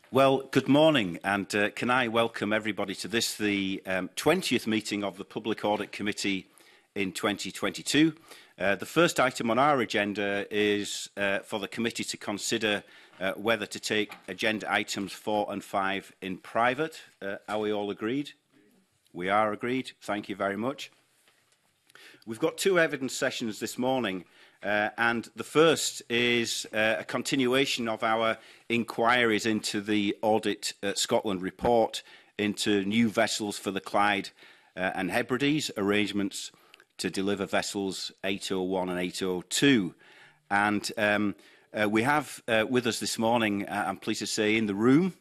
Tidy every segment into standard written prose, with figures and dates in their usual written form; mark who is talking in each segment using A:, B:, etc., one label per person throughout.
A: Well, good morning, and can I welcome everybody to this, the 20th meeting of the Public Audit Committee in 2022. The first item on our agenda is for the committee to consider whether to take agenda items 4 and 5 in private. Are we all agreed? We are agreed. Thank you very much. We've got two evidence sessions this morning. And the first is a continuation of our inquiries into the Audit Scotland report into new vessels for the Clyde and Hebrides, arrangements to deliver vessels 801 and 802. And we have with us this morning, I'm pleased to say, in the room,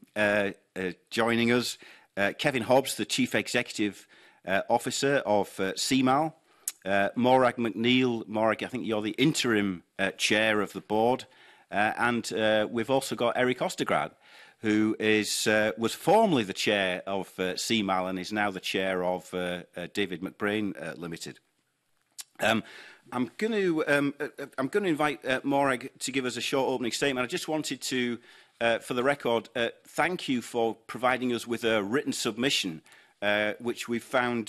A: joining us, Kevin Hobbs, the Chief Executive Officer of CMAL. Morag McNeill, Morag, I think you're the interim chair of the board, and we've also got Eric Ostergrad, who was formerly the chair of CMAL and is now the chair of David McBrain Limited. I'm going to invite Morag to give us a short opening statement. I just wanted to, for the record, thank you for providing us with a written submission, which we found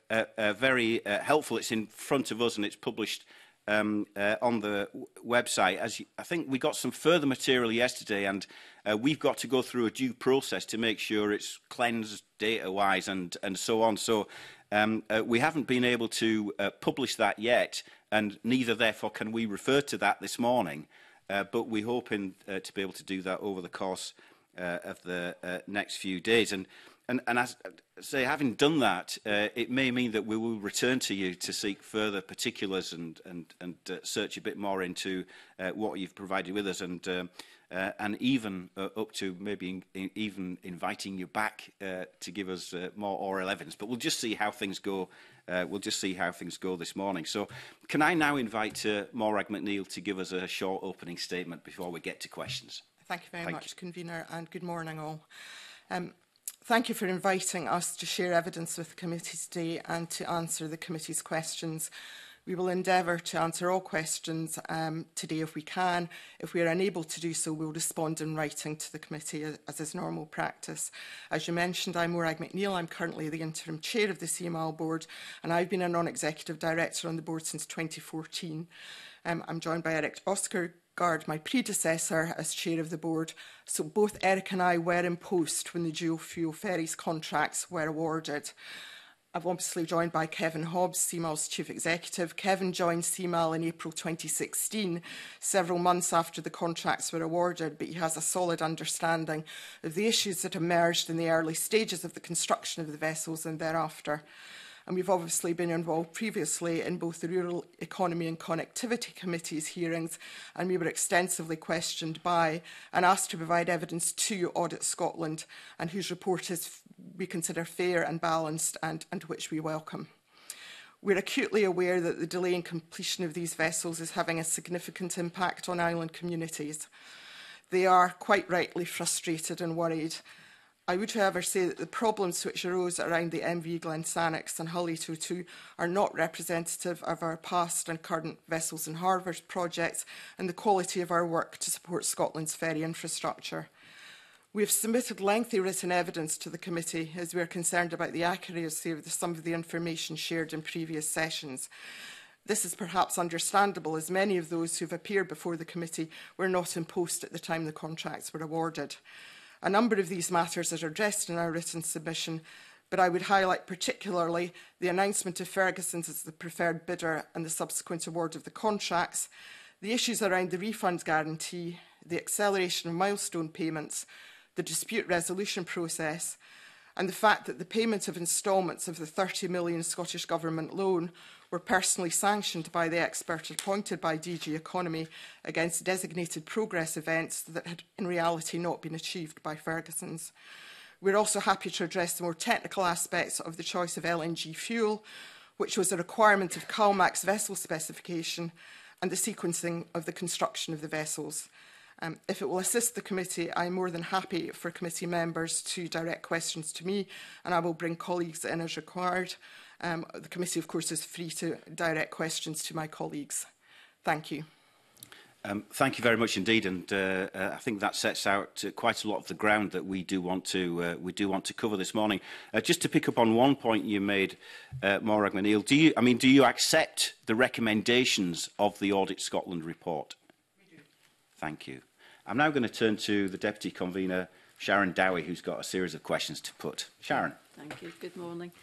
A: very helpful. It's in front of us and it's published on the website. I think we got some further material yesterday, and we've got to go through a due process to make sure it's cleansed data-wise and so on. So we haven't been able to publish that yet, and neither, therefore, can we refer to that this morning. But we're hoping to be able to do that over the course of the next few days. And as I say, having done that, it may mean that we will return to you to seek further particulars and search a bit more into what you've provided with us, and even up to maybe even inviting you back to give us more oral evidence. But we'll just see how things go. We'll just see how things go this morning. So, can I now invite Morag McNeill to give us a short opening statement before we get to questions?
B: Thank you very much, Convener, and good morning all. Thank you for inviting us to share evidence with the committee today and to answer the committee's questions. We will endeavour to answer all questions today if we can. If we are unable to do so, we will respond in writing to the committee as is normal practice. As you mentioned, I'm Morag McNeill. I'm currently the interim chair of the CMAL board, and I've been a non-executive director on the board since 2014. I'm joined by Eric Ostergaard, my predecessor, as chair of the board. So both Eric and I were in post when the dual fuel ferries contracts were awarded. I've obviously joined by Kevin Hobbs, CMAL's chief executive. Kevin joined CMAL in April 2016, several months after the contracts were awarded, but he has a solid understanding of the issues that emerged in the early stages of the construction of the vessels and thereafter. And we've obviously been involved previously in both the Rural Economy and Connectivity Committee's hearings, and we were extensively questioned by and asked to provide evidence to Audit Scotland, and whose report we consider fair and balanced, and which we welcome. We're acutely aware that the delay in completion of these vessels is having a significant impact on island communities. They are quite rightly frustrated and worried. I would, however, say that the problems which arose around the MV Glensanix and Hull 802 are not representative of our past and current vessels and harbours projects and the quality of our work to support Scotland's ferry infrastructure. We have submitted lengthy written evidence to the committee as we are concerned about the accuracy of some of the information shared in previous sessions. This is perhaps understandable, as many of those who have appeared before the committee were not in post at the time the contracts were awarded. A number of these matters are addressed in our written submission, but I would highlight particularly the announcement of Ferguson's as the preferred bidder and the subsequent award of the contracts, the issues around the refund guarantee, the acceleration of milestone payments, the dispute resolution process, and the fact that the payment of instalments of the 30 million Scottish Government loan were personally sanctioned by the expert appointed by DG Economy against designated progress events that had in reality not been achieved by Ferguson's. We're also happy to address the more technical aspects of the choice of LNG fuel, which was a requirement of CalMac's vessel specification, and the sequencing of the construction of the vessels. If it will assist the committee, I'm more than happy for committee members to direct questions to me, and I will bring colleagues in as required. The committee, of course, is free to direct questions to my colleagues. Thank you.
A: Thank you very much indeed, and I think that sets out quite a lot of the ground that we do want to cover this morning. Just to pick up on one point you made, Morag McNeill, do you accept the recommendations of the Audit Scotland report?
B: We do.
A: Thank you. I'm now going to turn to the Deputy Convener, Sharon Dowie, who's got a series of questions to put. Sharon.
C: Thank you. Good morning.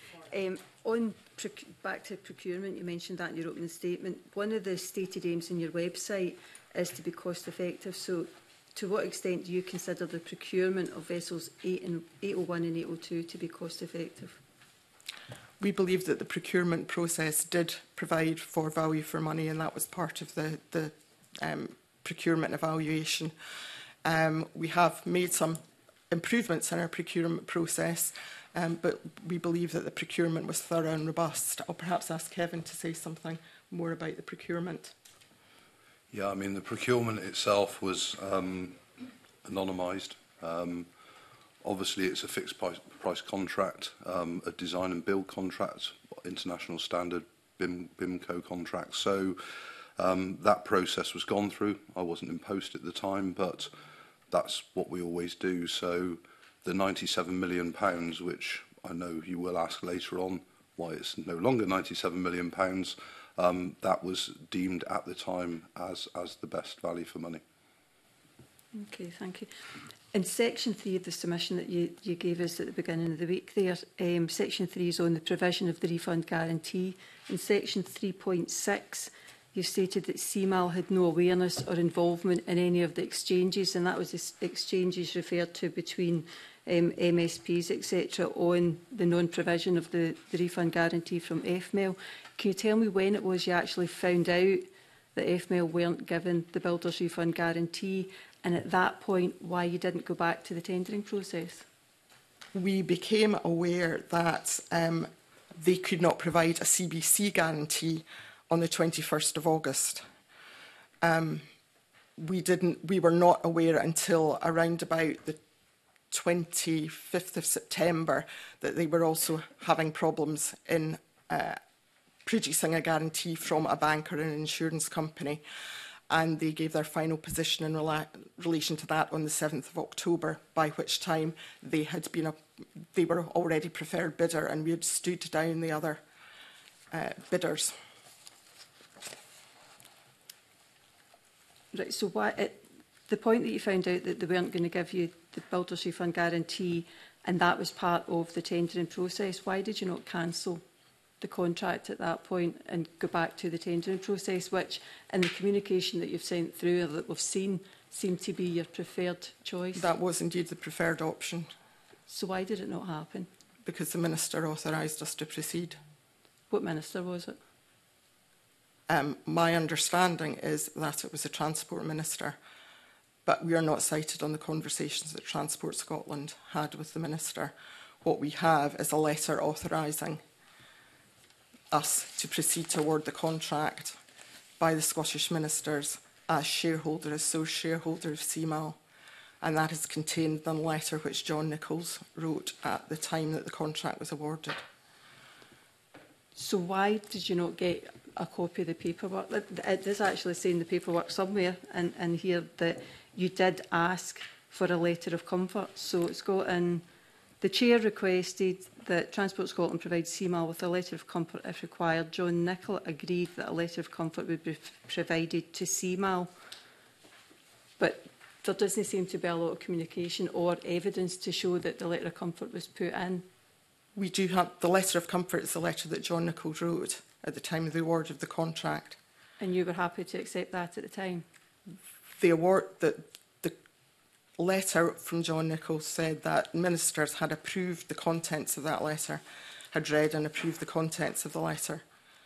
C: Back to procurement, you mentioned that in your opening statement. One of the stated aims in your website is to be cost effective. So to what extent do you consider the procurement of vessels 801 and 802 to be cost effective?
B: We believe that the procurement process did provide for value for money, and that was part of the procurement evaluation. We have made some improvements in our procurement process, but we believe that the procurement was thorough and robust. I'll perhaps ask Kevin to say something more about the procurement.
D: Yeah, I mean, the procurement itself was anonymised. Obviously, it's a fixed price contract, a design and build contract, international standard BIMCO contract. So that process was gone through. I wasn't in post at the time, but that's what we always do. So the £97 million, which I know you will ask later on why it's no longer £97 million, that was deemed at the time as the best value for money.
C: Okay, thank you. In section 3 of the submission that you gave us at the beginning of the week there, section 3 is on the provision of the refund guarantee. In section 3.6, you stated that CMAL had no awareness or involvement in any of the exchanges, and that was the exchanges referred to between MSPs, etc., on the non-provision of the refund guarantee from FML. Can you tell me when it was you actually found out that FML weren't given the builder's refund guarantee, and at that point why you didn't go back to the tendering process?
B: We became aware that they could not provide a CBC guarantee on the 21st of August. We were not aware until around about the 25th of September that they were also having problems in producing a guarantee from a bank or an insurance company, and they gave their final position in relation to that on the 7th of October, by which time they were already preferred bidder and we had stood down the other bidders.
C: Right, so the point that you found out that they weren't going to give you the builder's refund guarantee, and that was part of the tendering process, why did you not cancel the contract at that point and go back to the tendering process, which in the communication that you've sent through or that we've seen seemed to be your preferred choice? That
B: was indeed the preferred option.
C: So why did it not happen?
B: Because the Minister authorised us to proceed.
C: What Minister was it?
B: My understanding is that it was the Transport Minister, but we are not cited on the conversations that Transport Scotland had with the Minister. What we have is a letter authorising us to proceed toward the contract by the Scottish Ministers as shareholder, as sole shareholder of CMAL, and that is contained in the letter which John Nichols wrote at the time that the contract was awarded.
C: So why did you not get a copy of the paperwork? It does actually say in the paperwork somewhere and here that you did ask for a letter of comfort. So it's got in, the Chair requested that Transport Scotland provide CMAL with a letter of comfort if required. John Nicholl agreed that a letter of comfort would be provided to CMAL. But there doesn't seem to be a lot of communication or evidence to show that the letter of comfort was put in.
B: We do have the letter of comfort. Is the letter that John Nichols wrote at the time of the award of the contract.
C: And you were happy to accept that at the time?
B: The letter from John Nichols said that ministers had approved the contents of that letter, had read and approved the contents of the letter.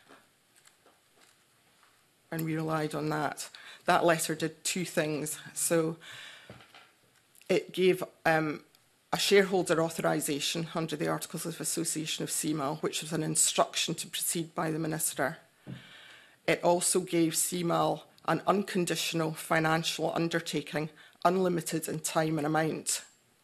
B: And we relied on that. That letter did two things. So it gave a shareholder authorisation under the Articles of Association of CMAL, which was an instruction to proceed by the Minister. It also gave CMAL an unconditional financial undertaking, unlimited in time and amount,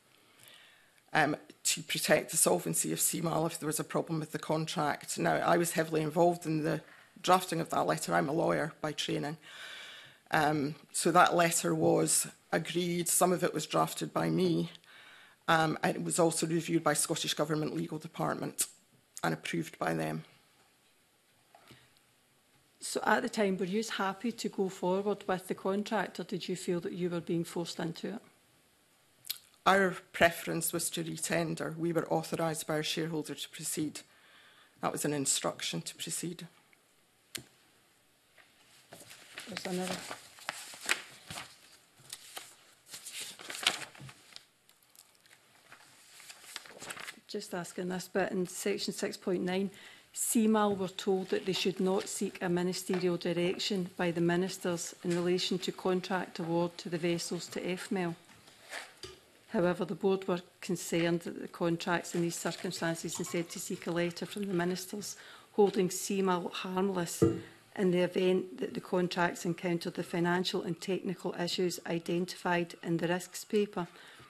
B: to protect the solvency of CMAL if there was a problem with the contract. Now, I was heavily involved in the drafting of that letter. I'm a lawyer by training. So that letter was agreed. Some of it was drafted by me. And it was also reviewed by Scottish Government Legal Department and approved by them.
C: So at the time, were you happy to go forward with the contract, or did you feel that you were being forced into it?
B: Our preference was to retender. We were authorised by our shareholder to proceed. That was an instruction to proceed.
C: There's another. Just asking this bit in section 6.9, CMAL were told that they should not seek a ministerial direction by the ministers in relation to contract award to the vessels to FML. However, the board were concerned that the contracts in these circumstances and said to seek a letter from the ministers holding CMAL harmless in the event that the contracts encountered the financial and technical issues identified in the risks paper.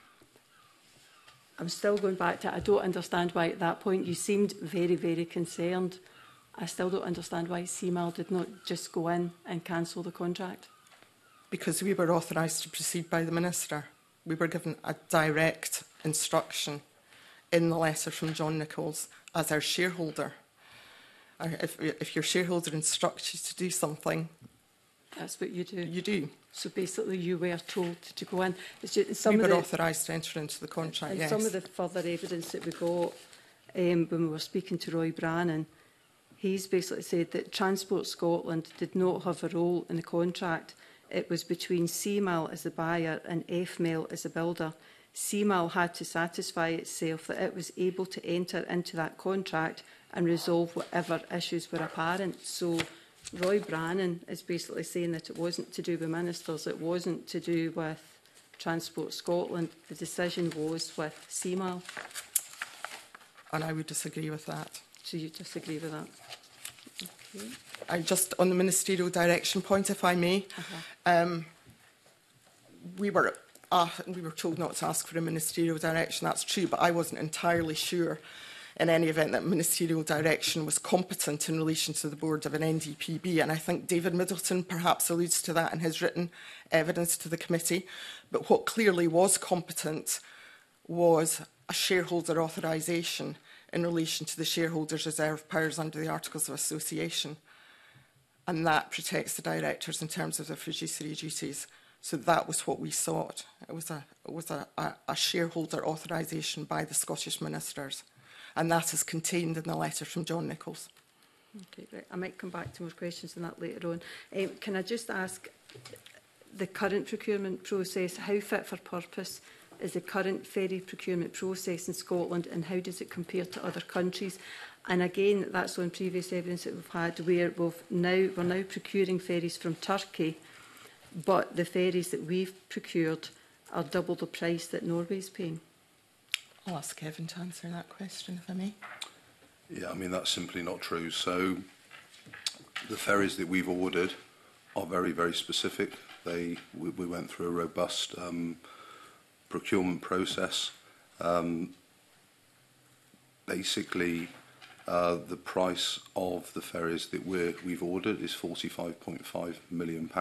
C: I'm still going back to, I don't understand why at that point you seemed very, very concerned. I still don't understand why CMAL did not just go in and cancel the contract.
B: Because we were authorised to proceed by the Minister. We were given a direct instruction in the letter from John Nichols as our shareholder. If your shareholder instructs you to do something,
C: that's what you do.
B: You do.
C: So basically you were told to go in. It's just,
B: we were authorised to enter into the contract,
C: and
B: yes.
C: Some of the further evidence that we got when we were speaking to Roy Brannan, he's basically said that Transport Scotland did not have a role in the contract. It was between CMAL as the buyer and FML as the builder. CMAL had to satisfy itself that it was able to enter into that contract and resolve whatever issues were apparent. So Roy Brannan is basically saying that it wasn't to do with ministers, it wasn't to do with Transport Scotland. The decision was with CMAL.
B: And I would disagree with that.
C: So you disagree with that? Okay.
B: I just, on the ministerial direction point, if I may, we were told not to ask for a ministerial direction. That's true, but I wasn't entirely sure in any event that ministerial direction was competent in relation to the board of an NDPB. And I think David Middleton perhaps alludes to that in his written evidence to the committee. But what clearly was competent was a shareholder authorisation in relation to the shareholders' reserve powers under the Articles of Association. And that protects the directors in terms of their fiduciary duties. So that was what we sought. It was a shareholder authorisation by the Scottish ministers. And that is contained in the letter from John Nichols.
C: Okay, right. I might come back to more questions on that later on. Can I just ask, the current procurement process, how fit for purpose is the current ferry procurement process in Scotland, and how does it compare to other countries? And again, that's on previous evidence that we've had where we're now procuring ferries from Turkey, but the ferries that we've procured are double the price that Norway's paying.
B: I'll ask Kevin to answer that question, if I may.
D: Yeah, I mean, that's simply not true. So the ferries that we've ordered are very, very specific. We went through a robust procurement process. Basically, the price of the ferries that we've ordered is £45.5 million.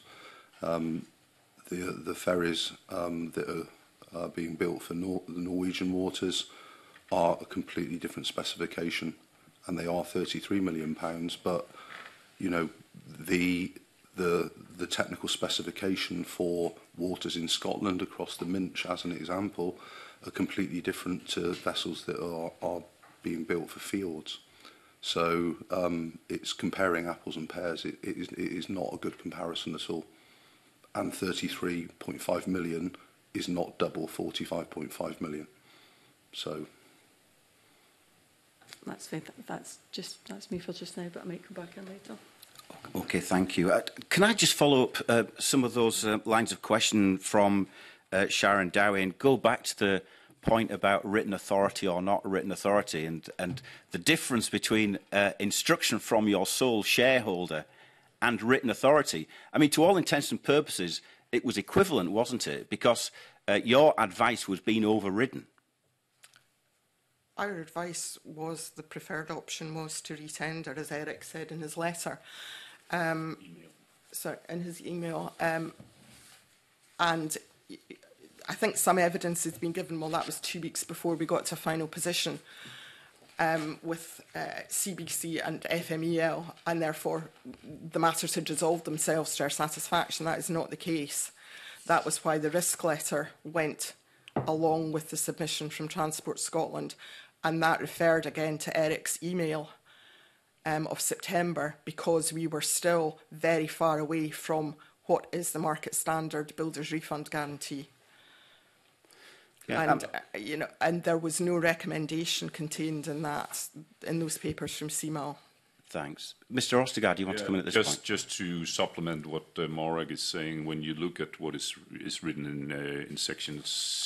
D: The ferries that are being built for the Norwegian waters are a completely different specification, and they are £33 million. But you know, the technical specification for waters in Scotland across the Minch, as an example, are completely different to vessels that are being built for fields. So it's comparing apples and pears. It is not a good comparison at all. And 33.5 million is not double 45.5 million. So
C: that's fine. That's me for just now, but I might come back in later.
A: Okay, thank you. Can I just follow up some of those lines of question from Sharon Dowie and go back to the point about written authority or not written authority, and the difference between instruction from your sole shareholder and written authority? I mean, to all intents and purposes, it was equivalent, wasn't it? Because your advice was being overridden.
B: Our advice was the preferred option was to retender, as Eric said in his letter. in his email, and I think some evidence has been given. Well, that was 2 weeks before we got to a final position with CBC and FMEL, and therefore the matters had resolved themselves to our satisfaction. That is not the case. That was why the risk letter went along with the submission from Transport Scotland, and that referred again to Eric's email of September, because we were still very far away from what is the market standard builder's refund guarantee.
A: Yeah,
B: and and there was no recommendation contained in those papers from CMAL.
A: Thanks. Mr. Ostergaard, do you want to come in at this point?
E: Just to supplement what Morag is saying, when you look at what is written in section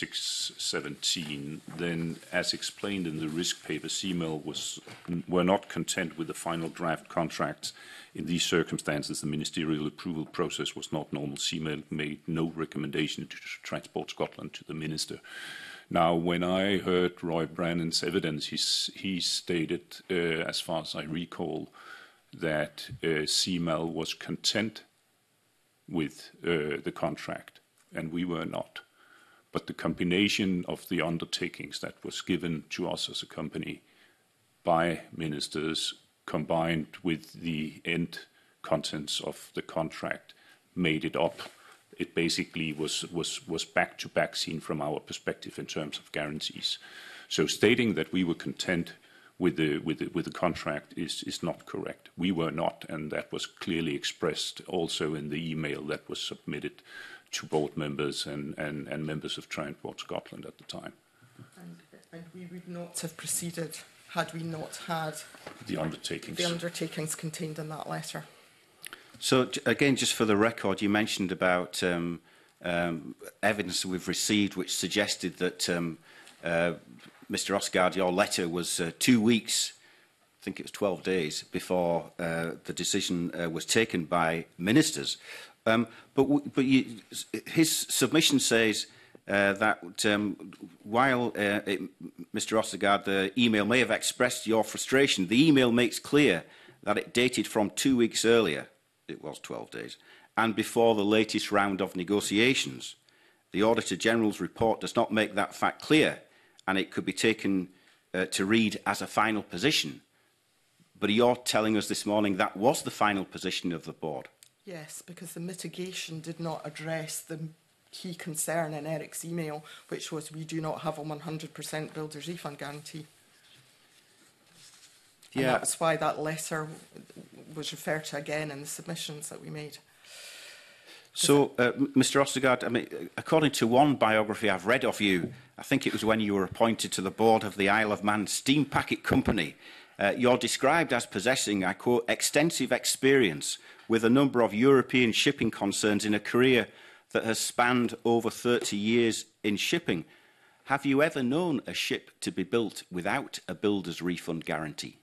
E: 617, then as explained in the risk paper, CML were not content with the final draft contract. In these circumstances, the ministerial approval process was not normal. CML made no recommendation to Transport Scotland to the minister. Now, when I heard Roy Brannan's evidence, he stated, as far as I recall, that CML was content with the contract, and we were not. But the combination of the undertakings that was given to us as a company by ministers, combined with the end contents of the contract, made it up. It basically was back-to-back seen from our perspective in terms of guarantees. So stating that we were content with the contract is not correct. We were not, and that was clearly expressed also in the email that was submitted to board members and members of Transport Scotland at the time.
B: And we would not have proceeded had we not had
E: the undertakings.
B: The undertakings contained in that letter.
A: So, again, just for the record, you mentioned about evidence we've received which suggested that Mr. Osgaard, your letter was 2 weeks, I think it was 12 days, before the decision was taken by ministers. His submission says that while Mr. Osgaard, the email may have expressed your frustration, the email makes clear that it dated from 2 weeks earlier. It was 12 days, and before the latest round of negotiations. The Auditor General's report does not make that fact clear, and it could be taken to read as a final position. But you're telling us this morning that was the final position of the board.
B: Yes, because the mitigation did not address the key concern in Eric's email, which was we do not have a 100% builder's refund guarantee. And
A: yeah,
B: that's why that letter was referred to again in the submissions that we made.
A: So, Mr. Osgaard, I mean, according to one biography I've read of you, I think it was when you were appointed to the board of the Isle of Man Steam Packet Company, you're described as possessing, I quote, extensive experience with a number of European shipping concerns in a career that has spanned over 30 years in shipping. Have you ever known a ship to be built without a builder's refund guarantee?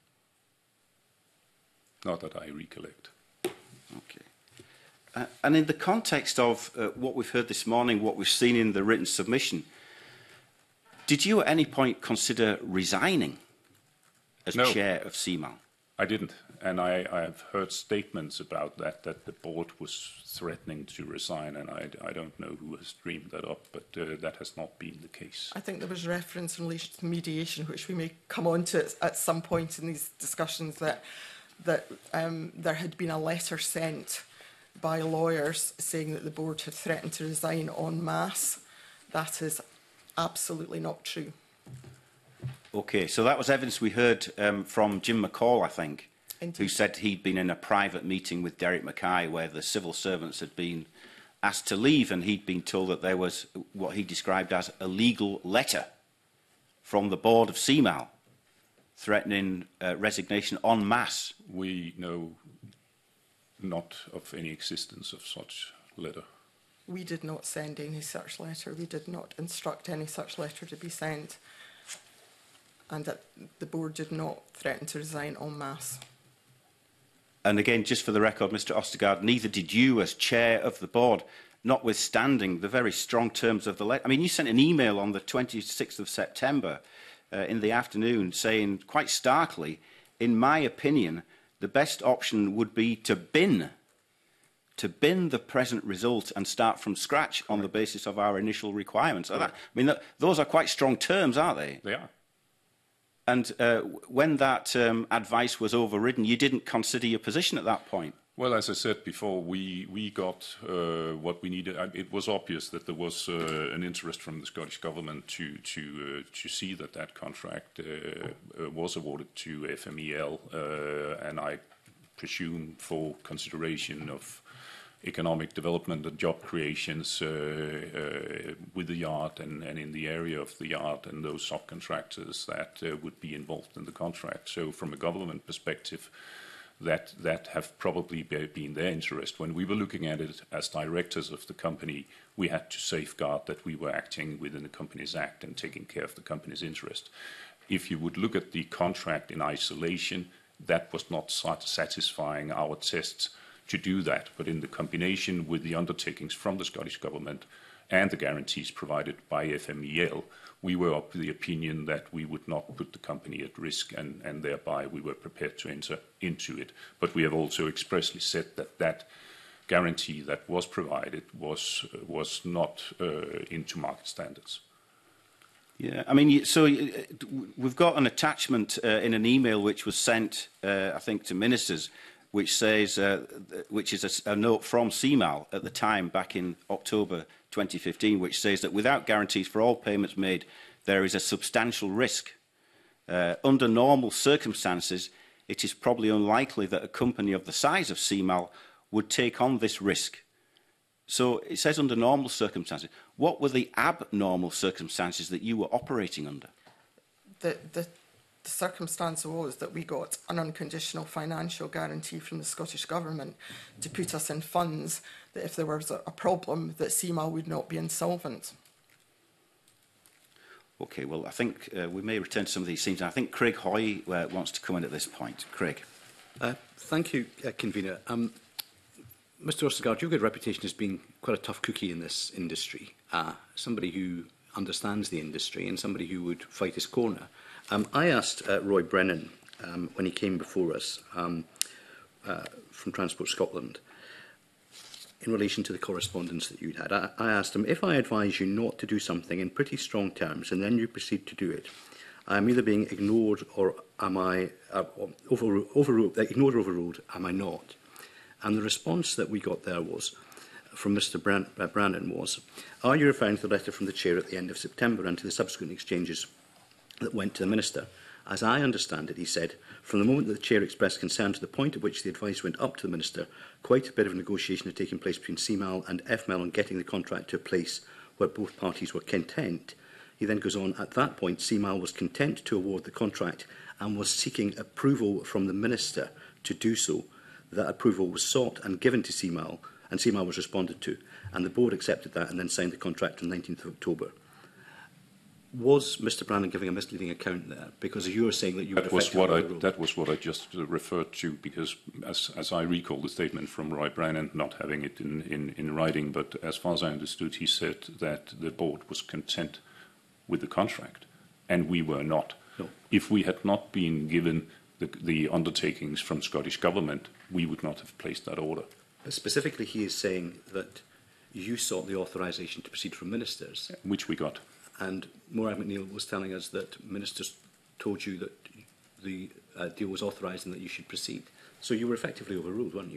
E: Not that I recollect.
A: Okay. And in the context of what we've heard this morning, what we've seen in the written submission, did you at any point consider resigning as chair of CMAL?
E: I didn't. And I have heard statements about that the board was threatening to resign, and I don't know who has dreamed that up, but that has not been the case.
B: I think there was reference in relation to mediation, which we may come on to at some point in these discussions, that there had been a letter sent by lawyers saying that the board had threatened to resign en masse. That is absolutely not true.
A: Okay, so that was evidence we heard from Jim McCall, I think,
B: Indeed.
A: Who said he'd been in a private meeting with Derek Mackay where the civil servants had been asked to leave, and he'd been told that there was what he described as a legal letter from the board of CMAL threatening resignation en masse.
E: We know not of any existence of such letter.
B: We did not send any such letter. We did not instruct any such letter to be sent. And that the board did not threaten to resign en masse.
A: And again, just for the record, Mr. Osgaard, neither did you as chair of the board, notwithstanding the very strong terms of the letter. I mean, you sent an email on the 26th of September in the afternoon saying, quite starkly, in my opinion, the best option would be to bin to bin the present result and start from scratch on the basis of our initial requirements. Those are quite strong terms, aren't they?
E: They are.
A: And when that advice was overridden, you didn't consider your position at that point?
E: Well, as I said before, we got what we needed. It was obvious that there was an interest from the Scottish Government to see that contract was awarded to FMEL, and I presume for consideration of economic development and job creations with the yard and in the area of the yard and those subcontractors that would be involved in the contract. So from a government perspective, that have probably been their interest. When we were looking at it as directors of the company, we had to safeguard that we were acting within the Companies Act and taking care of the company's interest. If you would look at the contract in isolation, that was not satisfying our tests to do that. But in the combination with the undertakings from the Scottish Government and the guarantees provided by FMEL, we were of the opinion that we would not put the company at risk, and thereby we were prepared to enter into it. But we have also expressly said that guarantee that was provided was not into market standards.
A: Yeah, I mean, so we've got an attachment in an email which was sent, I think, to ministers, which says, which is a note from CMAL at the time, back in October 2015, which says that without guarantees for all payments made, there is a substantial risk. Under normal circumstances, it is probably unlikely that a company of the size of CMAL would take on this risk. So it says under normal circumstances. What were the abnormal circumstances that you were operating under?
B: The circumstance was that we got an unconditional financial guarantee from the Scottish Government to put us in funds that if there was a problem, that CMAL would not be insolvent.
A: Okay, well, I think we may return to some of these themes. I think Craig Hoy wants to come in at this point. Craig.
F: Thank you, Convener. Mr Ostergaard, you've got a reputation as being quite a tough cookie in this industry, somebody who understands the industry and somebody who would fight his corner. I asked Roy Brennan, when he came before us from Transport Scotland, in relation to the correspondence that you'd had. I asked him, if I advise you not to do something in pretty strong terms and then you proceed to do it, I'm either being ignored or am I overruled, ignored or overruled, am I not? And the response that we got there was, from Mr Brannan was, are you referring to the letter from the Chair at the end of September and to the subsequent exchanges that went to the Minister? As I understand it, he said, from the moment that the Chair expressed concern to the point at which the advice went up to the Minister, quite a bit of negotiation had taken place between CMAL and FMEL on getting the contract to a place where both parties were content. He then goes on, at that point, CMAL was content to award the contract and was seeking approval from the Minister to do so. That approval was sought and given to CMAL, and CMAL was responded to, and the board accepted that and then signed the contract on 19th of October. Was Mr Brannan giving a misleading account there? Because you were saying that you
E: that was what I just referred to, because as I recall the statement from Roy Brannan, not having it in writing, but as far as I understood, he said that the board was content with the contract, and we were not.
F: No.
E: If we had not been given the undertakings from Scottish Government, we would not have placed that order.
F: Specifically, he is saying that you sought the authorisation to proceed from ministers.
E: Which we got.
F: And Morag McNeill was telling us that ministers told you that the deal was authorised and that you should proceed. So you were effectively overruled, weren't you?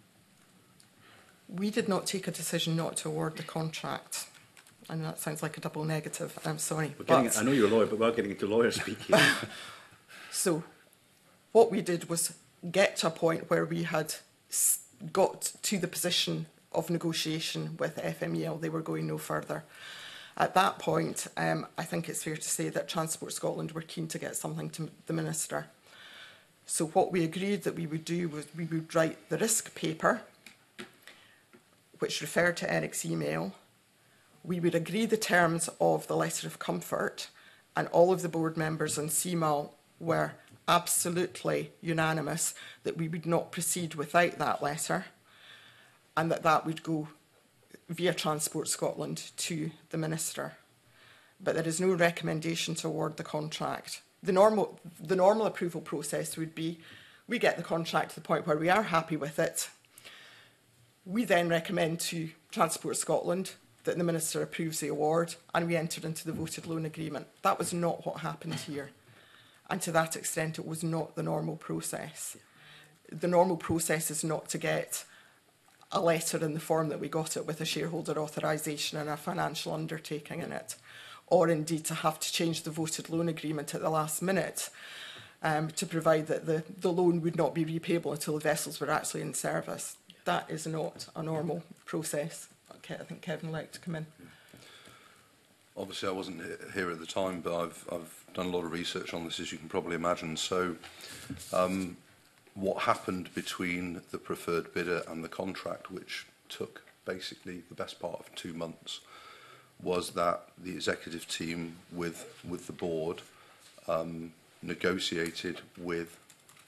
B: We did not take a decision not to award the contract. And that sounds like a double negative. I'm sorry.
F: I know you're a lawyer, but we're getting into lawyer speak here.
B: So what we did was get to a point where we had got to the position of negotiation with FMEL. They were going no further. At that point, I think it's fair to say that Transport Scotland were keen to get something to the Minister. So what we agreed that we would do was we would write the risk paper, which referred to Eric's email. We would agree the terms of the letter of comfort, and all of the board members and CMAL were absolutely unanimous that we would not proceed without that letter, and that would go via Transport Scotland to the Minister. But there is no recommendation to award the contract. The normal approval process would be we get the contract to the point where we are happy with it. We then recommend to Transport Scotland that the Minister approves the award, and we entered into the voted loan agreement. That was not what happened here. And to that extent, it was not the normal process. The normal process is not to get a letter in the form that we got it with a shareholder authorisation and a financial undertaking in it, or indeed to have to change the voted loan agreement at the last minute to provide that the loan would not be repayable until the vessels were actually in service. That is not a normal process. Okay, I think Kevin would like to come in.
D: Obviously, I wasn't here at the time, but I've done a lot of research on this, as you can probably imagine. So what happened between the preferred bidder and the contract, which took basically the best part of 2 months, was that the executive team with the board negotiated with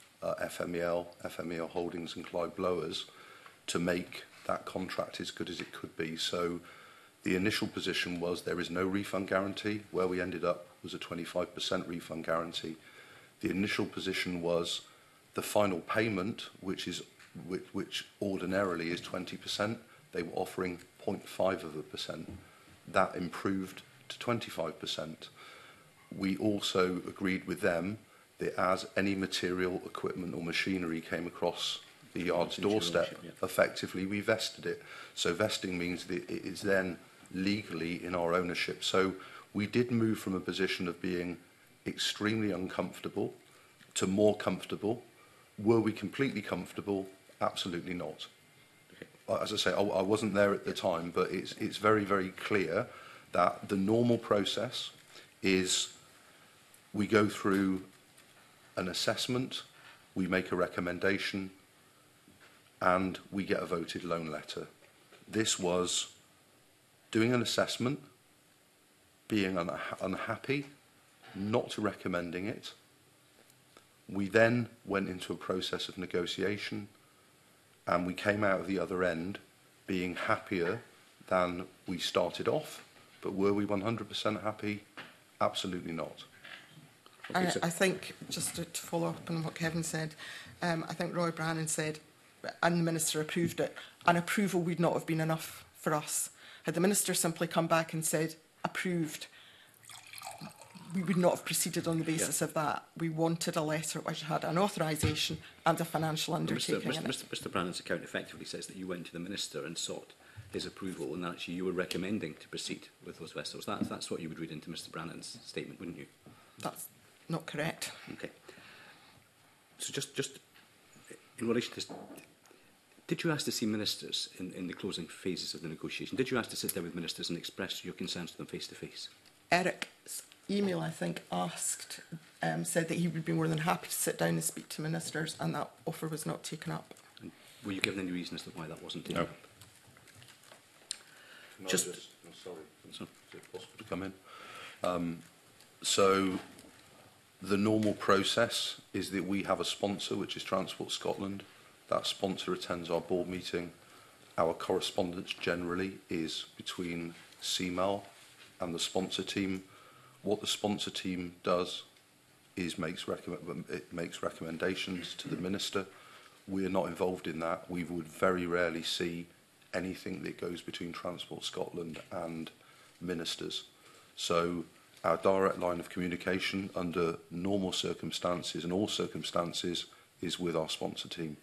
D: FMEL Holdings and Clyde Blowers to make that contract as good as it could be. So the initial position was there is no refund guarantee. Where we ended up was a 25% refund guarantee. The initial position was the final payment, which ordinarily is 20%, they were offering 0.5%. That improved to 25%. We also agreed with them that as any material, equipment or machinery came across the yard's doorstep, effectively we vested it. So vesting means that it is then legally in our ownership. So we did move from a position of being extremely uncomfortable to more comfortable. Were we completely comfortable? Absolutely not. As I say, I wasn't there at the time, but it's very, very clear that the normal process is we go through an assessment, we make a recommendation, and we get a voted loan letter. This was doing an assessment, being unhappy, not recommending it. We then went into a process of negotiation, and we came out of the other end being happier than we started off. But were we 100% happy? Absolutely not.
B: Okay, I think, just to follow up on what Kevin said, I think Roy Brannan said, and the Minister approved it, and approval would not have been enough for us. Had the Minister simply come back and said, approved, we would not have proceeded on the basis of that. We wanted a letter which had an authorisation and a financial undertaking in it.
F: Mr Brannan's account effectively says that you went to the Minister and sought his approval, and actually you were recommending to proceed with those vessels. That's what you would read into Mr Brannan's statement, wouldn't you?
B: That's not correct.
F: Okay. So just in relation to this, did you ask to see ministers in the closing phases of the negotiation? Did you ask to sit there with ministers and express your concerns to them face to face?
B: Eric's email, I think, asked, said that he would be more than happy to sit down and speak to ministers, and that offer was not taken up.
F: And were you given any reason as to why that wasn't taken up?
D: No. Sorry. Is it possible to come in? So the normal process is that we have a sponsor, which is Transport Scotland. That sponsor attends our board meeting. Our correspondence generally is between CMAL and the sponsor team. What the sponsor team does is makes recommendations to the Minister. We are not involved in that. We would very rarely see anything that goes between Transport Scotland and ministers. So our direct line of communication under normal circumstances and all circumstances is with our sponsor team.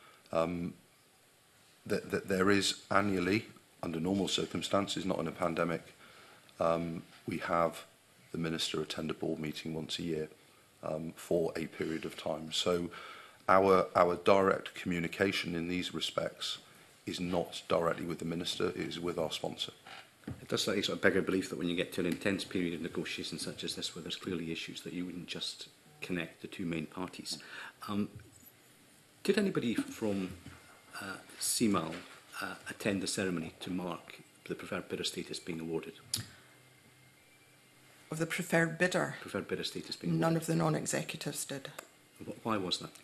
D: There is annually, under normal circumstances, not in a pandemic, we have the Minister attend a board meeting once a year for a period of time. So our direct communication in these respects is not directly with the Minister, it is with our sponsor.
F: It does slightly sort of beg our belief that when you get to an intense period of negotiation such as this, where there's clearly issues, that you wouldn't just connect the two main parties. Did anybody from CMAL attend the ceremony to mark the preferred bidder status being awarded?
B: Of the preferred bidder?
F: Preferred bidder status being awarded.
B: None of the non-executives did.
F: Why was that?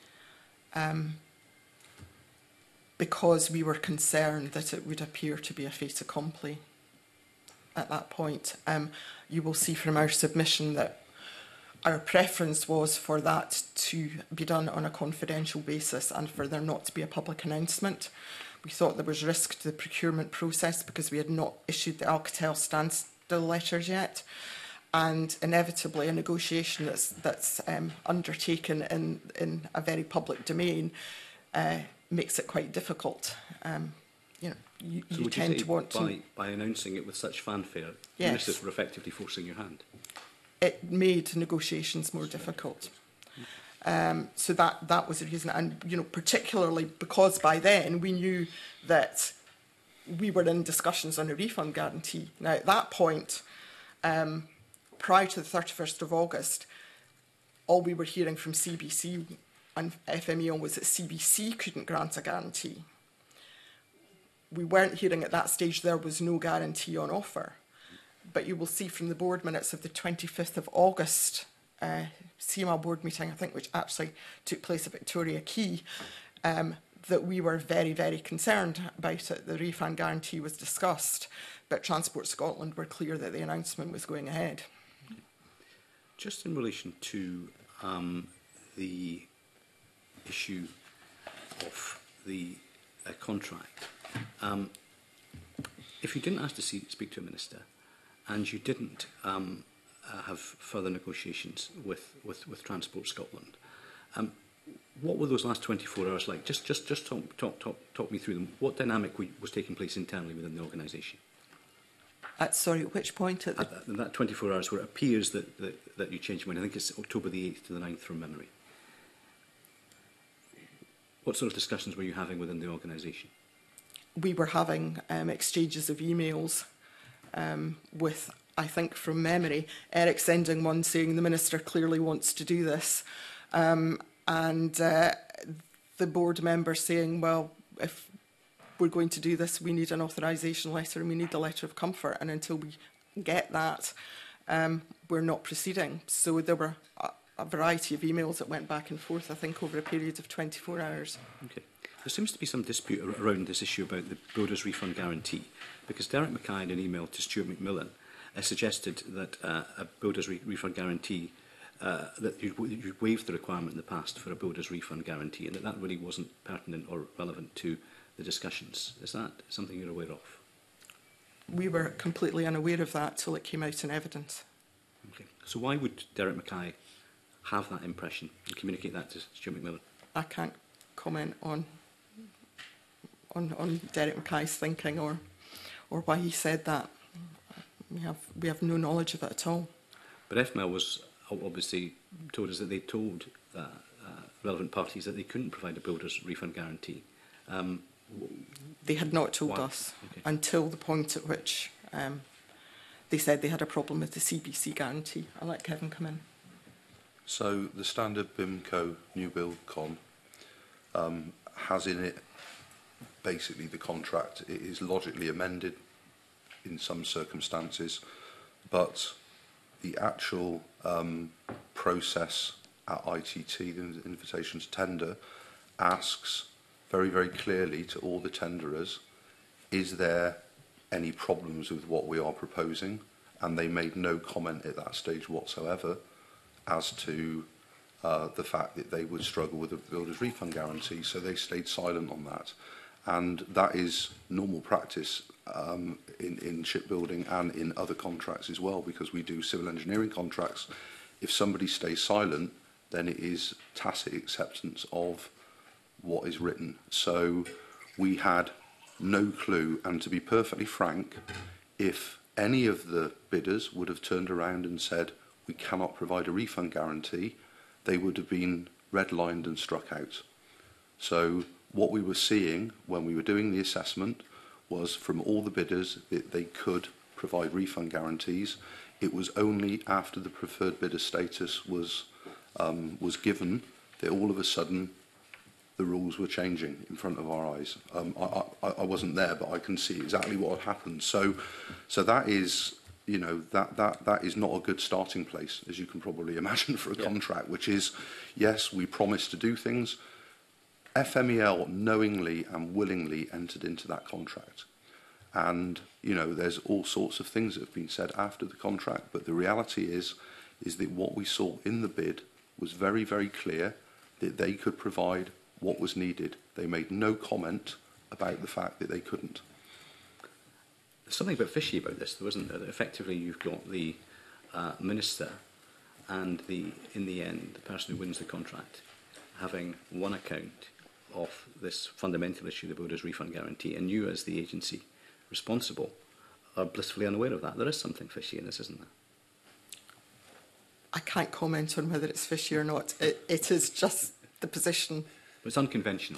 B: Because we were concerned that it would appear to be a fait accompli at that point. You will see from our submission that our preference was for that to be done on a confidential basis and for there not to be a public announcement. We thought there was risk to the procurement process because we had not issued the Alcatel standstill letters yet. And inevitably, a negotiation that's undertaken in a very public domain makes it quite difficult. You know, you tend to want to...
F: By announcing it with such fanfare,
B: yes,
F: ministers were effectively forcing your hand.
B: It made negotiations more difficult. So that was the reason. And, you know, particularly because by then we knew that we were in discussions on a refund guarantee. Now, at that point, prior to the 31st of August, all we were hearing from CBC and FMEO was that CBC couldn't grant a guarantee. We weren't hearing at that stage there was no guarantee on offer. But you will see from the board minutes of the 25th of August CMA board meeting, I think, which actually took place at Victoria Quay, that we were very, very concerned about it. The refund guarantee was discussed, but Transport Scotland were clear that the announcement was going ahead.
F: Just in relation to the issue of the contract, if you didn't ask to speak to a minister and you didn't have further negotiations with Transport Scotland, what were those last 24 hours like? Just talk me through them. What dynamic was taking place internally within the organisation?
B: Sorry, at which point?
F: At that 24 hours where it appears that you changed your mind. I think it's October the 8th to the 9th from memory. What sort of discussions were you having within the organisation?
B: We were having exchanges of emails with, I think from memory, Eric sending one saying the Minister clearly wants to do this, and the board member saying, well, if we're going to do this, we need an authorisation letter and we need the letter of comfort, and until we get that, we're not proceeding. So there were a variety of emails that went back and forth, I think, over a period of 24 hours. Okay.
F: There seems to be some dispute around this issue about the builder's refund guarantee, because Derek Mackay, in an email to Stuart McMillan, suggested that a builder's refund guarantee, that you'd waived the requirement in the past for a builder's refund guarantee, and that really wasn't pertinent or relevant to the discussions. Is that something you're aware of?
B: We were completely unaware of that till it came out in evidence.
F: Okay. So why would Derek Mackay have that impression and communicate that to Stuart McMillan?
B: I can't comment on Derek Mackay's thinking or why he said that. We have no knowledge of it at all.
F: But FML was obviously told us that they told relevant parties that they couldn't provide a builder's refund guarantee.
B: They had not told us until the point at which they said they had a problem with the CBC guarantee. I'll let Kevin come in.
D: So the standard BIMCO new build con has in it basically the contract. It is logically amended in some circumstances, but the actual process at ITT, the invitations tender, asks very, very clearly to all the tenderers, is there any problems with what we are proposing? And they made no comment at that stage whatsoever as to the fact that they would struggle with a builder's refund guarantee, so they stayed silent on that. And that is normal practice in shipbuilding and in other contracts as well, because we do civil engineering contracts. If somebody stays silent, then it is tacit acceptance of what is written. So we had no clue, and to be perfectly frank, if any of the bidders would have turned around and said, we cannot provide a refund guarantee, they would have been redlined and struck out. So what we were seeing when we were doing the assessment was from all the bidders that they could provide refund guarantees. It was only after the preferred bidder status was given that all of a sudden the rules were changing in front of our eyes. I wasn't there, but I can see exactly what had happened. So that is, you know, that is not a good starting place, as you can probably imagine, for a contract, which is, yes, we promised to do things. FMEL knowingly and willingly entered into that contract. And, you know, there's all sorts of things that have been said after the contract, but the reality is that what we saw in the bid was very, very clear that they could provide what was needed. They made no comment about the fact that they couldn't.
F: There's something a bit fishy about this, though, isn't there? That effectively, you've got the minister and in the end, the person who wins the contract having one account of this fundamental issue, the builder's refund guarantee, and you, as the agency responsible, are blissfully unaware of that. There is something fishy in this, isn't there?
B: I can't comment on whether it's fishy or not. It is just the position.
F: But it's unconventional.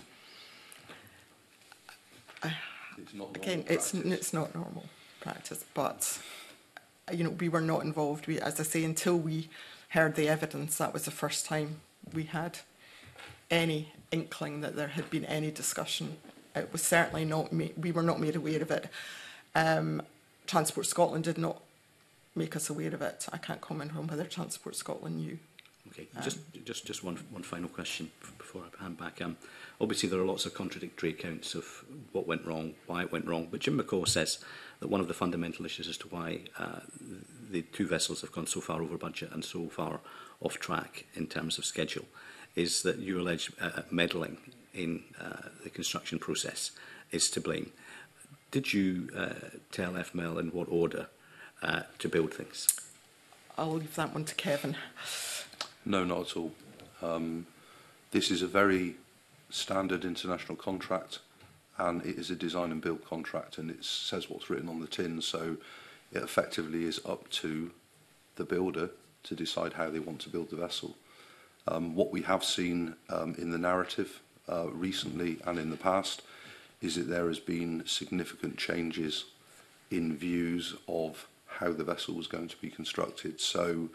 D: It's not
B: Again, it's not normal practice, but we were not involved. As I say, until we heard the evidence, that was the first time we had any inkling that there had been any discussion. It was certainly not. We were not made aware of it. Transport Scotland did not make us aware of it. I can't comment on whether Transport Scotland knew.
F: Okay, just one final question before I hand back. Obviously, there are lots of contradictory accounts of what went wrong, why it went wrong, but Jim McCaw says that one of the fundamental issues as to why the two vessels have gone so far over budget and so far off track in terms of schedule is that you allege meddling in the construction process is to blame. Did you tell FML in what order to build things?
B: I'll leave that one to Kevin.
D: No, not at all. This is a very standard international contract, and it is a design and build contract, and it says what's written on the tin, so it effectively is up to the builder to decide how they want to build the vessel. What we have seen in the narrative recently and in the past is that there has been significant changes in views of how the vessel was going to be constructed. So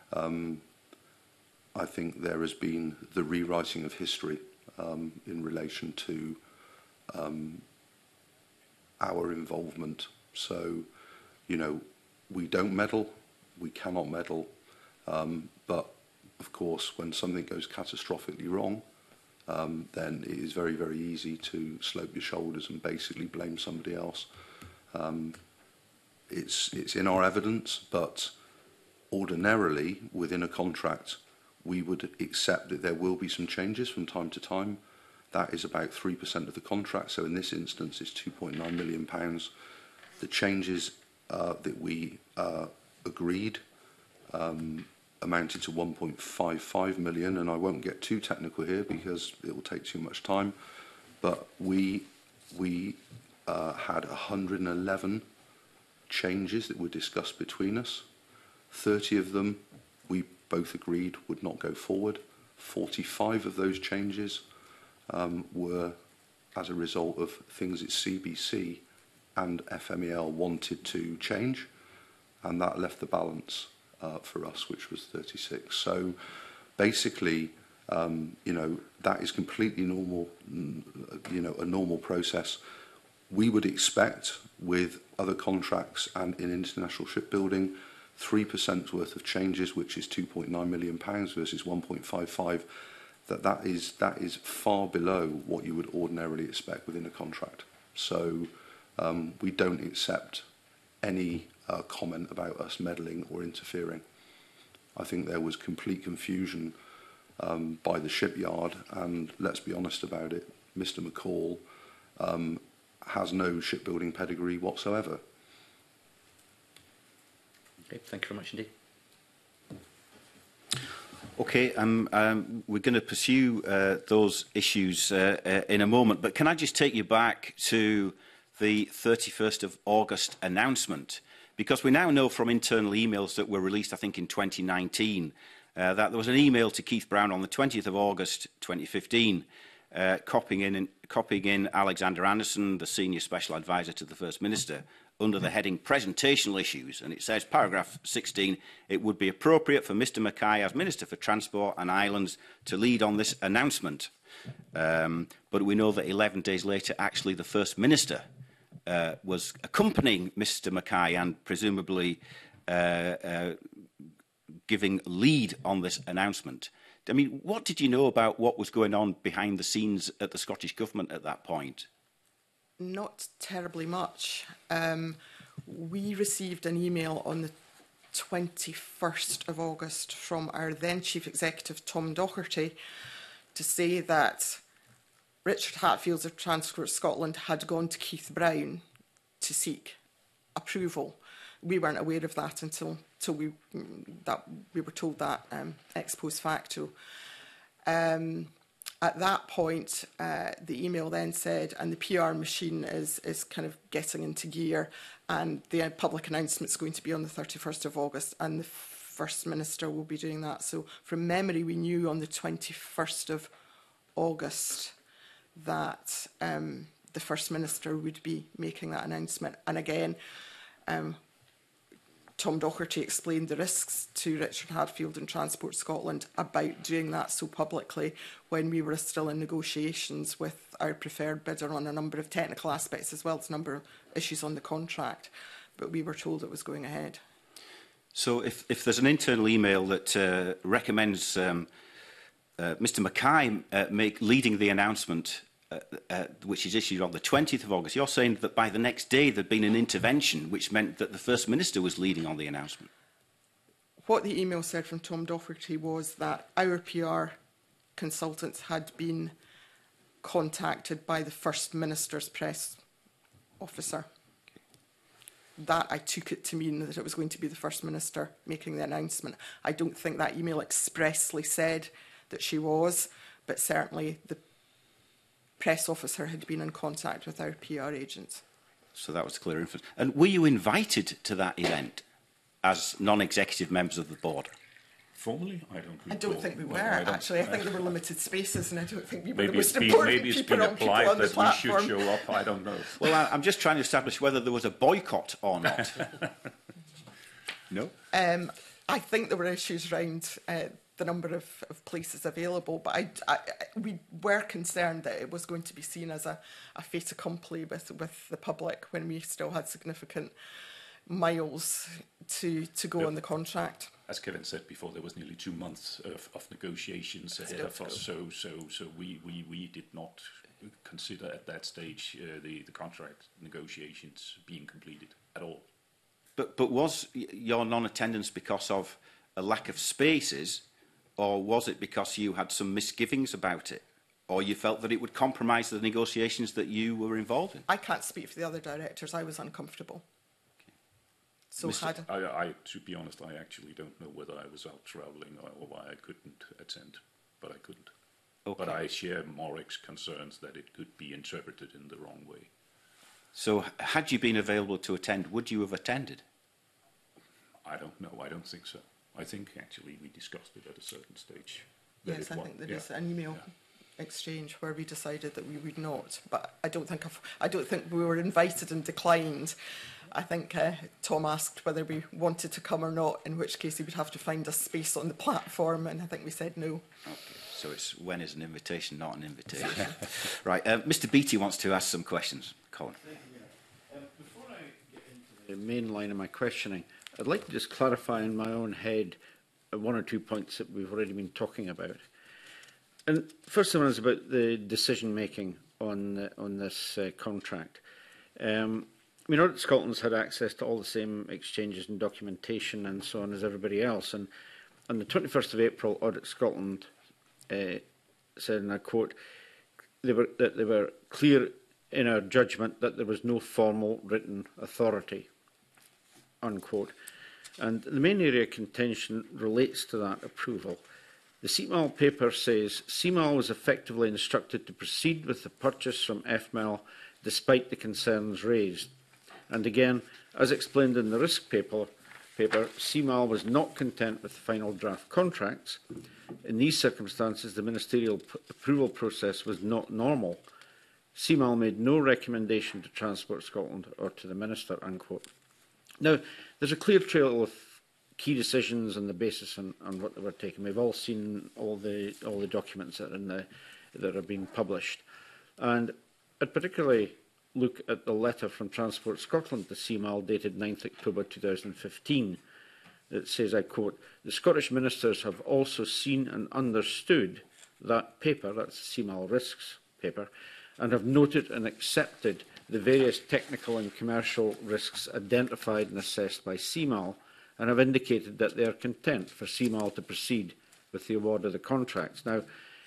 D: I think there has been the rewriting of history in relation to our involvement. So, we don't meddle, we cannot meddle, but of course, when something goes catastrophically wrong, then it is very, very easy to slope your shoulders and basically blame somebody else. It's in our evidence, but ordinarily, within a contract, we would accept that there will be some changes from time to time. That is about 3% of the contract, so in this instance, it's £2.9 million. The changes that we agreed amounted to 1.55 million, and I won't get too technical here because it will take too much time, but we had 111 changes that were discussed between us. 30 of them we both agreed would not go forward. 45 of those changes were as a result of things that CBC and FMEL wanted to change, and that left the balance for us, which was 36. So basically, that is completely normal, a normal process. We would expect with other contracts and in international shipbuilding, 3% worth of changes, which is £2.9 million versus 1.55, that is far below what you would ordinarily expect within a contract. So we don't accept any comment about us meddling or interfering. I think there was complete confusion by the shipyard, and let's be honest about it, Mr. McCall has no shipbuilding pedigree whatsoever.
F: Okay, thank you very much indeed.
A: Okay, we're going to pursue those issues in a moment, but can I just take you back to the 31st of August announcement? Because we now know from internal emails that were released, I think, in 2019, that there was an email to Keith Brown on the 20th of August 2015, copying in Alexander Anderson, the Senior Special Advisor to the First Minister, under the heading Presentational Issues. And it says, paragraph 16, it would be appropriate for Mr Mackay, as Minister for Transport and Islands, to lead on this announcement. But we know that 11 days later, actually, the First Minister was accompanying Mr Mackay and presumably giving lead on this announcement. I mean, what did you know about what was going on behind the scenes at the Scottish Government at that point?
B: Not terribly much. We received an email on the 21st of August from our then Chief Executive, Tom Docherty, to say that Richard Hatfield of Transport Scotland had gone to Keith Brown to seek approval. We weren't aware of that until we were told that ex post facto. At that point, the email then said, and the PR machine is kind of getting into gear, and the public announcement is going to be on the 31st of August, and the First Minister will be doing that. So from memory, we knew on the 21st of August that the First Minister would be making that announcement. And again, Tom Docherty explained the risks to Richard Hadfield and Transport Scotland about doing that so publicly when we were still in negotiations with our preferred bidder on a number of technical aspects as well as a number of issues on the contract. But we were told it was going ahead.
A: So if there's an internal email that recommends Mr Mackay leading the announcement, which is issued on the 20th of August, you're saying that by the next day there'd been an intervention which meant that the First Minister was leading on the announcement?
B: What the email said from Tom Docherty was that our PR consultants had been contacted by the First Minister's press officer. That I took it to mean that it was going to be the First Minister making the announcement. I don't think that email expressly said that she was, but certainly the press officer had been in contact with our PR agents.
A: So that was clear inference. And were you invited to that event as non-executive members of the board?
E: Formally, I don't recall.
B: I don't think we were, actually. I think there were limited spaces, and I don't think we were
E: Maybe
B: the most
E: it's
B: important
E: been
B: people on
E: applied
B: the
E: that
B: platform.
E: we should show up. I don't know.
A: Well, I'm just trying to establish whether there was a boycott or not. No?
B: I think there were issues around the number of places available, but we were concerned that it was going to be seen as a fait accompli with the public when we still had significant miles to go on the contract.
E: As Kevin said before, there was nearly 2 months of negotiations ahead of us, so we did not consider at that stage the contract negotiations being completed at all.
A: But was your non-attendance because of a lack of spaces, or was it because you had some misgivings about it, or you felt that it would compromise the negotiations that you were involved in?
B: I can't speak for the other directors. I was uncomfortable. So
E: to be honest, I actually don't know whether I was out travelling or why I couldn't attend, but I couldn't. Okay. But I share Morek's concerns that it could be interpreted in the wrong way.
A: So had you been available to attend, would you have attended?
E: I don't know. I don't think so. I think actually we discussed it at a certain stage.
B: Yes, I think there is an email exchange where we decided that we would not, but I don't think we were invited and declined. I think Tom asked whether we wanted to come or not, in which case he would have to find a space on the platform, and I think we said no.
A: Okay, so it's when is an invitation, not an invitation. Right, Mr Beattie wants to ask some questions. Colin.
G: Thank you. Before I get into the main line of my questioning, I'd like to just clarify in my own head one or two points that we've already been talking about. And first one is about the decision-making on this contract. I mean, Audit Scotland's had access to all the same exchanges and documentation and so on as everybody else. And on the 21st of April, Audit Scotland said, and I quote, that they were clear in our judgment that there was no formal written authority, unquote. And the main area of contention relates to that approval. The CMAL paper says CMAL was effectively instructed to proceed with the purchase from FML despite the concerns raised. And again, as explained in the risk paper, CMAL was not content with the final draft contracts. In these circumstances, the ministerial approval process was not normal. CMAL made no recommendation to Transport Scotland or to the Minister, unquote. Now, there's a clear trail of key decisions on the basis on what they were taken. We've all seen all the documents that are that have been published, and I'd particularly look at the letter from Transport Scotland to CMAL dated 9th October 2015. It says, I quote, "The Scottish ministers have also seen and understood that paper," that's the CMAL risks paper, "and have noted and accepted the various technical and commercial risks identified and assessed by CMAL, and have indicated that they are content for CMAL to proceed with the award of the contracts." Now,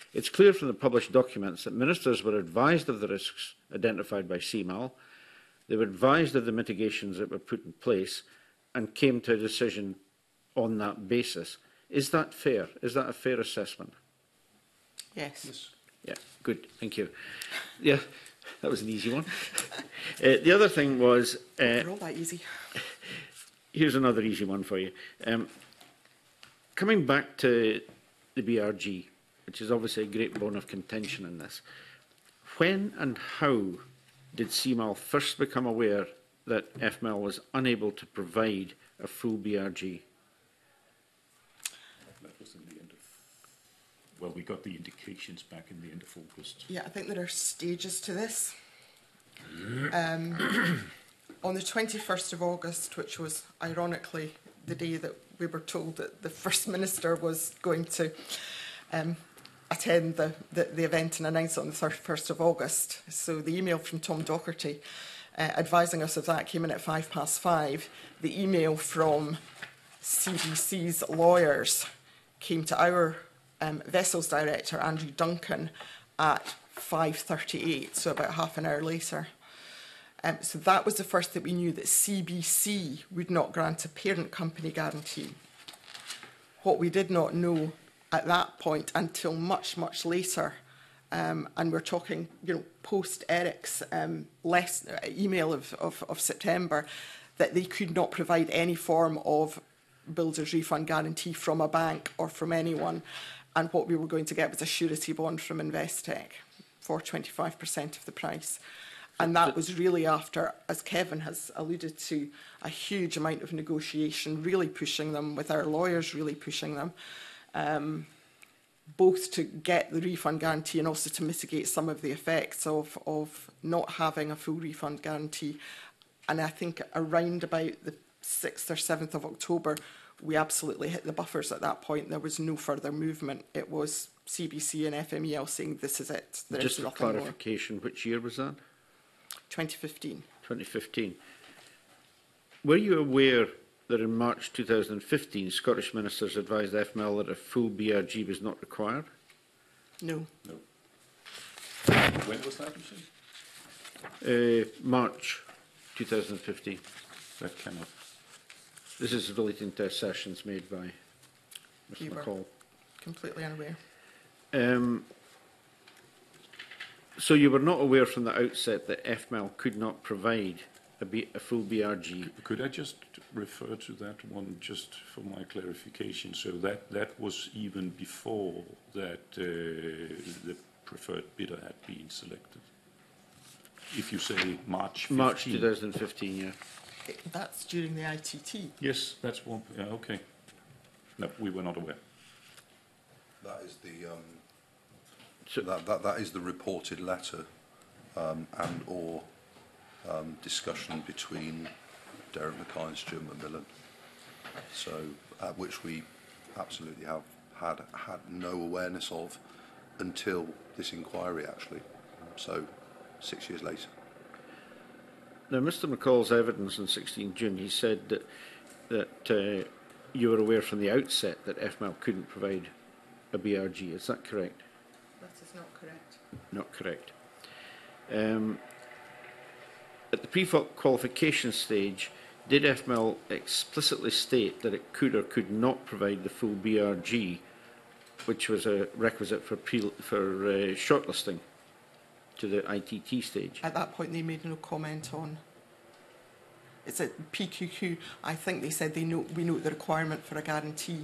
G: It's clear from the published documents that ministers were advised of the risks identified by CMAL, they were advised of the mitigations that were put in place, and came to a decision on that basis. Is that fair? Is that a fair assessment?
B: Yes.
G: Yeah, good, thank you. Yeah, that was an easy one. The other thing was...
B: They're all that easy.
G: Here's another easy one for you. Coming back to the BRG, which is obviously a great bone of contention in this, when and how did CMAL first become aware that FML was unable to provide a full BRG?
E: That was in the end of... Well, we got the indications back in the end of August.
B: Yeah, I think there are stages to this. On the 21st of August, which was ironically the day that we were told that the First Minister was going to attend the event and announce it on the 31st of August. So the email from Tom Docherty advising us of that came in at 5:05. The email from CBC's lawyers came to our Vessels Director, Andrew Duncan, at 5:38, so about half an hour later. So that was the first that we knew that CBC would not grant a parent company guarantee. What we did not know at that point until much, much later, and we're talking, post Eric's email of September, that they could not provide any form of builder's refund guarantee from a bank or from anyone. And what we were going to get was a surety bond from Investec for 25% of the price. And that was really after, as Kevin has alluded to, a huge amount of negotiation, really pushing them, with our lawyers really pushing them, both to get the refund guarantee and also to mitigate some of the effects of not having a full refund guarantee. And I think around about the 6th or 7th of October, we absolutely hit the buffers at that point. There was no further movement. It was CBC and FMEL saying, this is it. There
G: Just
B: is
G: for
B: nothing
G: clarification,
B: more.
G: which year was that?
B: 2015.
G: 2015. Were you aware that in March 2015, Scottish ministers advised FML that a full BRG was not required?
B: No.
E: No. When was that, you say?
G: March 2015.
E: That cannot.
G: This is relating to assertions made by
B: You
G: Mr
B: were
G: McCall.
B: completely unaware.
G: So you were not aware from the outset that FML could not provide a full BRG?
E: Could I just refer to that one just for my clarification? So that was even before that the preferred bidder had been selected. If you say March 15.
G: March 2015, yeah.
B: That's during the ITT.
E: Yes, that's one. Yeah, okay. No, we were not aware.
D: That is the that is the reported letter and or discussion between Derek Mackay and Stuart McMillan. So which we absolutely have had no awareness of until this inquiry actually. So 6 years later.
G: Now, Mr McCall's evidence on 16 June, he said that you were aware from the outset that FML couldn't provide a BRG. Is that correct?
B: That is not correct.
G: Not correct. At the pre-qualification stage, did FML explicitly state that it could or could not provide the full BRG, which was a requisite for shortlisting to the ITT stage?
B: At that point, they made no comment on. It's at PQQ. I think they said we note the requirement for a guarantee.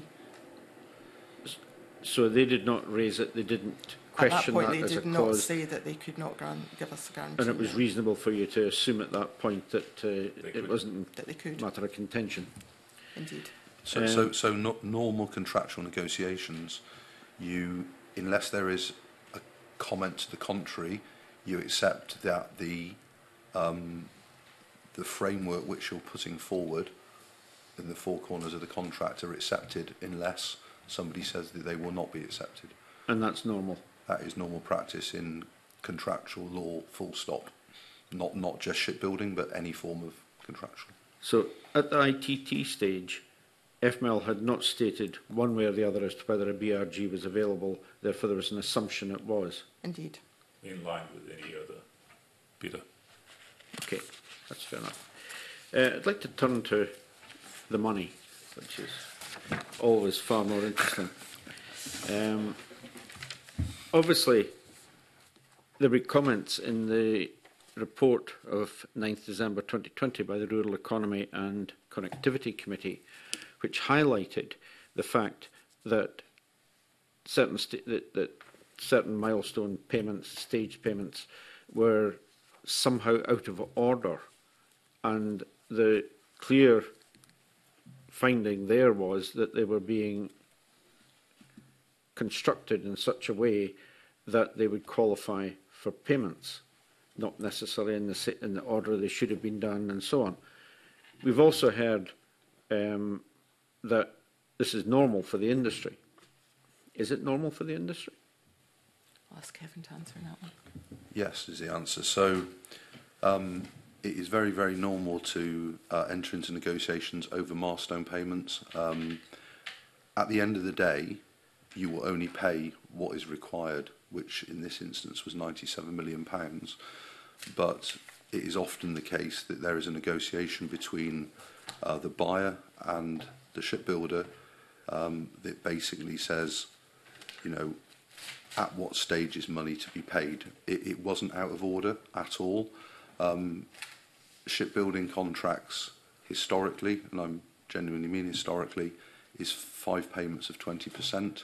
G: So they did not raise it. They didn't question that as a cause.
B: At that point, they did not say that they could not give us a guarantee.
G: And it was reasonable for you to assume at that point that it wasn't a matter of contention.
B: Indeed.
D: So not normal contractual negotiations, unless there is a comment to the contrary, you accept that the framework which you're putting forward in the four corners of the contract are accepted unless somebody says that they will not be accepted.
G: And that's normal?
D: That is normal practice in contractual law, full stop. Not just shipbuilding, but any form of contractual.
G: So at the ITT stage, FML had not stated one way or the other as to whether a BRG was available, therefore there was an assumption it was.
B: Indeed.
E: In line with any other bidder.
G: Okay, that's fair enough. I'd like to turn to the money, which is always far more interesting. Obviously, there were comments in the report of 9th December 2020 by the Rural Economy and Connectivity Committee, which highlighted the fact that certain milestone payments, stage payments, were somehow out of order, and the clear finding there was that they were being constructed in such a way that they would qualify for payments, not necessarily in the order they should have been done, and so on. We've also heard that this is normal for the industry. Is it normal for the industry?
B: I'll ask Kevin to answer that one.
D: Yes, is the answer. So it is very, very normal to enter into negotiations over milestone payments. At the end of the day, you will only pay what is required, which in this instance was £97 million. But it is often the case that there is a negotiation between the buyer and the shipbuilder that basically says, you know, at what stage is money to be paid. It wasn't out of order at all. Shipbuilding contracts historically, and I genuinely mean historically, is 5 payments of 20%.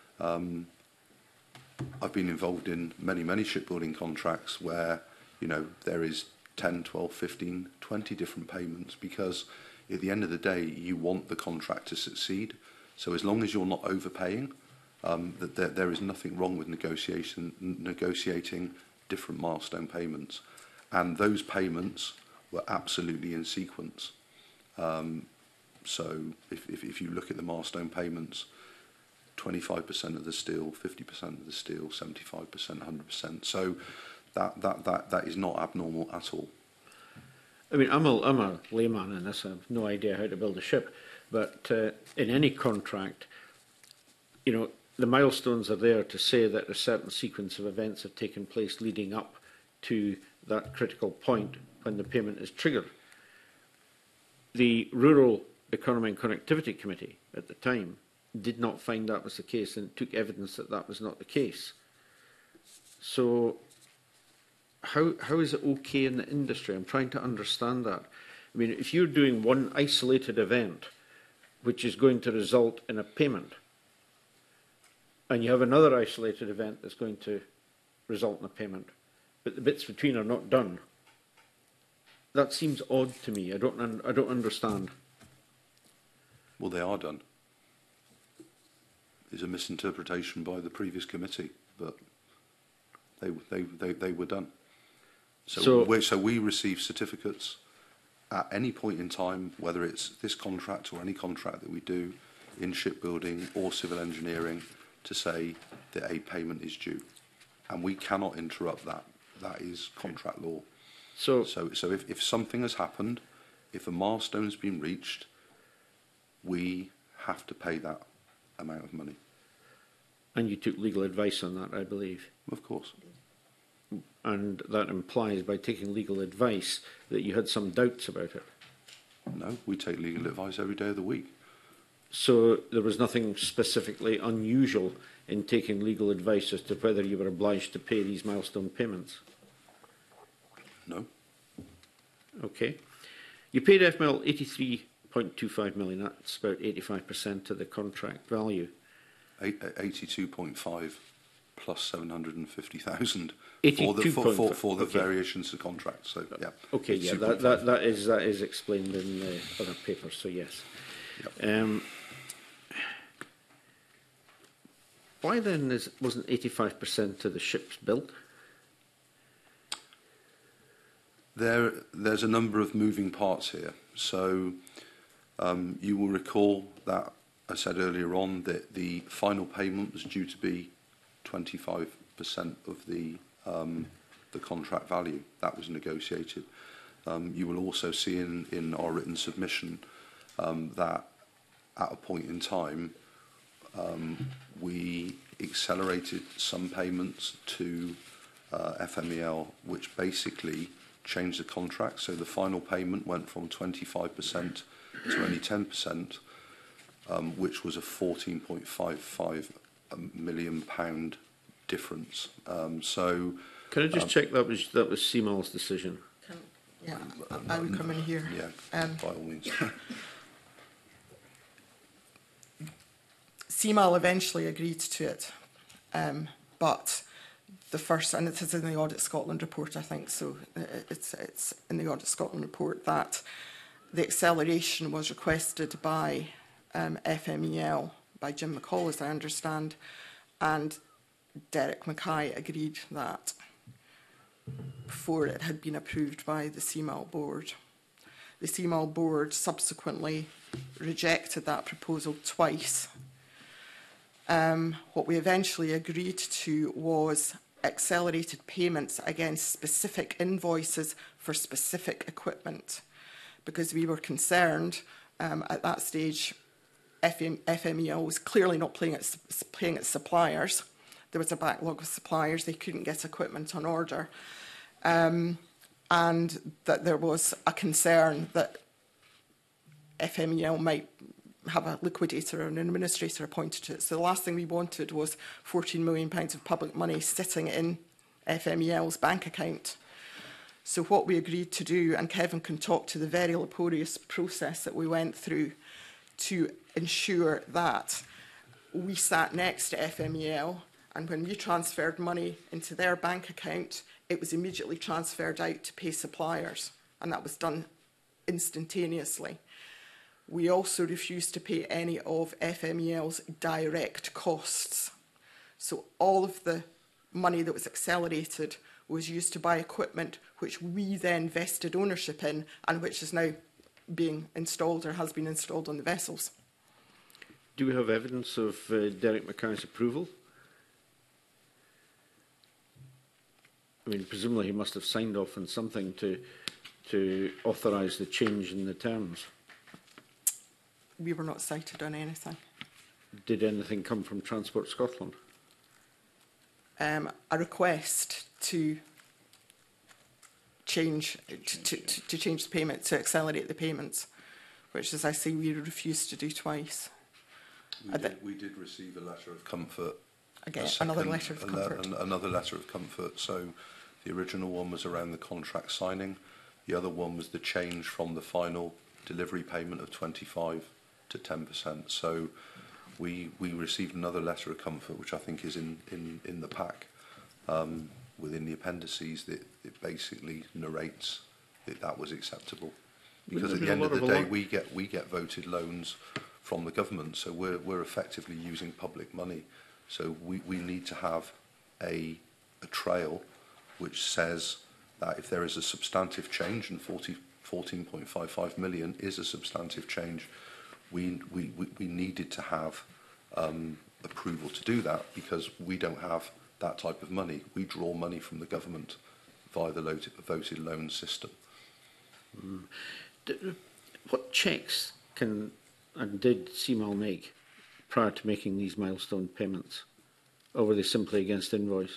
D: I've been involved in many shipbuilding contracts where, you know, there is 10, 12, 15, 20 different payments, because at the end of the day, you want the contract to succeed. So as long as you're not overpaying, there is nothing wrong with negotiating different milestone payments. And those payments were absolutely in sequence. So if you look at the milestone payments, 25% of the steel, 50% of the steel, 75%, 100%. So that is not abnormal at all.
G: I mean, I'm a layman in this. I have no idea how to build a ship. But in any contract, you know, the milestones are there to say that a certain sequence of events have taken place leading up to that critical point when the payment is triggered. The Rural Economy and Connectivity Committee at the time did not find that was the case, and took evidence that that was not the case. So how is it okay in the industry? I'm trying to understand that. I mean, if you're doing one isolated event which is going to result in a payment, and you have another isolated event that's going to result in a payment, but the bits between are not done, that seems odd to me. I don't understand.
D: Well, they are done. It's a misinterpretation by the previous committee, but they were done. So we receive certificates at any point in time, whether it's this contract or any contract that we do in shipbuilding or civil engineering, to say that a payment is due, and we cannot interrupt that. That is contract law. So if something has happened, if a milestone has been reached, we have to pay that amount of money.
G: And you took legal advice on that, I believe.
D: Of course.
G: And that implies, by taking legal advice, that you had some doubts about it.
D: No, we take legal advice every day of the week.
G: So there was nothing specifically unusual in taking legal advice as to whether you were obliged to pay these milestone payments?
D: No.
G: Okay. You paid FML 83.25 million. That's about 85% of the contract value.
D: 82.5 plus 750,000 for the variations of contracts. So yeah.
G: Okay, yeah, that is explained in the other papers. So yes. Yep. Why then wasn't 85% of the ships built?
D: There's a number of moving parts here. So you will recall that I said earlier on that the final payment was due to be 25% of the contract value. That was negotiated. You will also see in our written submission that at a point in time, we accelerated some payments to FMEL, which basically changed the contract. So the final payment went from 25% to only 10%, which was a £14.55 million difference. So,
G: can I just check that was CMAL's decision?
B: Yeah, I would come in here.
D: Yeah, by all means.
B: CMAL eventually agreed to it, but the first, and it is in the Audit Scotland report, I think, so it's in the Audit Scotland report that the acceleration was requested by FMEL, by Jim McCall, as I understand, and Derek Mackay agreed that before it had been approved by the CMAL board. The CMAL board subsequently rejected that proposal twice. What we eventually agreed to was accelerated payments against specific invoices for specific equipment, because we were concerned at that stage FMEL was clearly not paying its suppliers. There was a backlog of suppliers, they couldn't get equipment on order, and that there was a concern that FMEL might have a liquidator or an administrator appointed to it. So the last thing we wanted was £14 million of public money sitting in FMEL's bank account. So what we agreed to do, and Kevin can talk to the very laborious process that we went through to ensure that we sat next to FMEL, and when we transferred money into their bank account, it was immediately transferred out to pay suppliers, and that was done instantaneously. We also refused to pay any of FMEL's direct costs. So all of the money that was accelerated was used to buy equipment which we then vested ownership in and which is now being installed or has been installed on the vessels.
G: Do we have evidence of Derek Mackay's approval? I mean, presumably he must have signed off on something to authorise the change in the terms.
B: We were not cited on anything.
G: Did anything come from Transport Scotland?
B: A request to change to change the payment, to accelerate the payments, which, as I say, we refused to do twice.
D: We did receive a letter of comfort.
B: Again, another letter of comfort.
D: Another letter of comfort. So the original one was around the contract signing. The other one was the change from the final delivery payment of 25 to 10%. So we received another letter of comfort, which I think is in the pack, within the appendices, that it basically narrates that was acceptable. Because at the end of the day, we get voted loans from the government, so we're effectively using public money. So we need to have a trail which says that if there is a substantive change, and 14.55 million is a substantive change, we needed to have approval to do that, because we don't have that type of money. We draw money from the government via the voted loan system.
G: What checks can and did CMAL make prior to making these milestone payments? Or were they simply against invoice?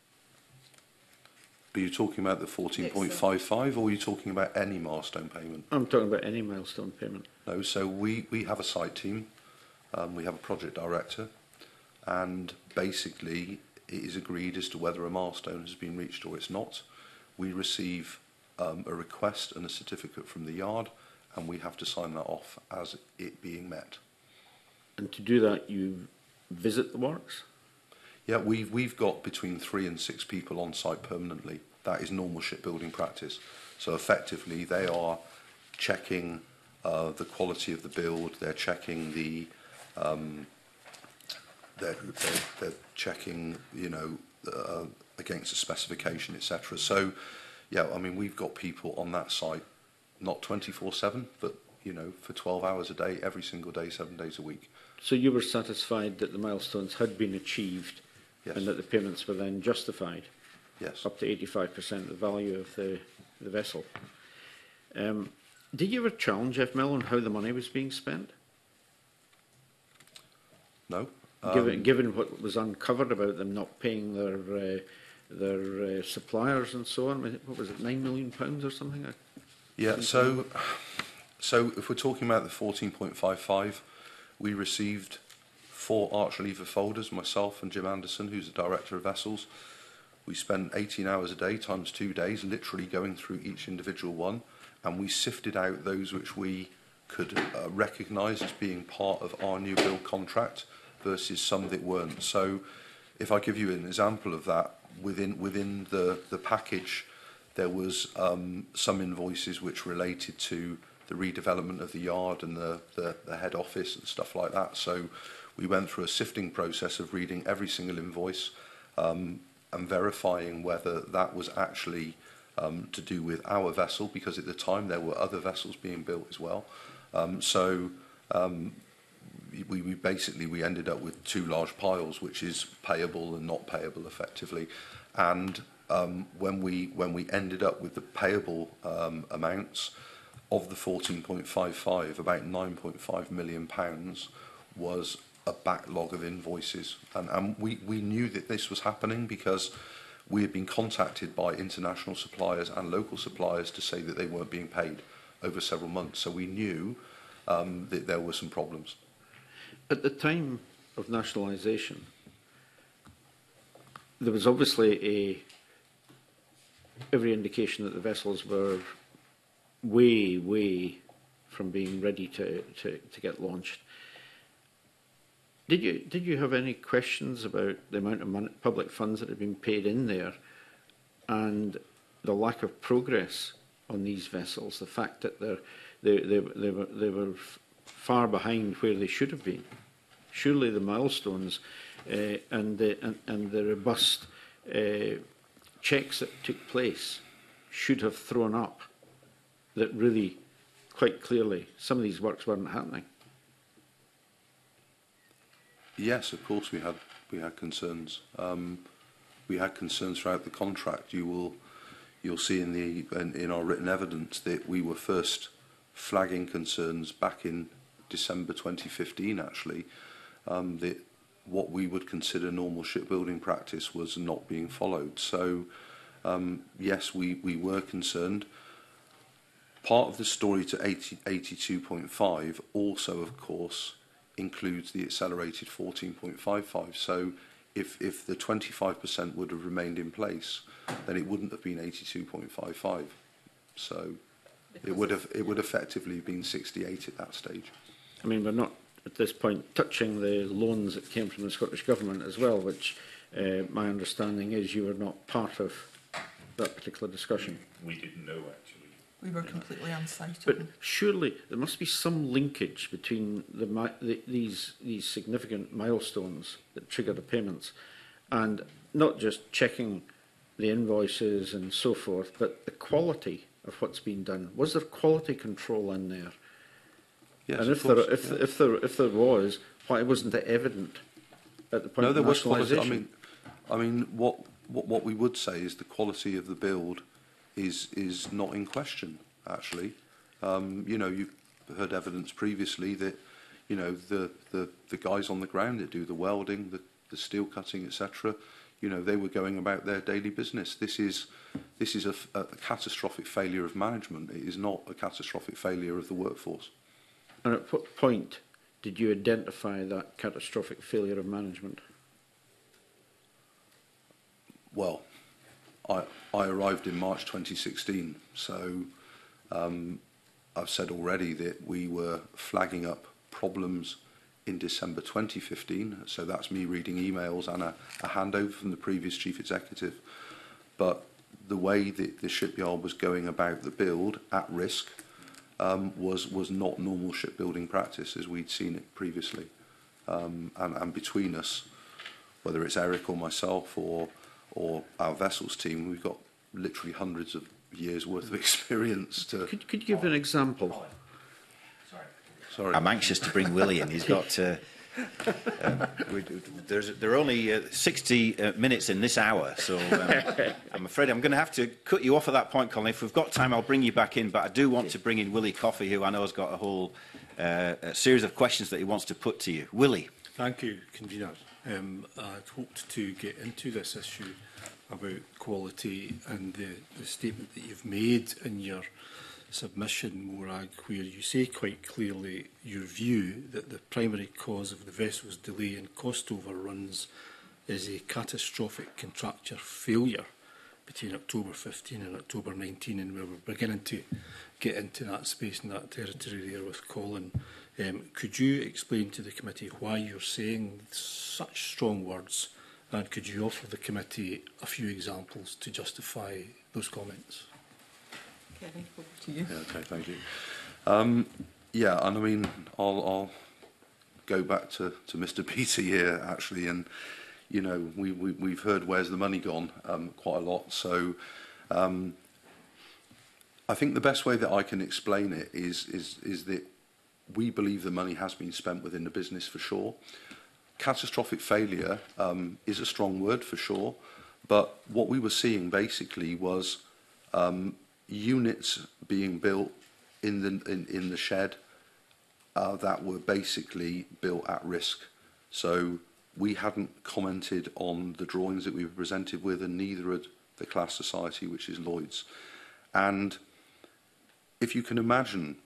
D: Are you talking about the 14.55, or are you talking about any milestone payment?
G: I'm talking about any milestone payment.
D: No, so we have a site team, we have a project director, and basically it is agreed as to whether a milestone has been reached or it's not. We receive a request and a certificate from the yard, and we have to sign that off as it being met.
G: And to do that, you visit the works?
D: Yeah, we've got between 3 and 6 people on site permanently. That is normal shipbuilding practice. So effectively, they are checking the quality of the build. They're checking the they're checking, you know, against the specification, etc. So, yeah, I mean, we've got people on that site, not 24/7, but you know, for 12 hours a day, every single day, 7 days a week.
G: So you were satisfied that the milestones had been achieved,
D: Yes.
G: and that the payments were then justified?
D: Yes.
G: Up to 85% of the value of the vessel. Did you ever challenge FML on how the money was being spent?
D: No.
G: Given what was uncovered about them not paying their suppliers and so on, what was it, £9 million or something?
D: Yeah, so if we're talking about the 14.55, we received 4 arch reliever folders, myself and Jim Anderson, who's the Director of Vessels. We spent 18 hours a day times 2 days literally going through each individual one, and we sifted out those which we could recognise as being part of our new build contract versus some that weren't. So if I give you an example of that, within the package, there was some invoices which related to the redevelopment of the yard and the head office and stuff like that. So we went through a sifting process of reading every single invoice and verifying whether that was actually to do with our vessel, because at the time there were other vessels being built as well. We ended up with 2 large piles, which is payable and not payable effectively. And when we ended up with the payable amounts of the 14.55, about £9.5 million was a backlog of invoices. And we knew that this was happening because we had been contacted by international suppliers and local suppliers to say that they weren't being paid over several months. So we knew that there were some problems.
G: At the time of nationalisation, there was obviously every indication that the vessels were way from being ready to get launched. Did you have any questions about the amount of money, public funds that had been paid in there, and the lack of progress on these vessels? The fact that they were far behind where they should have been. Surely the milestones and the robust checks that took place should have thrown up that really, quite clearly, some of these works weren't happening.
D: Yes, of course we had concerns. We had concerns throughout the contract. You'll see in our written evidence that we were first flagging concerns back in December 2015, actually, that what we would consider normal shipbuilding practice was not being followed. So, yes, we were concerned. Part of the story to 82.5 also, of course, includes the accelerated 14.55. So if the 25% would have remained in place, then it wouldn't have been 82.55. So it would have effectively been 68 at that stage.
G: I mean, we're not at this point touching the loans that came from the Scottish Government as well, which my understanding is you were not part of that particular discussion.
E: We didn't know, actually.
B: We were completely unsighted.
G: But surely there must be some linkage between these significant milestones that trigger the payments, and not just checking the invoices and so forth, but the quality of what's been done. Was there quality control in there?
D: Yes,
G: and if there was, why wasn't it evident at the point
D: no,
G: of
D: there was quality.
G: nationalisation?
D: I mean, what we would say is the quality of the build is not in question, actually. You know, you've heard evidence previously that, you know, the guys on the ground that do the welding, the steel cutting, etc., you know, they were going about their daily business. This is a catastrophic failure of management. It is not a catastrophic failure of the workforce.
G: And at what point did you identify that catastrophic failure of management?
D: Well, I arrived in March 2016, so I've said already that we were flagging up problems in December 2015, so that's me reading emails and a handover from the previous chief executive. But the way that the shipyard was going about the build at risk was not normal shipbuilding practice as we'd seen it previously. And between us, whether it's Eric or myself or our vessels team, we've got literally hundreds of years worth of experience to...
G: Could you give an example?
D: Sorry.
A: I'm anxious to bring Willie in. He's got... there are only 60 minutes in this hour, so I'm afraid I'm going to have to cut you off at that point, Colin. If we've got time, I'll bring you back in, but I do want to bring in Willie Coffey, who I know has got a whole series of questions that he wants to put to you. Willie.
H: Thank you, Convener. I'd hoped to get into this issue about quality and the statement that you've made in your submission, Morag, where you say quite clearly your view that the primary cause of the vessel's delay and cost overruns is a catastrophic contractor failure between October 15 and October 19, and we're beginning to get into that space and that territory there with Colin. Could you explain to the committee why you're saying such strong words, and could you offer the committee a few examples to justify those comments?
B: Kevin, over to you.
D: Yeah, okay, thank you. Yeah, and I mean, I'll go back to Mr. Beattie here, actually, and, you know, we've heard where's the money gone quite a lot. So I think the best way that I can explain it is that we believe the money has been spent within the business for sure. Catastrophic failure is a strong word for sure, but what we were seeing basically was units being built in the shed that were basically built at risk. So we hadn't commented on the drawings that we were presented with, and neither had the class society, which is Lloyd's. And if you can imagine,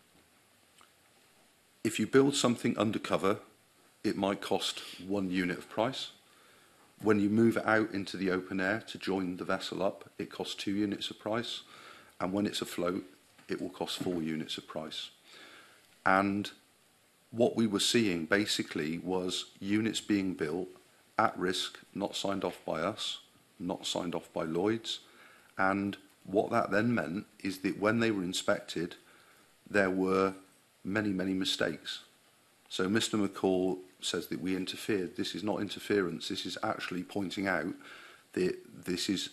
D: if you build something undercover, it might cost 1 unit of price. When you move it out into the open air to join the vessel up, it costs 2 units of price. And when it's afloat, it will cost 4 units of price. And what we were seeing basically was units being built at risk, not signed off by us, not signed off by Lloyd's. And what that then meant is that when they were inspected, there were many, many mistakes. So Mr. McCall says that we interfered. This is not interference. This is actually pointing out that this is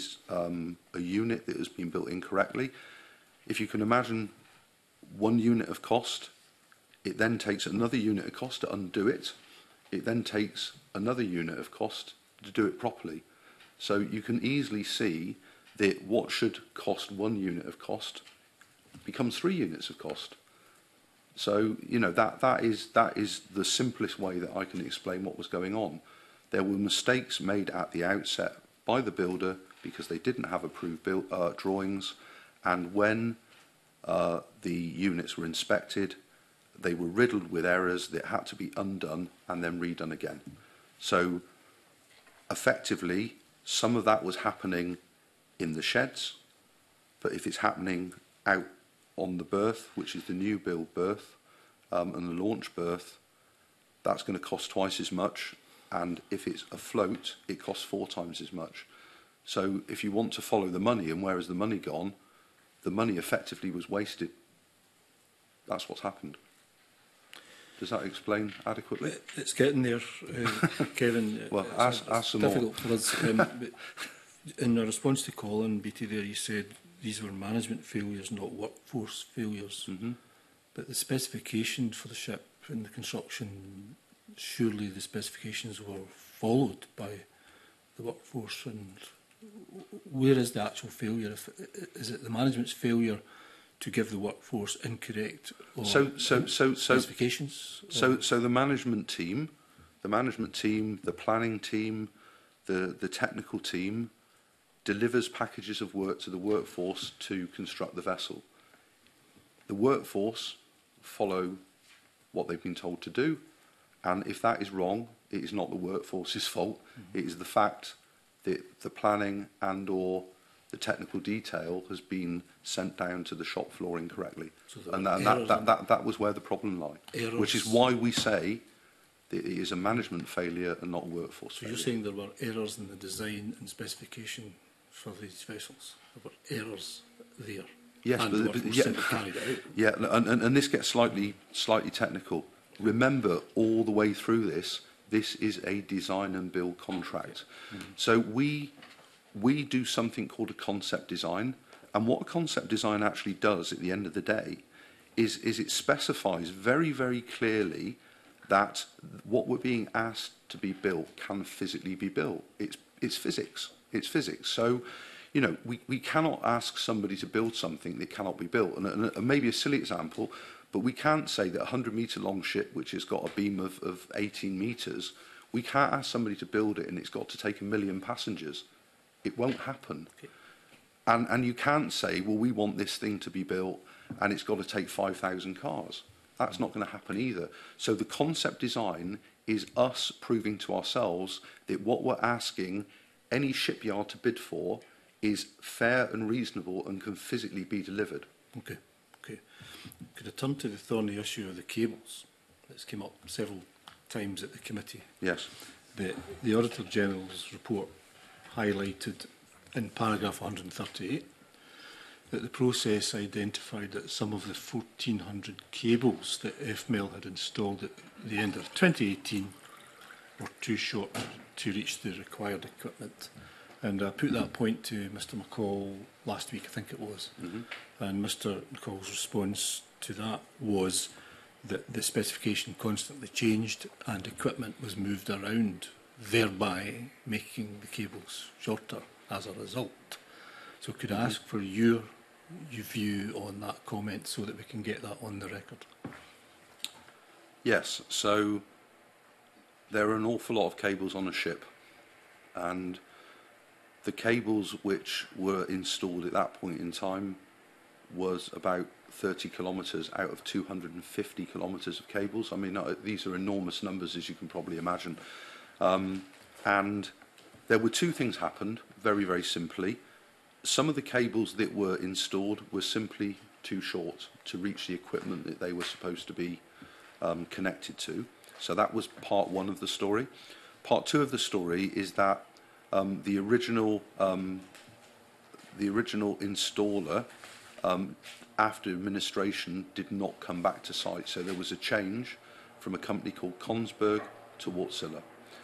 D: a unit that has been built incorrectly. If you can imagine 1 unit of cost, it then takes another unit of cost to undo it. It then takes another unit of cost to do it properly. So you can easily see that what should cost 1 unit of cost becomes 3 units of cost. So, you know, that is the simplest way that I can explain what was going on. There were mistakes made at the outset by the builder because they didn't have approved drawings, and when the units were inspected, they were riddled with errors that had to be undone and then redone again. So, effectively, some of that was happening in the sheds, but if it's happening out on the berth, which is the new build berth, and the launch berth, that's going to cost twice as much, and if it's afloat, it costs 4 times as much. So if you want to follow the money, and where has the money gone, the money effectively was wasted. That's what's happened. Does that explain adequately?
H: It's getting there, Kevin.
D: Well, ask some more.
H: Difficult for us. But in a response to Colin Beattie there, he said these were management failures, not workforce failures. Mm-hmm. But the specification for the ship and the construction, surely the specifications were followed by the workforce. And where is the actual failure? Is it the management's failure to give the workforce incorrect specifications?
D: So the management team, the planning team, the technical team delivers packages of work to the workforce to construct the vessel. The workforce follow what they've been told to do, and if that is wrong, it is not the workforce's fault. Mm-hmm. It is the fact that the planning and or the technical detail has been sent down to the shop floor incorrectly. So that was where the problem lied, which is why we say that it is a management failure and not a workforce failure.
H: You're saying there were errors in the design and specification for these vessels? There were errors there?
D: Yes, and this gets slightly technical. Remember, all the way through this is a design and build contract. Okay. Mm-hmm. So we do something called a concept design, and what a concept design actually does at the end of the day is it specifies very, very clearly that what we're being asked to be built can physically be built. It's physics. It's physics. So, you know, we cannot ask somebody to build something that cannot be built. And maybe a silly example, But we can't say that a 100-metre long ship, which has got a beam of 18 metres, we can't ask somebody to build it and it's got to take 1 million passengers. It won't happen.
H: Okay.
D: And you can't say, well, we want this thing to be built and it's got to take 5,000 cars. That's not going to happen either. So the concept design is us proving to ourselves that what we're asking any shipyard to bid for is fair and reasonable and can physically be delivered.
H: Okay. Okay. Could I turn to the thorny issue of the cables that's came up several times at the committee?
D: Yes.
H: The Auditor General's report highlighted in paragraph 138 that the process identified that some of the 1,400 cables that FML had installed at the end of 2018 were too short to reach the required equipment. And I put that point to Mr McCall last week, I think it was. And Mr McCall's response to that was that the specification constantly changed and equipment was moved around, thereby making the cables shorter as a result. So could I ask for your view on that comment so that we can get that on the record?
D: Yes, so there are an awful lot of cables on a ship, and the cables which were installed at that point in time was about 30 kilometres out of 250 kilometres of cables. I mean, these are enormous numbers, as you can probably imagine. And there were two things happened, very, very simply. Some of the cables that were installed were simply too short to reach the equipment that they were supposed to be connected to. So that was part one of the story. Part two of the story is that the original installer, after administration, did not come back to site. So there was a change from a company called Kongsberg to Wärtsilä.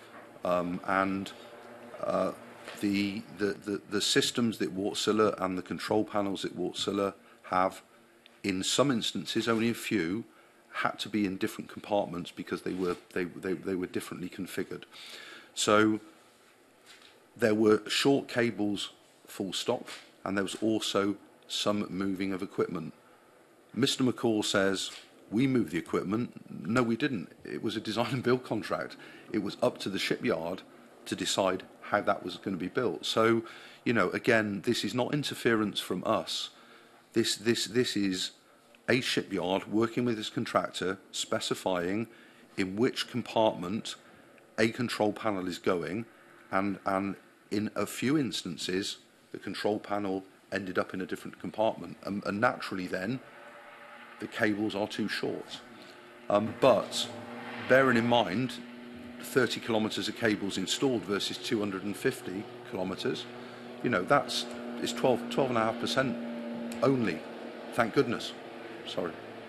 D: The systems that Wärtsilä and the control panels that Wärtsilä have, in some instances, only a few, had to be in different compartments because they were differently configured. So there were short cables, full stop, and there was also some moving of equipment. Mr McCall says, we moved the equipment. No, we didn't. It was a design and build contract. It was up to the shipyard to decide how that was going to be built. So, you know, again, this is not interference from us. This is a shipyard working with its contractor, specifying in which compartment a control panel is going, and in a few instances, the control panel ended up in a different compartment, and naturally then, the cables are too short. But bearing in mind, 30 kilometres of cables installed versus 250 kilometres, you know, it's 12.5% only. Thank goodness. Sorry.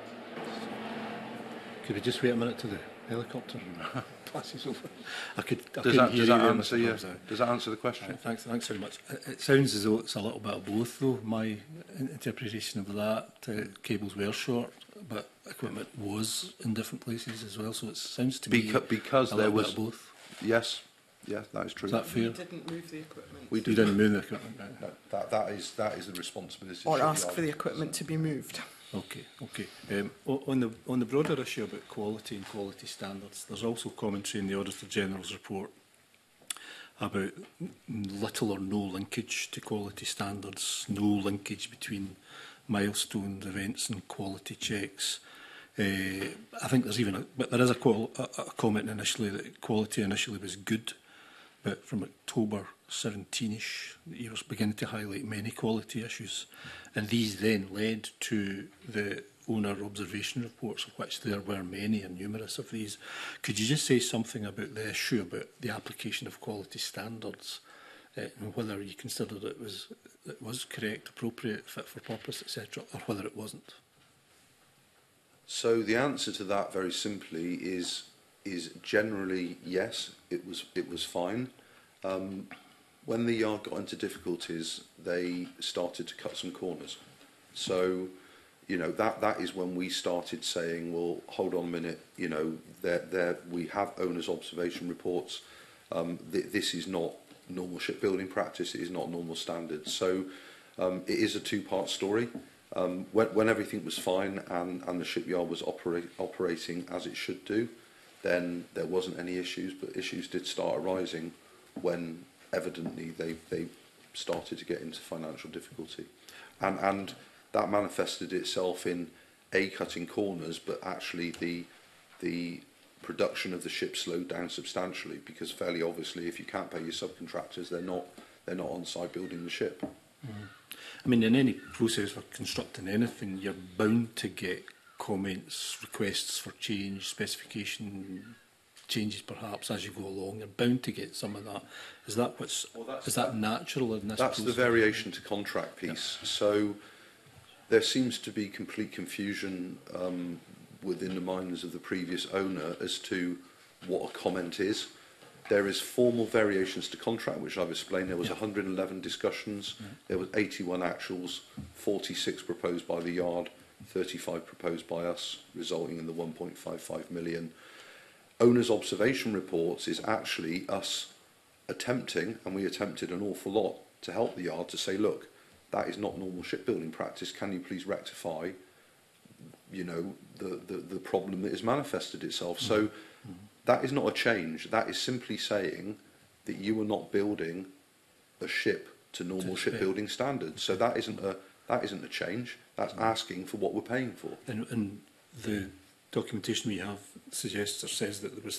H: Could we just wait a minute to the helicopter passes over?
D: Does that answer the question?
H: Thanks very much. It sounds as though it's a little bit of both, though. My interpretation of that, cables were short, but equipment was in different places as well. So it sounds to me
D: because
H: a
D: there
H: little
D: was
H: bit of both.
D: Yes, that is true.
H: Is that fair?
B: We didn't move the equipment.
H: We didn't move the equipment. Right.
D: That is the responsibility.
B: Or ask for the equipment to be moved.
H: Okay. On the broader issue about quality and quality standards, there's also commentary in the Auditor General's report about little or no linkage to quality standards, no linkage between milestones, events and quality checks. I think there's even but there is a comment initially that quality initially was good, but from October 17-ish, he was beginning to highlight many quality issues, and these then led to the owner observation reports, of which there were many and numerous of these. Could you just say something about the issue about the application of quality standards, and whether you considered it was correct, appropriate, fit for purpose, etc., or whether it wasn't?
D: So the answer to that, very simply, is generally yes. It was fine. When the yard got into difficulties, they started to cut some corners. So, you know, that is when we started saying, well, hold on a minute, you know, we have owners' observation reports. This is not normal shipbuilding practice. It is not normal standards. So it is a two-part story. When everything was fine and the shipyard was operating as it should do, then there wasn't any issues, but issues did start arising when evidently they started to get into financial difficulty. And that manifested itself in cutting corners, but actually the production of the ship slowed down substantially, because fairly obviously if you can't pay your subcontractors, they're not on site building the ship.
H: Mm. I mean, in any process for constructing anything, you're bound to get comments, requests for change, specification changes perhaps as you go along. You're bound to get some of that. Is that is that natural in this process?
D: That's the variation to contract piece. Yeah. So there seems to be complete confusion within the minds of the previous owner as to what a comment is. There is formal variations to contract, which I've explained. There was 111 discussions. There was 81 actuals, 46 proposed by the yard, 35 proposed by us, resulting in the 1.55 million. Owners' observation reports is actually us attempting, and we attempted an awful lot to help the yard to say, look, that is not normal shipbuilding practice. Can you please rectify, you know, the problem that has manifested itself? So that is not a change. That is simply saying that you are not building a ship to normal shipbuilding standards. So that isn't a change. That's asking for what we're paying for.
H: And the documentation we have suggests or says that there was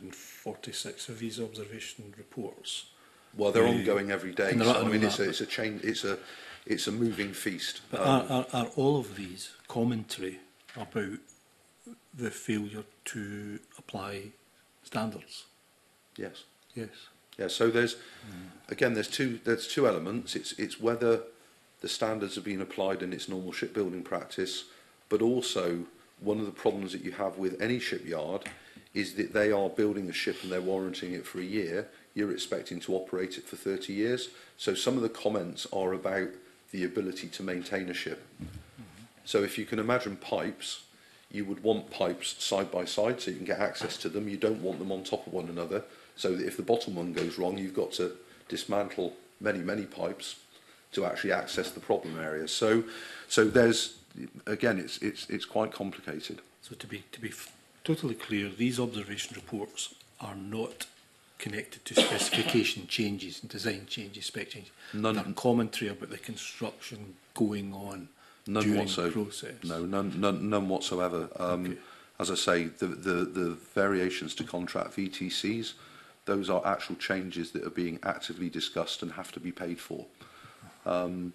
H: 346 of these observation reports.
D: Well, they're ongoing every day. So, I mean, it's a change. It's a moving feast.
H: But are all of these commentary about the failure to apply standards?
D: Yes.
H: Yes.
D: Yeah. So there's again there's two elements. It's whether the standards are being applied in its normal shipbuilding practice, but also one of the problems that you have with any shipyard is that they are building a ship and they're warranting it for a year. You're expecting to operate it for 30 years. So some of the comments are about the ability to maintain a ship. So if you can imagine pipes, you would want pipes side by side so you can get access to them. You don't want them on top of one another, so that if the bottom one goes wrong, you've got to dismantle many pipes to actually access the problem area. So there's, again, it's quite complicated. So
H: to be totally clear, these observation reports are not connected to specification changes and design changes, spec changes. None. They're commentary about the construction going on during the process.
D: No, none whatsoever. Okay. As I say, the variations to contract VTCs, those are actual changes that are being actively discussed and have to be paid for. And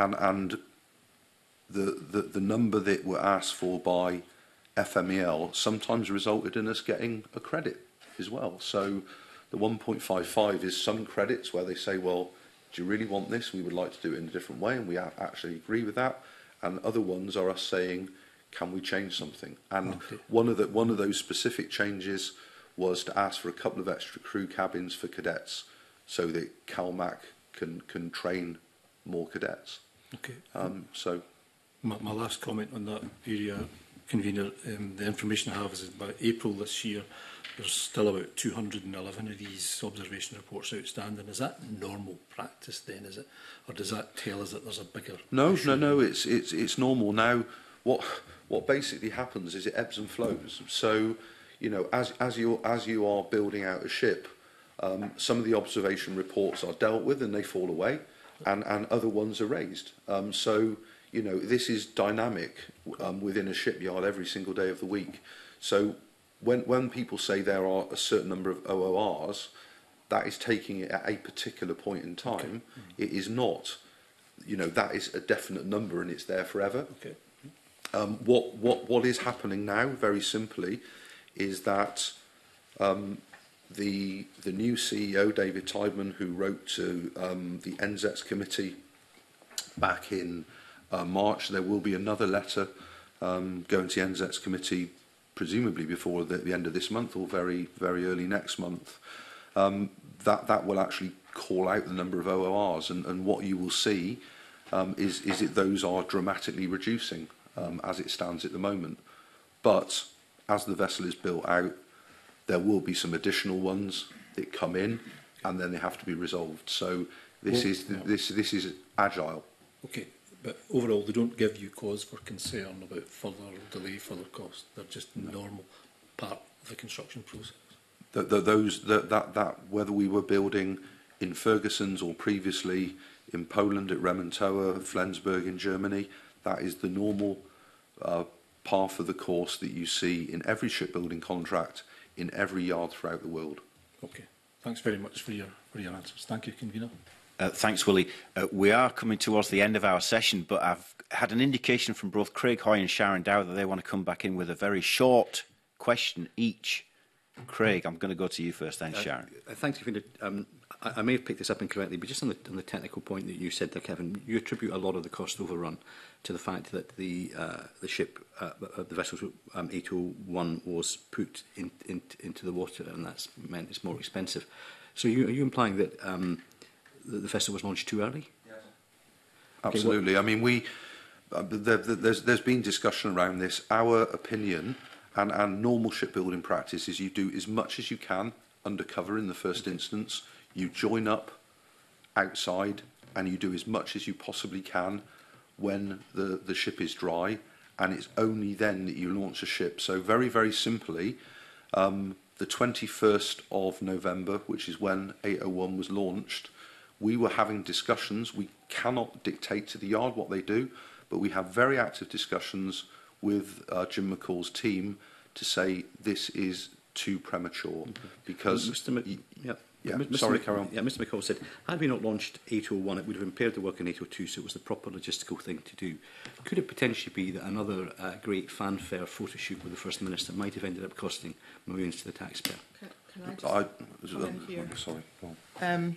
D: the number that were asked for by FMEL sometimes resulted in us getting a credit as well. So the 1.55 is some credits where they say, well, do you really want this? We would like to do it in a different way, and we actually agree with that. And other ones are us saying, can we change something? And one of those specific changes was to ask for a couple of extra crew cabins for cadets so that CalMac can train more cadets.
H: Okay.
D: So
H: my last comment on that area, Convener, the information I have is by April this year, there's still about 211 of these observation reports outstanding. Is that normal practice then, is it? Or does that tell us that there's a bigger issue?
D: No, it's normal. Now, what basically happens is it ebbs and flows. So, you know, as you are building out a ship, some of the observation reports are dealt with and they fall away, and other ones are raised. So, you know, this is dynamic within a shipyard every single day of the week. So when people say there are a certain number of OORs, that is taking it at a particular point in time. Okay. It is not, you know, that is a definite number and it's there forever.
H: Okay.
D: What is happening now, very simply, is that the new CEO, David Tideman, who wrote to the NZETS committee back in March, there will be another letter going to the NZETS committee presumably before the end of this month or very early next month, that will actually call out the number of OORs, and what you will see is that those are dramatically reducing as it stands at the moment. But as the vessel is built out, there will be some additional ones that come in, and then they have to be resolved. So this is agile.
H: Okay. but overall they don't give you cause for concern about further delay, further cost. They're just normal part of the construction process.
D: That whether we were building in Ferguson's or previously in Poland at Remontoa, Flensburg in Germany, that is the normal path of the course that you see in every shipbuilding contract in every yard throughout the world.
H: Okay, thanks very much for your answers. Thank you, Convener.
A: Thanks, Willie. We are coming towards the end of our session, but I've had an indication from both Craig Hoy and Sharon Dow that they want to come back in with a very short question each. Craig, I'm going to go to you first, then Sharon.
F: Thanks, Convener. I may have picked this up incorrectly, but just on the technical point that you said there, Kevin, you attribute a lot of the cost overrun to the fact that the ship, the vessel 801 was put into the water, and that's meant it's more expensive. So are you implying that the vessel was launched too early?
D: Yes. Absolutely. I mean, there's been discussion around this. Our opinion and normal shipbuilding practice is you do as much as you can undercover in the first instance. You join up outside and you do as much as you possibly can when the ship is dry, and it's only then that you launch a ship. So very, very simply, the 21st of November, which is when 801 was launched, we were having discussions. We cannot dictate to the yard what they do, but we have very active discussions with Jim McCall's team to say this is too premature because... Sorry, carry on.
F: Yeah, Mr McCall said, had we not launched 801, it would have impaired the work in 802, so it was the proper logistical thing to do. Could it potentially be that another great fanfare photo shoot with the First Minister might have ended up costing millions to the taxpayer?
B: Can I just come in here?
D: Sorry. Go on.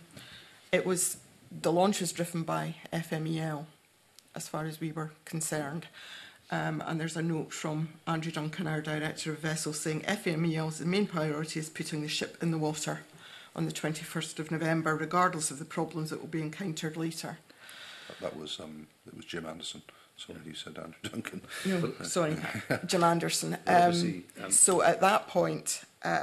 B: The launch was driven by FMEL, as far as we were concerned. And there's a note from Andrew Duncan, our Director of Vessels, saying FMEL's main priority is putting the ship in the water on the 21st of November, regardless of the problems that will be encountered later.
D: That was Jim Anderson. Sorry, you said Andrew Duncan.
B: No, sorry, Jim Anderson. So at that point,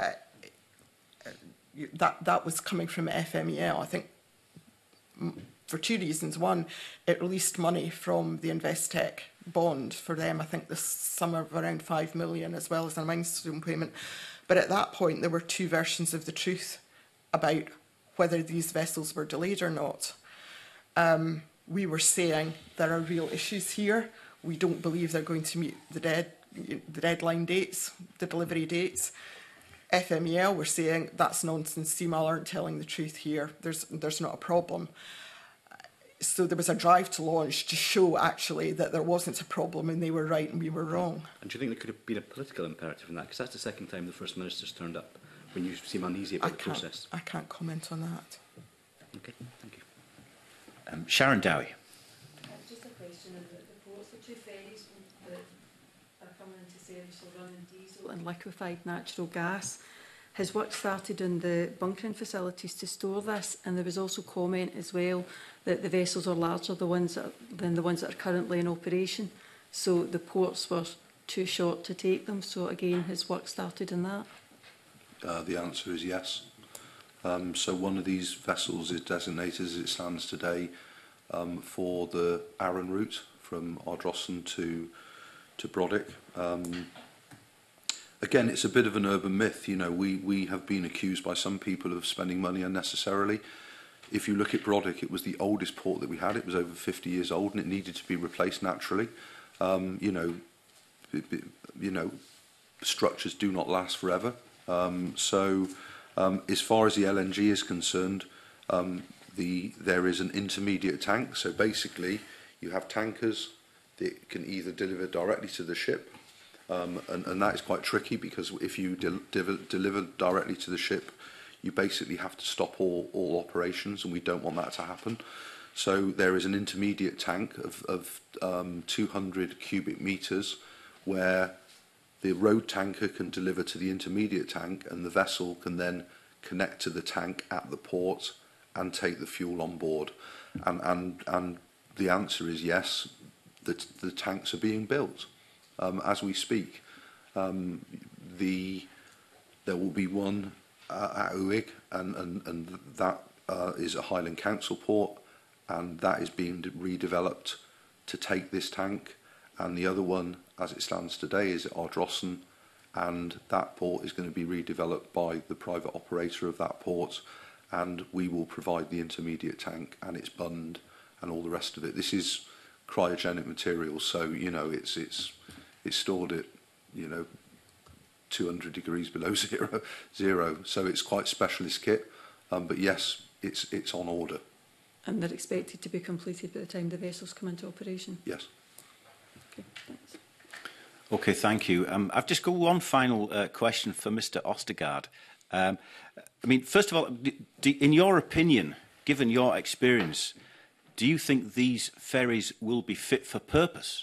B: that was coming from FMEL. I think for two reasons. One, it released money from the Investec bond for them. I think this summer of around 5 million, as well as a milestone payment. But at that point, there were two versions of the truth about whether these vessels were delayed or not. We were saying there are real issues here. We don't believe they're going to meet the deadline dates, the delivery dates. FMEL were saying that's nonsense. CMAL aren't telling the truth here. There's not a problem. So there was a drive to launch to show actually that there wasn't a problem and they were right and we were wrong.
F: And do you think there could have been a political imperative in that? Because that's the second time the First Minister's turned up when you seem uneasy about the process.
B: I can't comment on that.
F: Okay, thank you.
A: Sharon Dowie.
C: Just a question of the ports. The two ferries that are coming into service will run on diesel and liquefied natural gas. Has work started on the bunkering facilities to store this? And there was also comment as well that the vessels are larger than the ones that are currently in operation. So the ports were too short to take them. So again, has work started in that?
D: The answer is yes. So one of these vessels is designated as it stands today for the Arran route from Ardrossan to Brodick. Again, it's a bit of an urban myth. You know, we have been accused by some people of spending money unnecessarily. If you look at Brodick, it was the oldest port that we had. It was over 50 years old and it needed to be replaced naturally. You know, structures do not last forever. As far as the LNG is concerned, there is an intermediate tank. So basically, you have tankers that can either deliver directly to the ship, and that is quite tricky because if you deliver directly to the ship, you basically have to stop all operations, and we don't want that to happen. So there is an intermediate tank of 200 cubic metres where the road tanker can deliver to the intermediate tank and the vessel can then connect to the tank at the port and take the fuel on board. And the answer is yes, the tanks are being built as we speak. There will be one at Uig and that is a Highland Council port, and that is being redeveloped to take this tank, and the other one, as it stands today, is at Ardrossan, and that port is going to be redeveloped by the private operator of that port, and we will provide the intermediate tank and its bund and all the rest of it. This is cryogenic material, so you know it's stored at 200 degrees below zero, so it's quite specialist kit. But yes, it's on order.
C: And they're expected to be completed by the time the vessels come into operation?
D: Yes.
C: Okay, thanks.
A: Okay, thank you. I've just got one final question for Mr. Ostergaard. I mean, first of all, in your opinion, given your experience, do you think these ferries will be fit for purpose?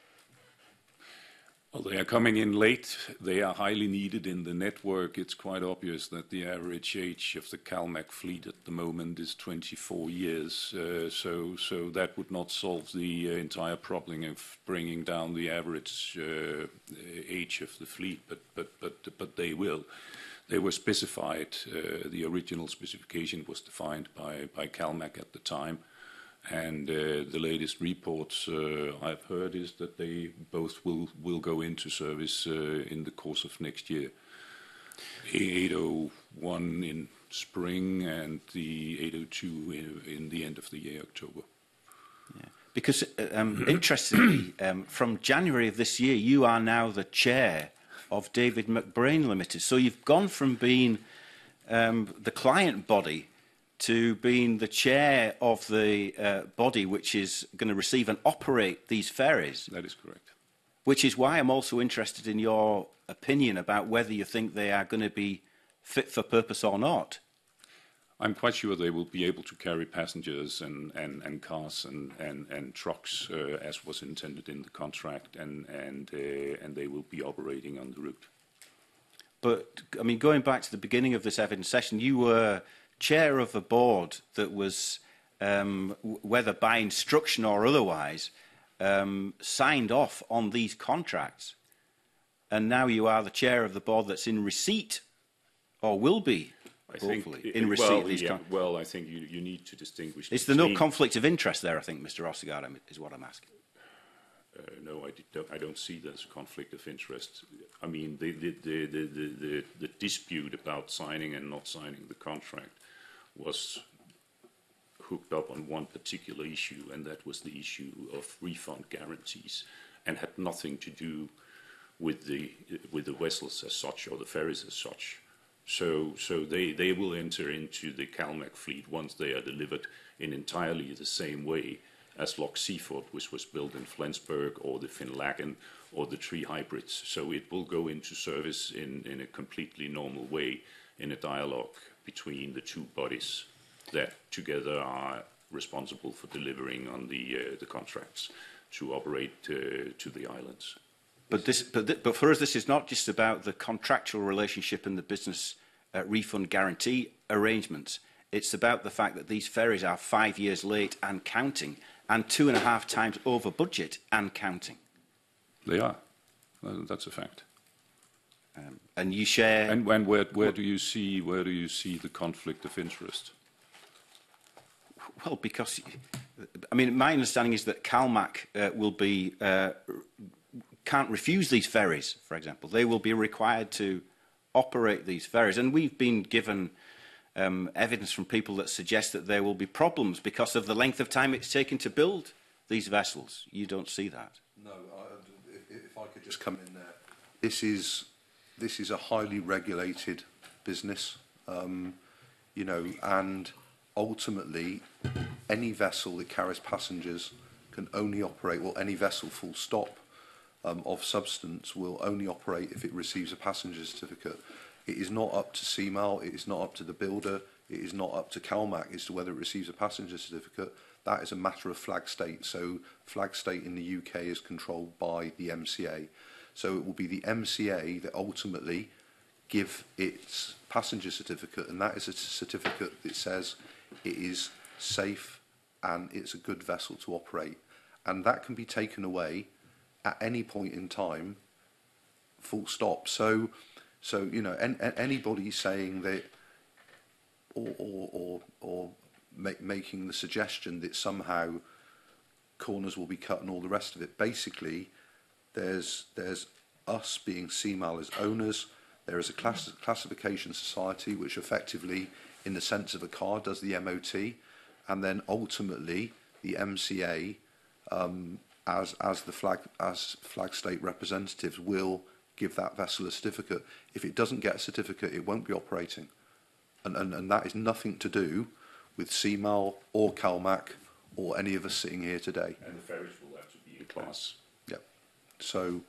E: Well, they are coming in late. They are highly needed in the network. It's quite obvious that the average age of the CalMac fleet at the moment is 24 years. So that would not solve the entire problem of bringing down the average age of the fleet, but they will. They were specified. The original specification was defined by CalMac at the time. And the latest reports I've heard is that they both will go into service in the course of next year. 801 in spring and the 802 in the end of the year, October.
A: Yeah. Because, interestingly, from January of this year, you are now the chair of David McBrain Limited. So you've gone from being the client body to being the chair of the body which is going to receive and operate these ferries.
E: That is correct.
A: Which is why I'm also interested in your opinion about whether you think they are going to be fit for purpose or not.
E: I'm quite sure they will be able to carry passengers and cars and trucks as was intended in the contract, and they will be operating on the route.
A: But, I mean, going back to the beginning of this evidence session, you were chair of a board that was, whether by instruction or otherwise, signed off on these contracts. And now you are the chair of the board that's in receipt, or will be, hopefully, in receipt of these contracts.
E: Well, I think you need to distinguish.
A: Is there no conflict of interest there, I think, Mr. Ostergaard, is what I'm asking?
E: No, I don't see there's a conflict of interest. I mean, the dispute about signing and not signing the contract was hooked up on one particular issue, and that was the issue of refund guarantees, and had nothing to do with the vessels as such or the ferries as such. So they will enter into the CalMac fleet once they are delivered in entirely the same way as Loch Seaford, which was built in Flensburg, or the Finlagan, or the Tree Hybrids. So it will go into service in a completely normal way, in a dialogue between the two bodies that together are responsible for delivering on the contracts to operate to the islands.
A: But for us, this is not just about the contractual relationship and the business refund guarantee arrangements. It's about the fact that these ferries are 5 years late and counting, and 2.5 times over budget and counting.
E: They are. That's a fact.
A: And you share.
E: And where do you see the conflict of interest?
A: Well, because I mean, my understanding is that CalMac will be can't refuse these ferries. For example, they will be required to operate these ferries, and we've been given evidence from people that suggest that there will be problems because of the length of time it's taken to build these vessels. You don't see that?
D: No. If I could just come in there, this is a highly regulated business, you know, and ultimately, any vessel that carries passengers can only operate. Well, any vessel, full stop, of substance will only operate if it receives a passenger certificate. It is not up to CMAL, it is not up to the builder, it is not up to CalMac as to whether it receives a passenger certificate. That is a matter of flag state. So flag state in the UK is controlled by the MCA. So it will be the MCA that ultimately give its passenger certificate, and that is a certificate that says it is safe and it's a good vessel to operate. And that can be taken away at any point in time, full stop. So you know, anybody saying that, or making the suggestion that somehow corners will be cut and all the rest of it. Basically, there's us being CMAL as owners. There is a classification society which effectively, in the sense of a car, does the MOT, and then ultimately the MCA, as flag state representatives, will give that vessel a certificate. If it doesn't get a certificate, it won't be operating, and that is nothing to do with CMAL or CalMac or any of us sitting here today.
E: And the ferries will have to be in class.
D: Yeah. So,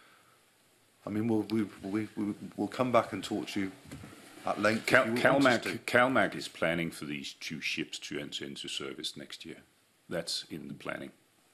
D: I mean, we'll come back and talk to you at length.
E: CalMac is planning for these 2 ships to enter into service next year. That's in the planning.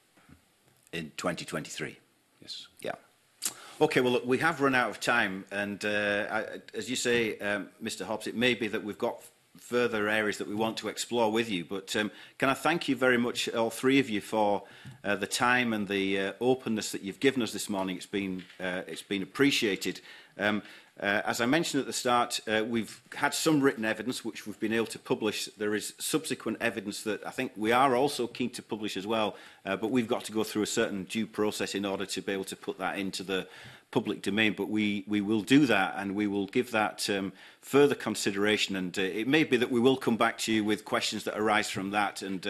A: In 2023?
E: Yes.
A: Yeah. Okay, well, look, we have run out of time, and as you say, Mr. Hobbs, it may be that we've got further areas that we want to explore with you, but can I thank you very much, all 3 of you, for the time and the openness that you've given us this morning. It's been appreciated. As I mentioned at the start, we've had some written evidence which we've been able to publish. There is subsequent evidence that I think we are also keen to publish as well, but we've got to go through a certain due process in order to be able to put that into the public domain. But we will do that, and we will give that further consideration, and it may be that we will come back to you with questions that arise from that, and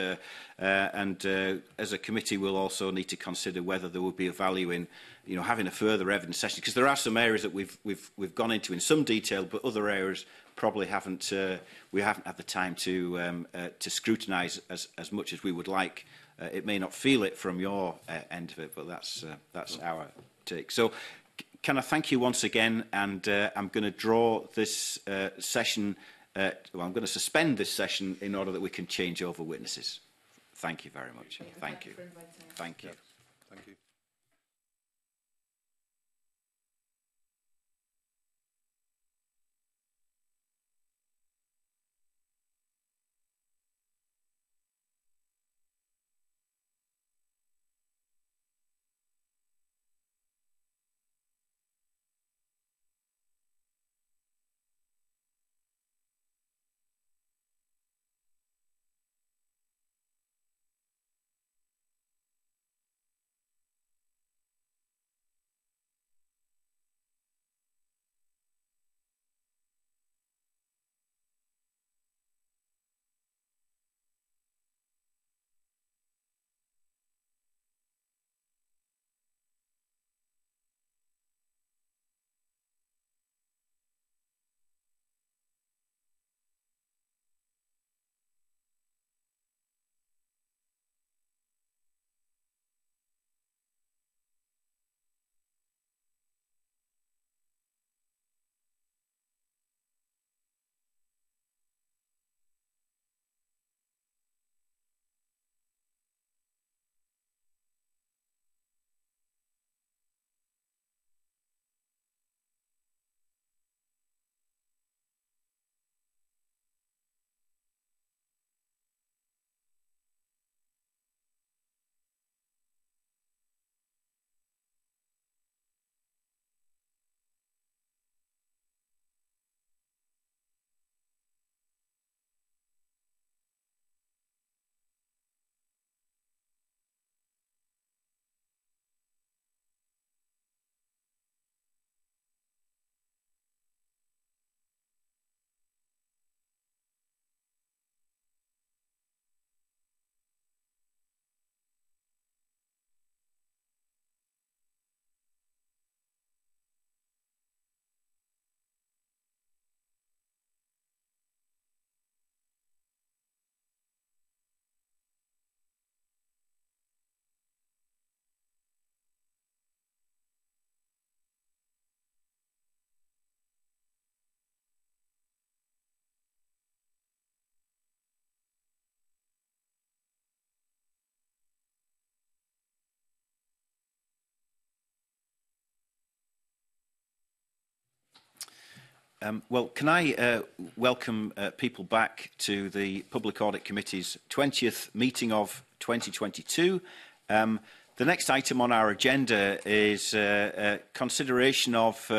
A: as a committee we'll also need to consider whether there would be a value in having a further evidence session, because there are some areas that we've gone into in some detail, but other areas probably we haven't had the time to scrutinise as much as we would like. It may not feel it from your end of it, but that's our take. So, can I thank you once again? And I'm going to draw this session. Well, I'm going to suspend this session in order that we can change over witnesses. Thank you very much. Thank you. Thank you.
D: Thank you.
A: Well, can I welcome people back to the Public Audit Committee's 20th meeting of 2022. The next item on our agenda is consideration of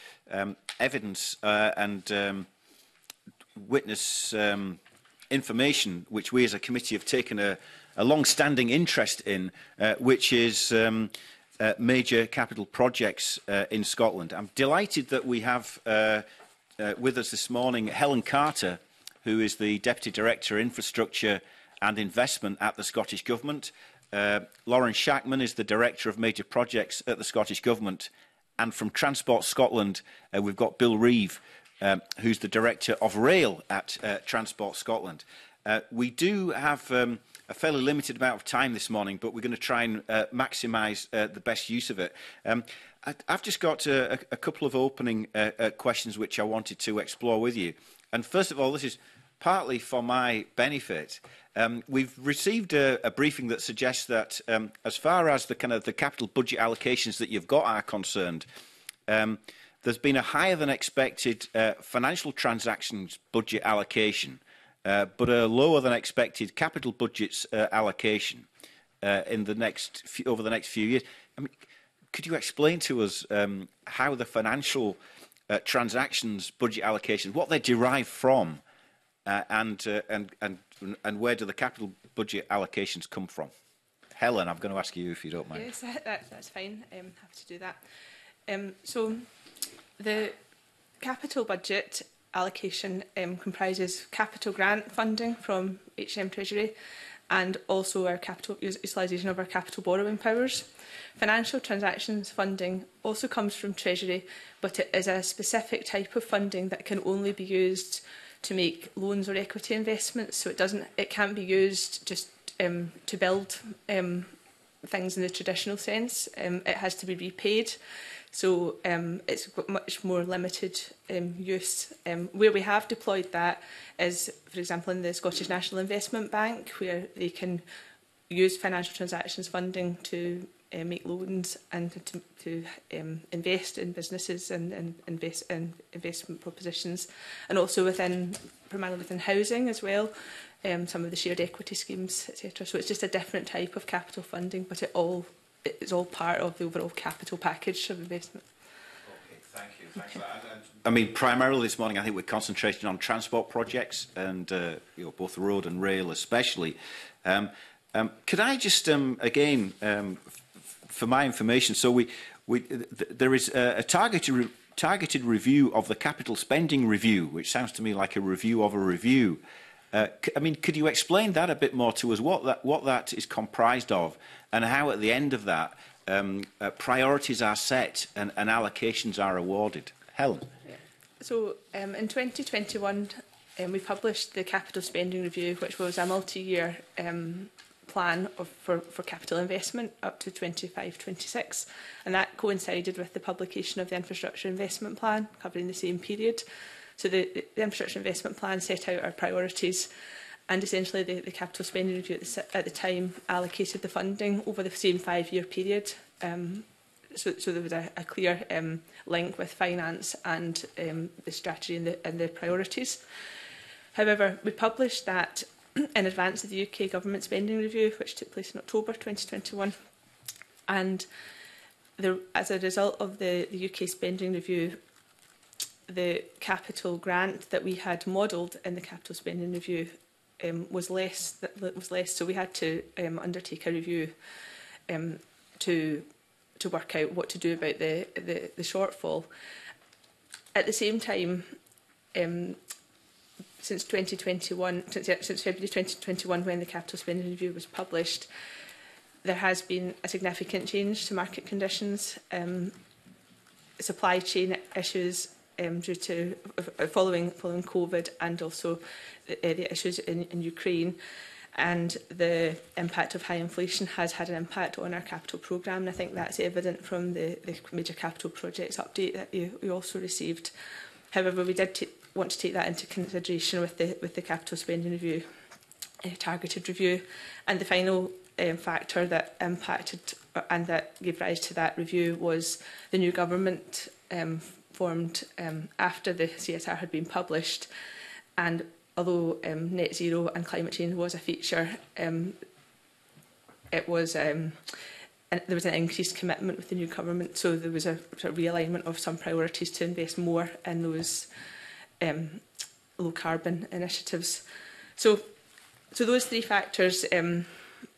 A: evidence and witness information which we as a committee have taken a long-standing interest in, which is major capital projects in Scotland. I'm delighted that we have with us this morning Helen Carter, who is the Deputy Director Infrastructure and Investment at the Scottish Government. Lauren Shackman is the Director of Major Projects at the Scottish Government. And from Transport Scotland, we've got Bill Reeve, who's the Director of Rail at Transport Scotland. We do have a fairly limited amount of time this morning, but we're going to try and maximise the best use of it. I've just got a couple of opening questions which I wanted to explore with you. And first of all, this is partly for my benefit. We've received a briefing that suggests that as far as the capital budget allocations that you've got are concerned, there's been a higher than expected financial transactions budget allocation, but a lower than expected capital budgets allocation over the next few years. I mean, could you explain to us how the financial transactions budget allocations, what they derive from, and where do the capital budget allocations come from? Helen, I'm going to ask you if you don't mind.
I: Yes, that's fine. Happy to do that. So the capital budget allocation comprises capital grant funding from HM Treasury and also our capital utilisation of our capital borrowing powers. Financial transactions funding also comes from Treasury, but it is a specific type of funding that can only be used to make loans or equity investments. So it can't be used just to build things in the traditional sense. It has to be repaid. So it's got much more limited use. Where we have deployed that is, for example, in the Scottish National Investment Bank, where they can use financial transactions funding to make loans and to invest in businesses and invest in investment propositions, and also primarily within housing as well, some of the shared equity schemes, etc. So it's just a different type of capital funding, but it's all part of the overall capital package of investment.
A: Okay, thank you. Thanks for that. I mean, primarily this morning, I think we're concentrating on transport projects and both road and rail, especially. Could I just again, for my information, so there is a targeted review of the capital spending review, which sounds to me like a review of a review. I mean, could you explain that a bit more to us? What that is comprised of, and how at the end of that priorities are set and allocations are awarded? Helen.
I: Yeah. So in 2021, we published the capital spending review, which was a multi-year plan for capital investment up to 25-26, and that coincided with the publication of the infrastructure investment plan covering the same period. So the infrastructure investment plan set out our priorities, and essentially the capital spending review at the time allocated the funding over the same 5-year period. So there was a clear link with finance and the strategy and the priorities. However, we published that in advance of the UK Government Spending Review, which took place in October 2021. And as a result of the UK Spending Review, the capital grant that we had modelled in the capital spending review was less. So we had to undertake a review to work out what to do about the shortfall. At the same time, since February 2021, when the capital spending review was published, there has been a significant change to market conditions, supply chain issues due to following COVID, and also the issues in Ukraine, and the impact of high inflation has had an impact on our capital programme. And I think that's evident from the major capital projects update that you also received. However, we did want to take that into consideration with the capital spending review, targeted review, and the final factor that impacted and that gave rise to that review was the new government formed after the CSR had been published. And although net zero and climate change was a feature, it was there was an increased commitment with the new government, so there was a sort of realignment of some priorities to invest more in those low carbon initiatives. So those three factors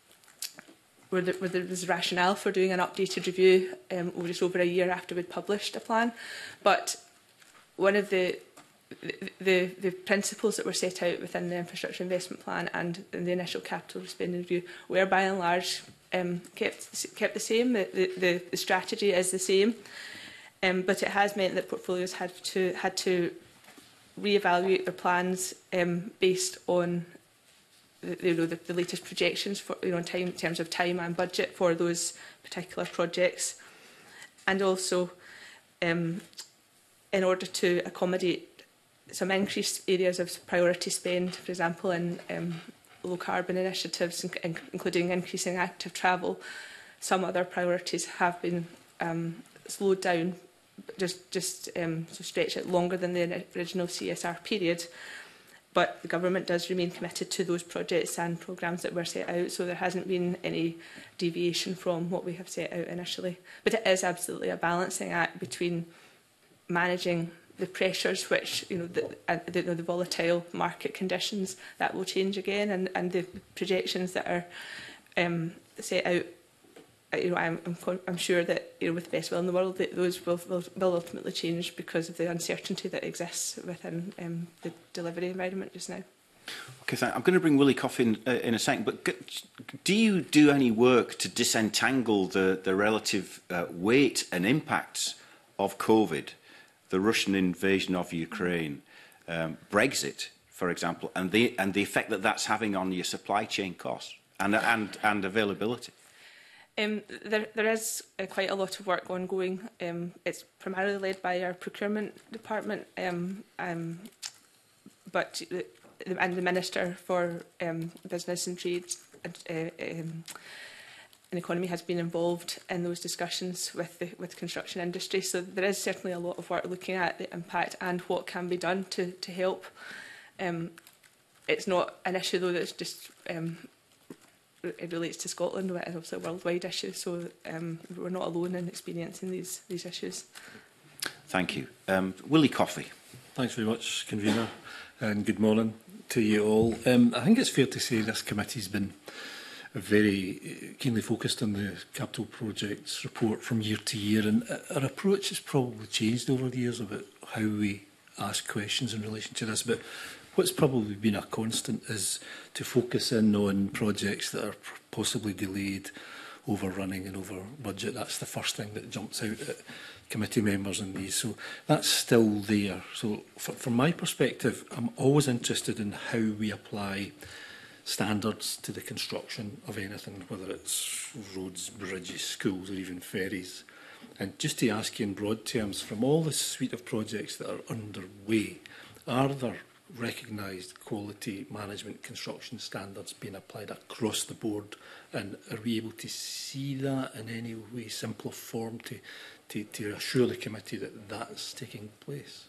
I: where there was rationale for doing an updated review just over a year after we'd published a plan. But one of the principles that were set out within the infrastructure investment plan and in the initial capital spending review were by and large kept the same. The strategy is the same, but it has meant that portfolios had to reevaluate their plans based on the latest projections for in terms of time and budget for those particular projects, and also in order to accommodate some increased areas of priority spend, for example, in low carbon initiatives, including increasing active travel. Some other priorities have been slowed down, just to stretch it longer than the original CSR period. But the government does remain committed to those projects and programmes that were set out, so there hasn't been any deviation from what we have set out initially. But it is absolutely a balancing act between managing the pressures, which the volatile market conditions that will change again, and the projections that are set out. I'm sure that with the best will in the world, that those will ultimately change because of the uncertainty that exists within the delivery environment just now.
A: Okay, I'm going to bring Willie Cough in a second, but do you do any work to disentangle the relative weight and impacts of COVID, the Russian invasion of Ukraine, Brexit, for example, and the effect that that's having on your supply chain costs and availability?
I: There is quite a lot of work ongoing. It's primarily led by our procurement department, but the Minister for Business and Trade and Economy has been involved in those discussions with the construction industry. So there is certainly a lot of work looking at the impact and what can be done to help. It's not an issue though that's just it relates to Scotland, but it's also a worldwide issue. So we're not alone in experiencing these issues.
A: Thank you, Willie Coffey.
H: Thanks very much, Convener, and good morning to you all. I think it's fair to say this committee's been very keenly focused on the capital projects report from year to year, and our approach has probably changed over the years about how we ask questions in relation to this. But what's probably been a constant is to focus in on projects that are possibly delayed, overrunning and over budget. That's the first thing that jumps out at committee members in these. So that's still there. So from my perspective, I'm always interested in how we apply standards to the construction of anything, whether it's roads, bridges, schools or even ferries. And just to ask you in broad terms, from all the suite of projects that are underway, are there recognised quality management construction standards being applied across the board, and are we able to see that in any way, simple form to assure the committee that that's taking place?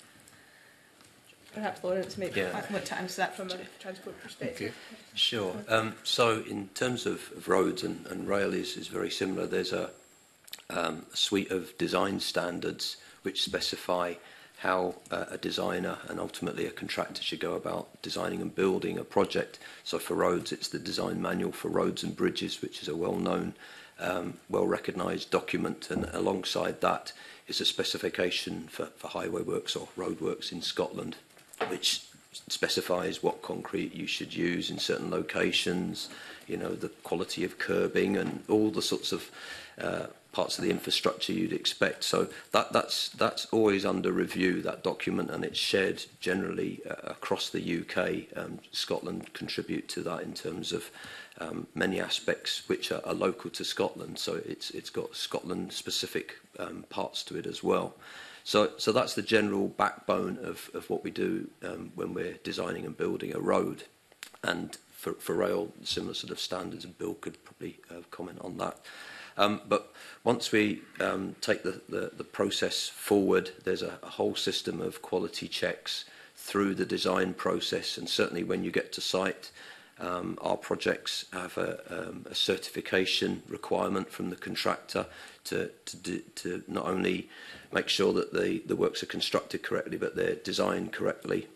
I: Perhaps Lawrence might want to answer that from a transport perspective.
J: Okay. Sure. So in terms of roads and rail is very similar. There's a suite of design standards which specify how a designer and ultimately a contractor should go about designing and building a project. So for roads, it's the design manual for roads and bridges, which is a well-known, well-recognised document, and alongside that is a specification for highway works or road works in Scotland, which specifies what concrete you should use in certain locations, you know, the quality of curbing and all the sorts of parts of the infrastructure you'd expect. So that's always under review, that document, and it's shared generally across the UK. Scotland contribute to that in terms of many aspects which are local to Scotland. So it's got Scotland-specific parts to it as well. So that's the general backbone of what we do when we're designing and building a road. And for rail, similar sort of standards, and Bill could probably comment on that. But once we take the process forward, there's a whole system of quality checks through the design process, and certainly when you get to site, our projects have a certification requirement from the contractor to not only make sure that the works are constructed correctly, but they're designed correctly.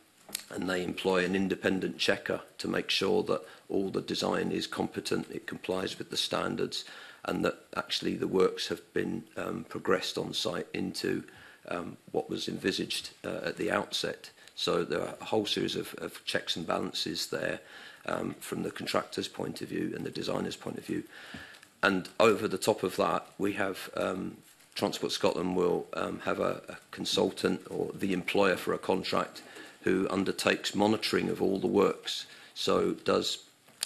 J: and they employ an independent checker to make sure that all the design is competent, it complies with the standards, and that actually the works have been progressed on site into what was envisaged at the outset. So there are a whole series of checks and balances there from the contractor's point of view and the designer's point of view. And over the top of that, we have Transport Scotland will have a consultant or the employer for a contract who undertakes monitoring of all the works. So does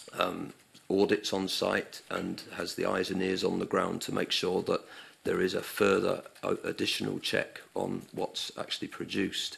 J: audits on site and has the eyes and ears on the ground to make sure that there is a further additional check on what's actually produced.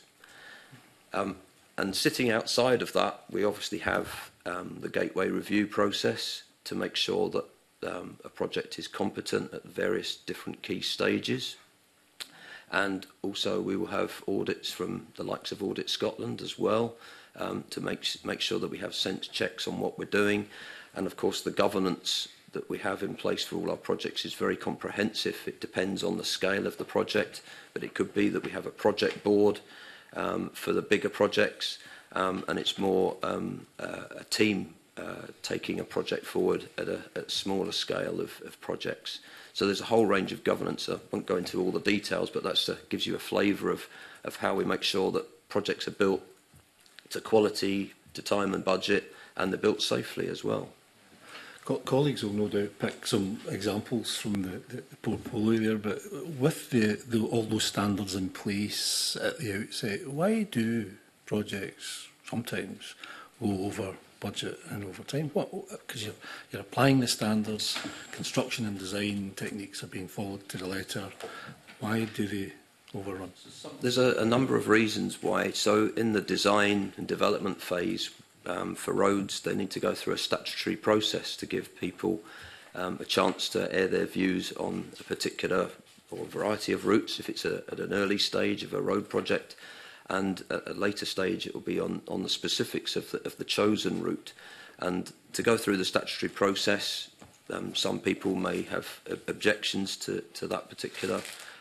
J: And sitting outside of that, we obviously have the gateway review process to make sure that a project is competent at various different key stages. And also we will have audits from the likes of Audit Scotland as well to make sure that we have sense checks on what we're doing. And of course the governance that we have in place for all our projects is very comprehensive. It depends on the scale of the project, but it could be that we have a project board for the bigger projects, and it's more a team taking a project forward at a smaller scale of projects. So there's a whole range of governance. I won't go into all the details, but that gives you a flavour of how we make sure that projects are built to quality, to time and budget, and they're built safely as well.
H: Colleagues will no doubt pick some examples from the portfolio there, but with all those standards in place at the outset, why do projects sometimes go over budget and over time? Because you're applying the standards, construction and design techniques are being followed to the letter. Why do they overrun?
J: There's a number of reasons why. So in the design and development phase, for roads, they need to go through a statutory process to give people a chance to air their views on a particular or variety of routes if it's at an early stage of a road project, and at a later stage it will be on the specifics of the chosen route. And to go through the statutory process, some people may have objections to that particular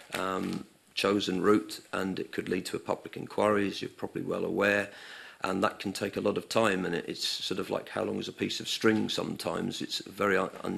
J: chosen route, and it could lead to a public inquiry, as you're probably well aware. And that can take a lot of time, and it's sort of like how long is a piece of string sometimes. It's very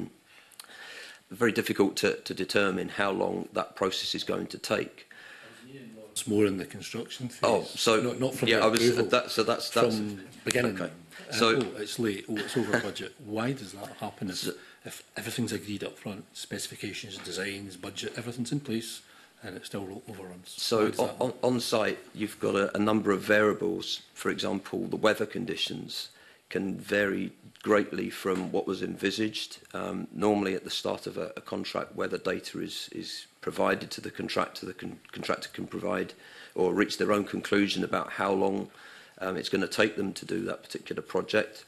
J: difficult to determine how long that process is going to take.
H: It's more in the construction phase.
J: Oh, so
H: not from
J: yeah,
H: that's
J: from
H: beginning.
J: Okay.
H: So it's late. Oh, it's over budget. Why does that happen? If everything's agreed up front, specifications, designs, budget, everything's in place, and it still overruns.
J: So on site, you've got a number of variables. For example, the weather conditions can vary greatly from what was envisaged. Normally, at the start of a contract, weather data is provided to the contractor. The contractor can provide or reach their own conclusion about how long it's going to take them to do that particular project.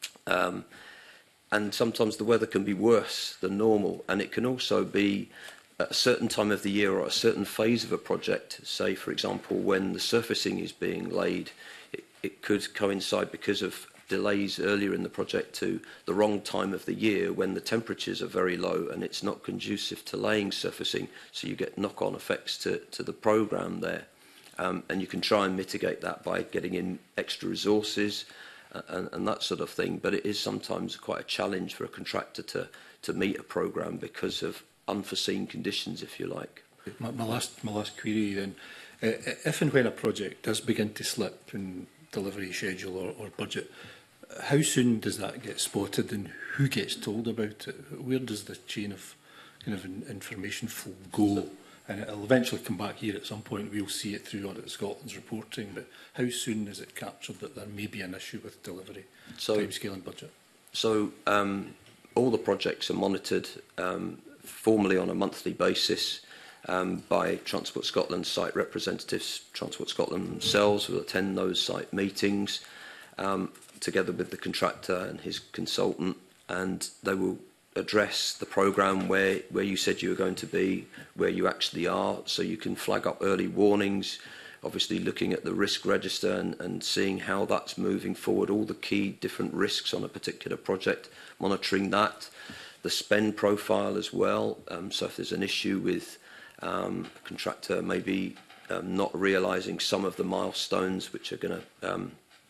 J: And sometimes the weather can be worse than normal, and it can also be at a certain time of the year or a certain phase of a project. Say, for example, when the surfacing is being laid, it could coincide because of delays earlier in the project to the wrong time of the year when the temperatures are very low and it's not conducive to laying surfacing, so you get knock-on effects to the programme there. And you can try and mitigate that by getting in extra resources and that sort of thing, but it is sometimes quite a challenge for a contractor to meet a programme because of unforeseen conditions, if you like.
H: My last query then, if and when a project does begin to slip in delivery schedule or budget, how soon does that get spotted and who gets told about it? Where does the chain of kind of information flow go? And it'll eventually come back here at some point. We'll see it through Audit Scotland's reporting, but how soon is it captured that there may be an issue with delivery, timescale and budget? So
J: all the projects are monitored formally on a monthly basis by Transport Scotland site representatives. Transport Scotland themselves will attend those site meetings together with the contractor and his consultant, and they will address the programme where you said you were going to be, where you actually are, so you can flag up early warnings, obviously looking at the risk register and seeing how that's moving forward, all the key different risks on a particular project, monitoring that, the spend profile as well, so if there's an issue with a contractor maybe not realising some of the milestones which are going to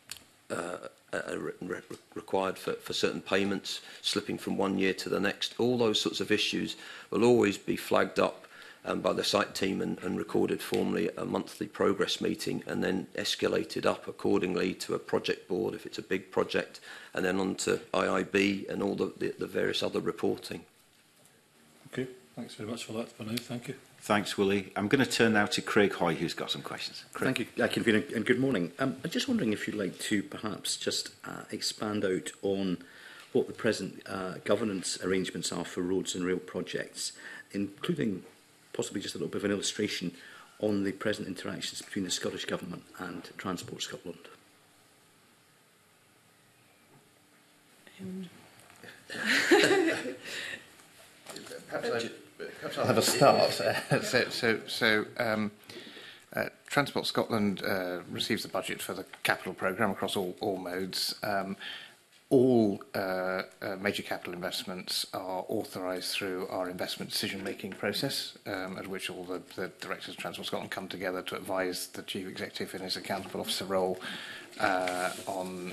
J: required for certain payments, slipping from one year to the next. All those sorts of issues will always be flagged up by the site team and recorded formally at a monthly progress meeting, and then escalated up accordingly to a project board if it's a big project, and then on to IIB and all the various other reporting.
H: Okay, thanks very much for that for now. Thank you.
A: Thanks, Willie. I'm going to turn now to Craig Hoy, who's got some questions. Craig.
F: Thank you, Convener, and good morning. I'm just wondering if you'd like to perhaps just expand out on what the present governance arrangements are for roads and rail projects, including possibly just a little bit of an illustration on the present interactions between the Scottish Government and Transport Scotland.
K: Perhaps I'll have a start. Transport Scotland receives the budget for the capital programme across all modes. All major capital investments are authorised through our investment decision-making process, at which all the directors of Transport Scotland come together to advise the Chief Executive in his accountable officer role on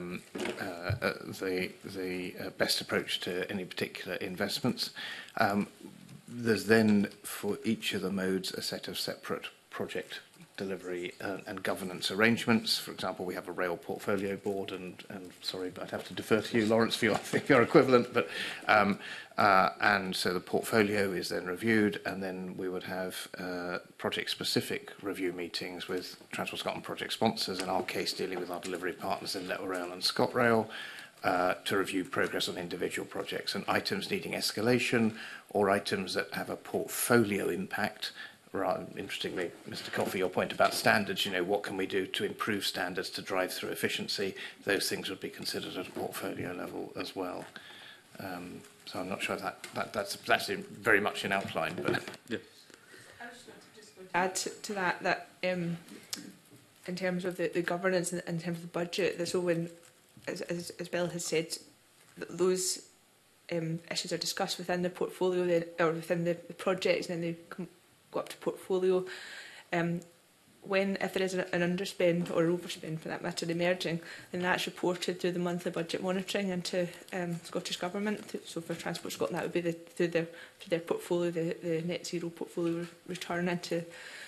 K: the best approach to any particular investments. There's then, for each of the modes, a set of separate project delivery and governance arrangements. For example, we have a rail portfolio board, and sorry, but I'd have to defer to you, Lawrence, for your equivalent. But and so the portfolio is then reviewed, and then we would have project-specific review meetings with Transport Scotland project sponsors. In our case, dealing with our delivery partners in Letwarail and ScotRail, to review progress on individual projects and items needing escalation, or items that have a portfolio impact. Rather interestingly, Mr. Coffey, your point about standards, what can we do to improve standards to drive through efficiency? Those things would be considered at a portfolio level as well. So I'm not sure that's very much in outline. But
F: yeah.
I: I was just going to add to that in terms of the governance and in terms of the budget, there's when, as Bill has said, those issues are discussed within the portfolio or within the projects, and then they go up to portfolio. If there is an underspend or overspend, for that matter, emerging, then that's reported through the monthly budget monitoring into Scottish Government. So for Transport Scotland, that would be through their portfolio, the net zero portfolio return into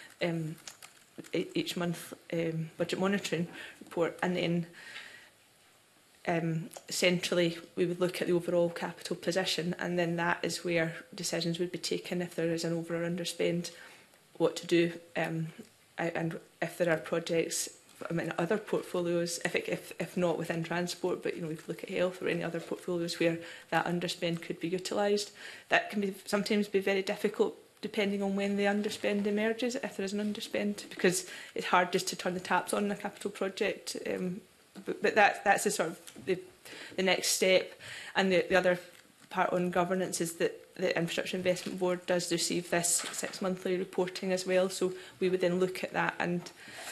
I: each month budget monitoring report, and then centrally we would look at the overall capital position, and then that is where decisions would be taken if there is an over or underspend, what to do, and if there are projects, other portfolios, if not within transport, but we could look at health or any other portfolios where that underspend could be utilised. That can sometimes be very difficult depending on when the underspend emerges, if there is an underspend, because it's hard just to turn the taps on in a capital project. But that's the sort of the next step. And the other part on governance is that the Infrastructure Investment Board does receive this 6-monthly reporting as well. So we would then look at that and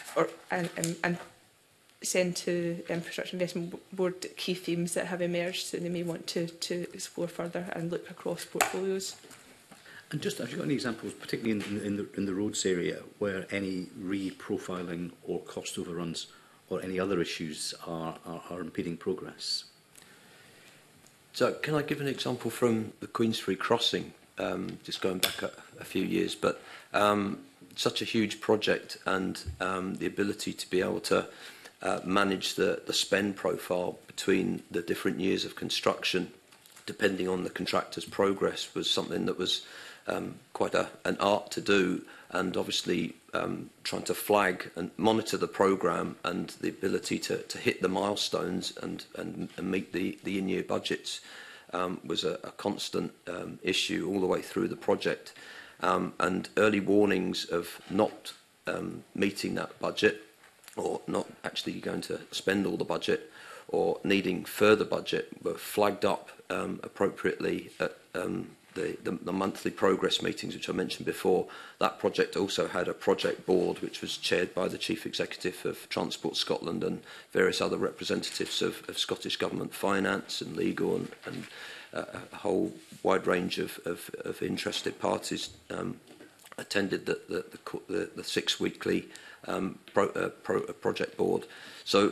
I: send to the Infrastructure Investment Board key themes that have emerged that they may want to explore further and look across portfolios.
F: And just, have you got any examples, particularly in the roads area, where any re-profiling or cost overruns or any other issues are impeding progress?
J: So can I give an example from the Queensferry crossing, just going back a few years, but such a huge project, and the ability to be able to manage the spend profile between the different years of construction, depending on the contractor's progress, was something that was quite an art to do. And obviously trying to flag and monitor the programme and the ability to hit the milestones and meet the in-year budgets was a constant issue all the way through the project. And early warnings of not meeting that budget, or not actually going to spend all the budget, or needing further budget, were flagged up appropriately at the monthly progress meetings, which I mentioned before. That project also had a project board, which was chaired by the Chief Executive of Transport Scotland and various other representatives of Scottish Government finance and legal and a whole wide range of interested parties attended the 6 weekly project board. So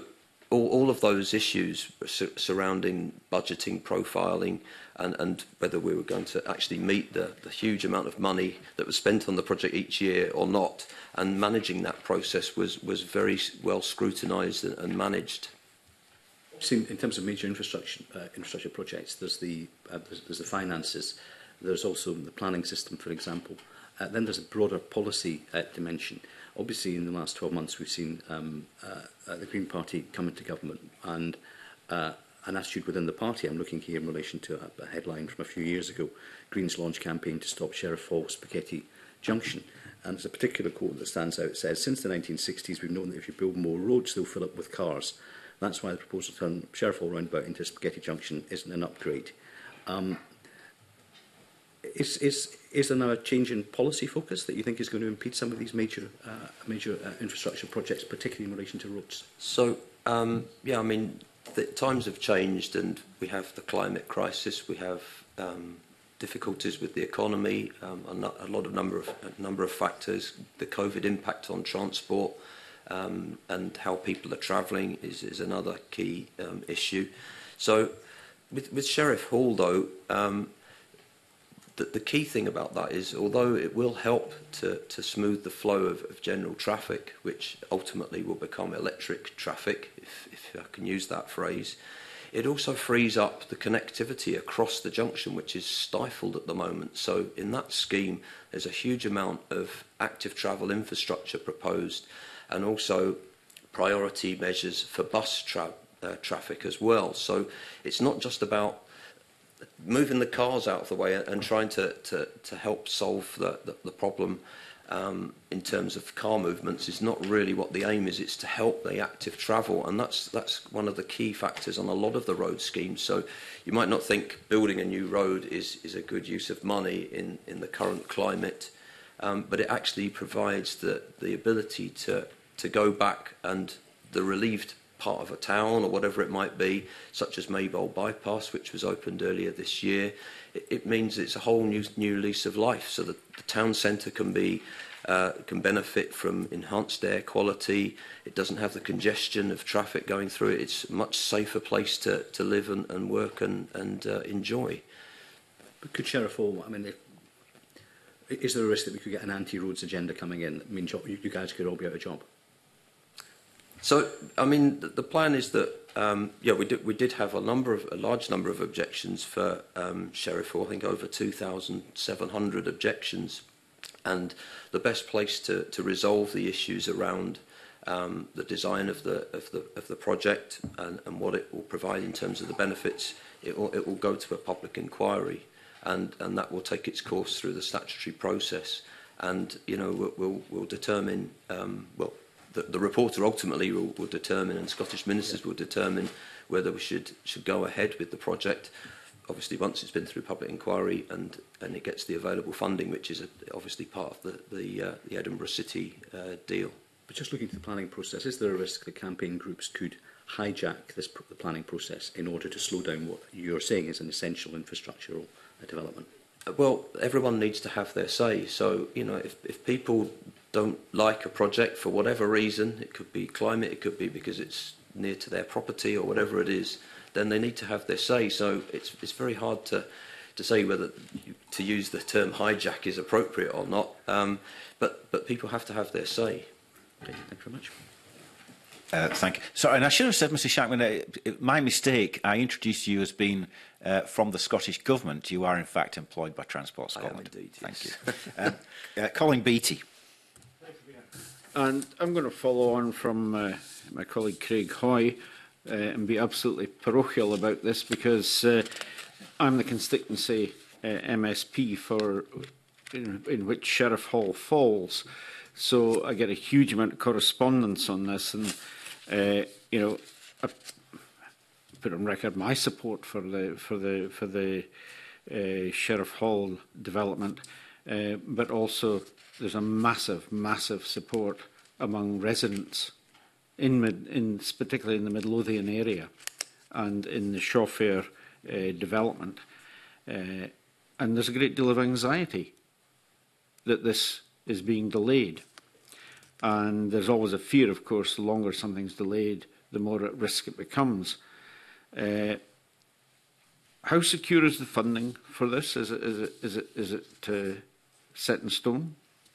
J: all of those issues surrounding budgeting, profiling, and whether we were going to actually meet the huge amount of money that was spent on the project each year or not, and managing that process was very well scrutinised and managed.
F: In terms of major infrastructure projects, there's the finances, there's also the planning system, for example. Then there's a broader policy dimension. Obviously, in the last 12 months, we've seen the Green Party come into government, and an attitude within the party. I'm looking here in relation to a headline from a few years ago: Greens launch campaign to stop Sheriff Hall Spaghetti Junction. And there's a particular quote that stands out. It says, "Since the 1960s, we've known that if you build more roads, they'll fill up with cars. That's why the proposal to turn Sheriff Hall roundabout into Spaghetti Junction isn't an upgrade." Is there now a change in policy focus that you think is going to impede some of these major infrastructure projects, particularly in relation to roads?
J: So, yeah, I mean, the times have changed, and we have the climate crisis, we have difficulties with the economy, number of factors. The COVID impact on transport and how people are travelling is another key issue. So, with Sheriff Hall, though, the key thing about that is, although it will help to smooth the flow of general traffic, which ultimately will become electric traffic, if I can use that phrase, it also frees up the connectivity across the junction, which is stifled at the moment. So in that scheme, there's a huge amount of active travel infrastructure proposed, and also priority measures for bus traffic as well. So it's not just about moving the cars out of the way and trying to help solve the problem in terms of car movements is not really what the aim is. It's to help the active travel, and that's one of the key factors on a lot of the road schemes. So you might not think building a new road is a good use of money in the current climate, but it actually provides the ability to go back, and the relieved part of a town or whatever it might be, such as Maybole Bypass, which was opened earlier this year, it means it's a whole new lease of life. So the town centre can benefit from enhanced air quality. It doesn't have the congestion of traffic going through it. It's a much safer place to live and work and enjoy.
F: But could Sheriff Hall, I mean, is there a risk that we could get an anti-roads agenda coming in that means you guys could all be out of job?
J: So, I mean, the plan is that, yeah, we did have a large number of objections for Sheriff Hall. I think over 2,700 objections, and the best place to resolve the issues around the design of the project and what it will provide in terms of the benefits, it will go to a public inquiry, and that will take its course through the statutory process, and we'll determine The reporter ultimately will determine, and Scottish ministers will determine, whether we should go ahead with the project. Obviously, once it's been through public inquiry and it gets the available funding, which is obviously part of the Edinburgh City deal.
F: But just looking at the planning process, is there a risk that campaign groups could hijack the planning process in order to slow down what you're saying is an essential infrastructural development?
J: Well, everyone needs to have their say. So, if people don't like a project for whatever reason, it could be climate, it could be because it's near to their property or whatever it is, then they need to have their say. So it's very hard to say whether to use the term hijack is appropriate or not, but people have to have their say.
F: Okay, thank you very much.
A: Thank you. Sorry, and I should have said, Mr Shackman, my mistake, I introduced you as being from the Scottish Government. You are, in fact, employed by Transport Scotland.
J: I am indeed,
A: Thank
J: yes.
A: you. Colin Beattie.
G: And I'm going to follow on from my colleague Craig Hoy and be absolutely parochial about this, because I'm the constituency MSP for in which Sheriff Hall falls. So I get a huge amount of correspondence on this, and I put on record my support for the Sheriff Hall development, but also there's a massive support among residents particularly in the Midlothian area and in the Shawfair development, and there's a great deal of anxiety that this is being delayed. And there's always a fear, of course, the longer something's delayed, the more at risk it becomes. How secure is the funding for this? Is it set in stone?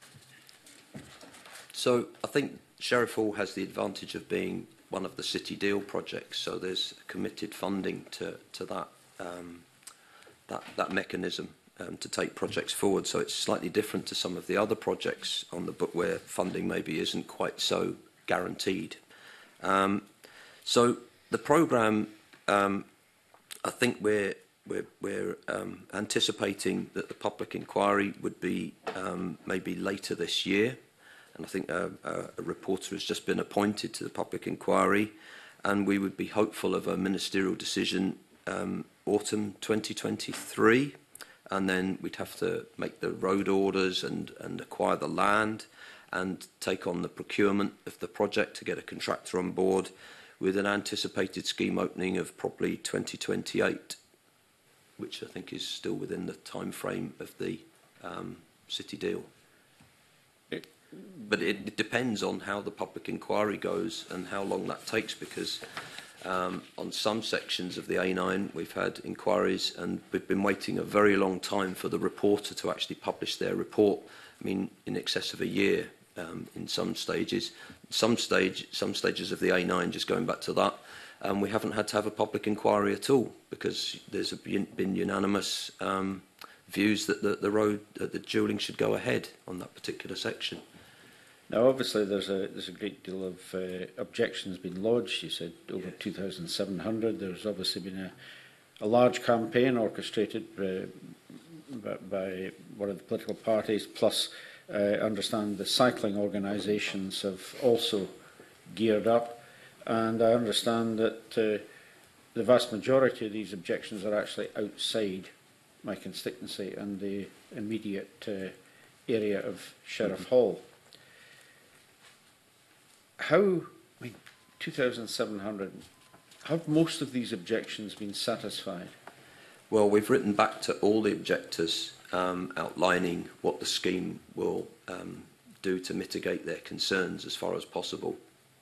J: So I think Sheriff Hall has the advantage of being one of the City Deal projects, so there's committed funding to that that mechanism to take projects forward. So it's slightly different to some of the other projects on the book where funding maybe isn't quite so guaranteed. So the programme, I think we're anticipating that the public inquiry would be maybe later this year. And I think a reporter has just been appointed to the public inquiry, and we would be hopeful of a ministerial decision autumn 2023, and then we'd have to make the road orders and acquire the land and take on the procurement of the project to get a contractor on board, with an anticipated scheme opening of probably 2028, which I think is still within the time frame of the City Deal. But it depends on how the public inquiry goes and how long that takes, because on some sections of the A9 we've had inquiries and we've been waiting a very long time for the reporter to actually publish their report. I mean, in excess of a year in some stages. Some stages of the A9, just going back to that, we haven't had to have a public inquiry at all, because there's been unanimous views that the road, the dualling should go ahead on that particular section.
G: Now, obviously, there's a great deal of objections being lodged. You said over 2,700. There's obviously been a large campaign orchestrated by one of the political parties, plus I understand the cycling organisations have also geared up. And I understand that the vast majority of these objections are actually outside my constituency and the immediate area of Sheriff Hall. How, I mean, 2,700, have most of these objections been satisfied?
J: Well, we've written back to all the objectors outlining what the scheme will do to mitigate their concerns as far as possible.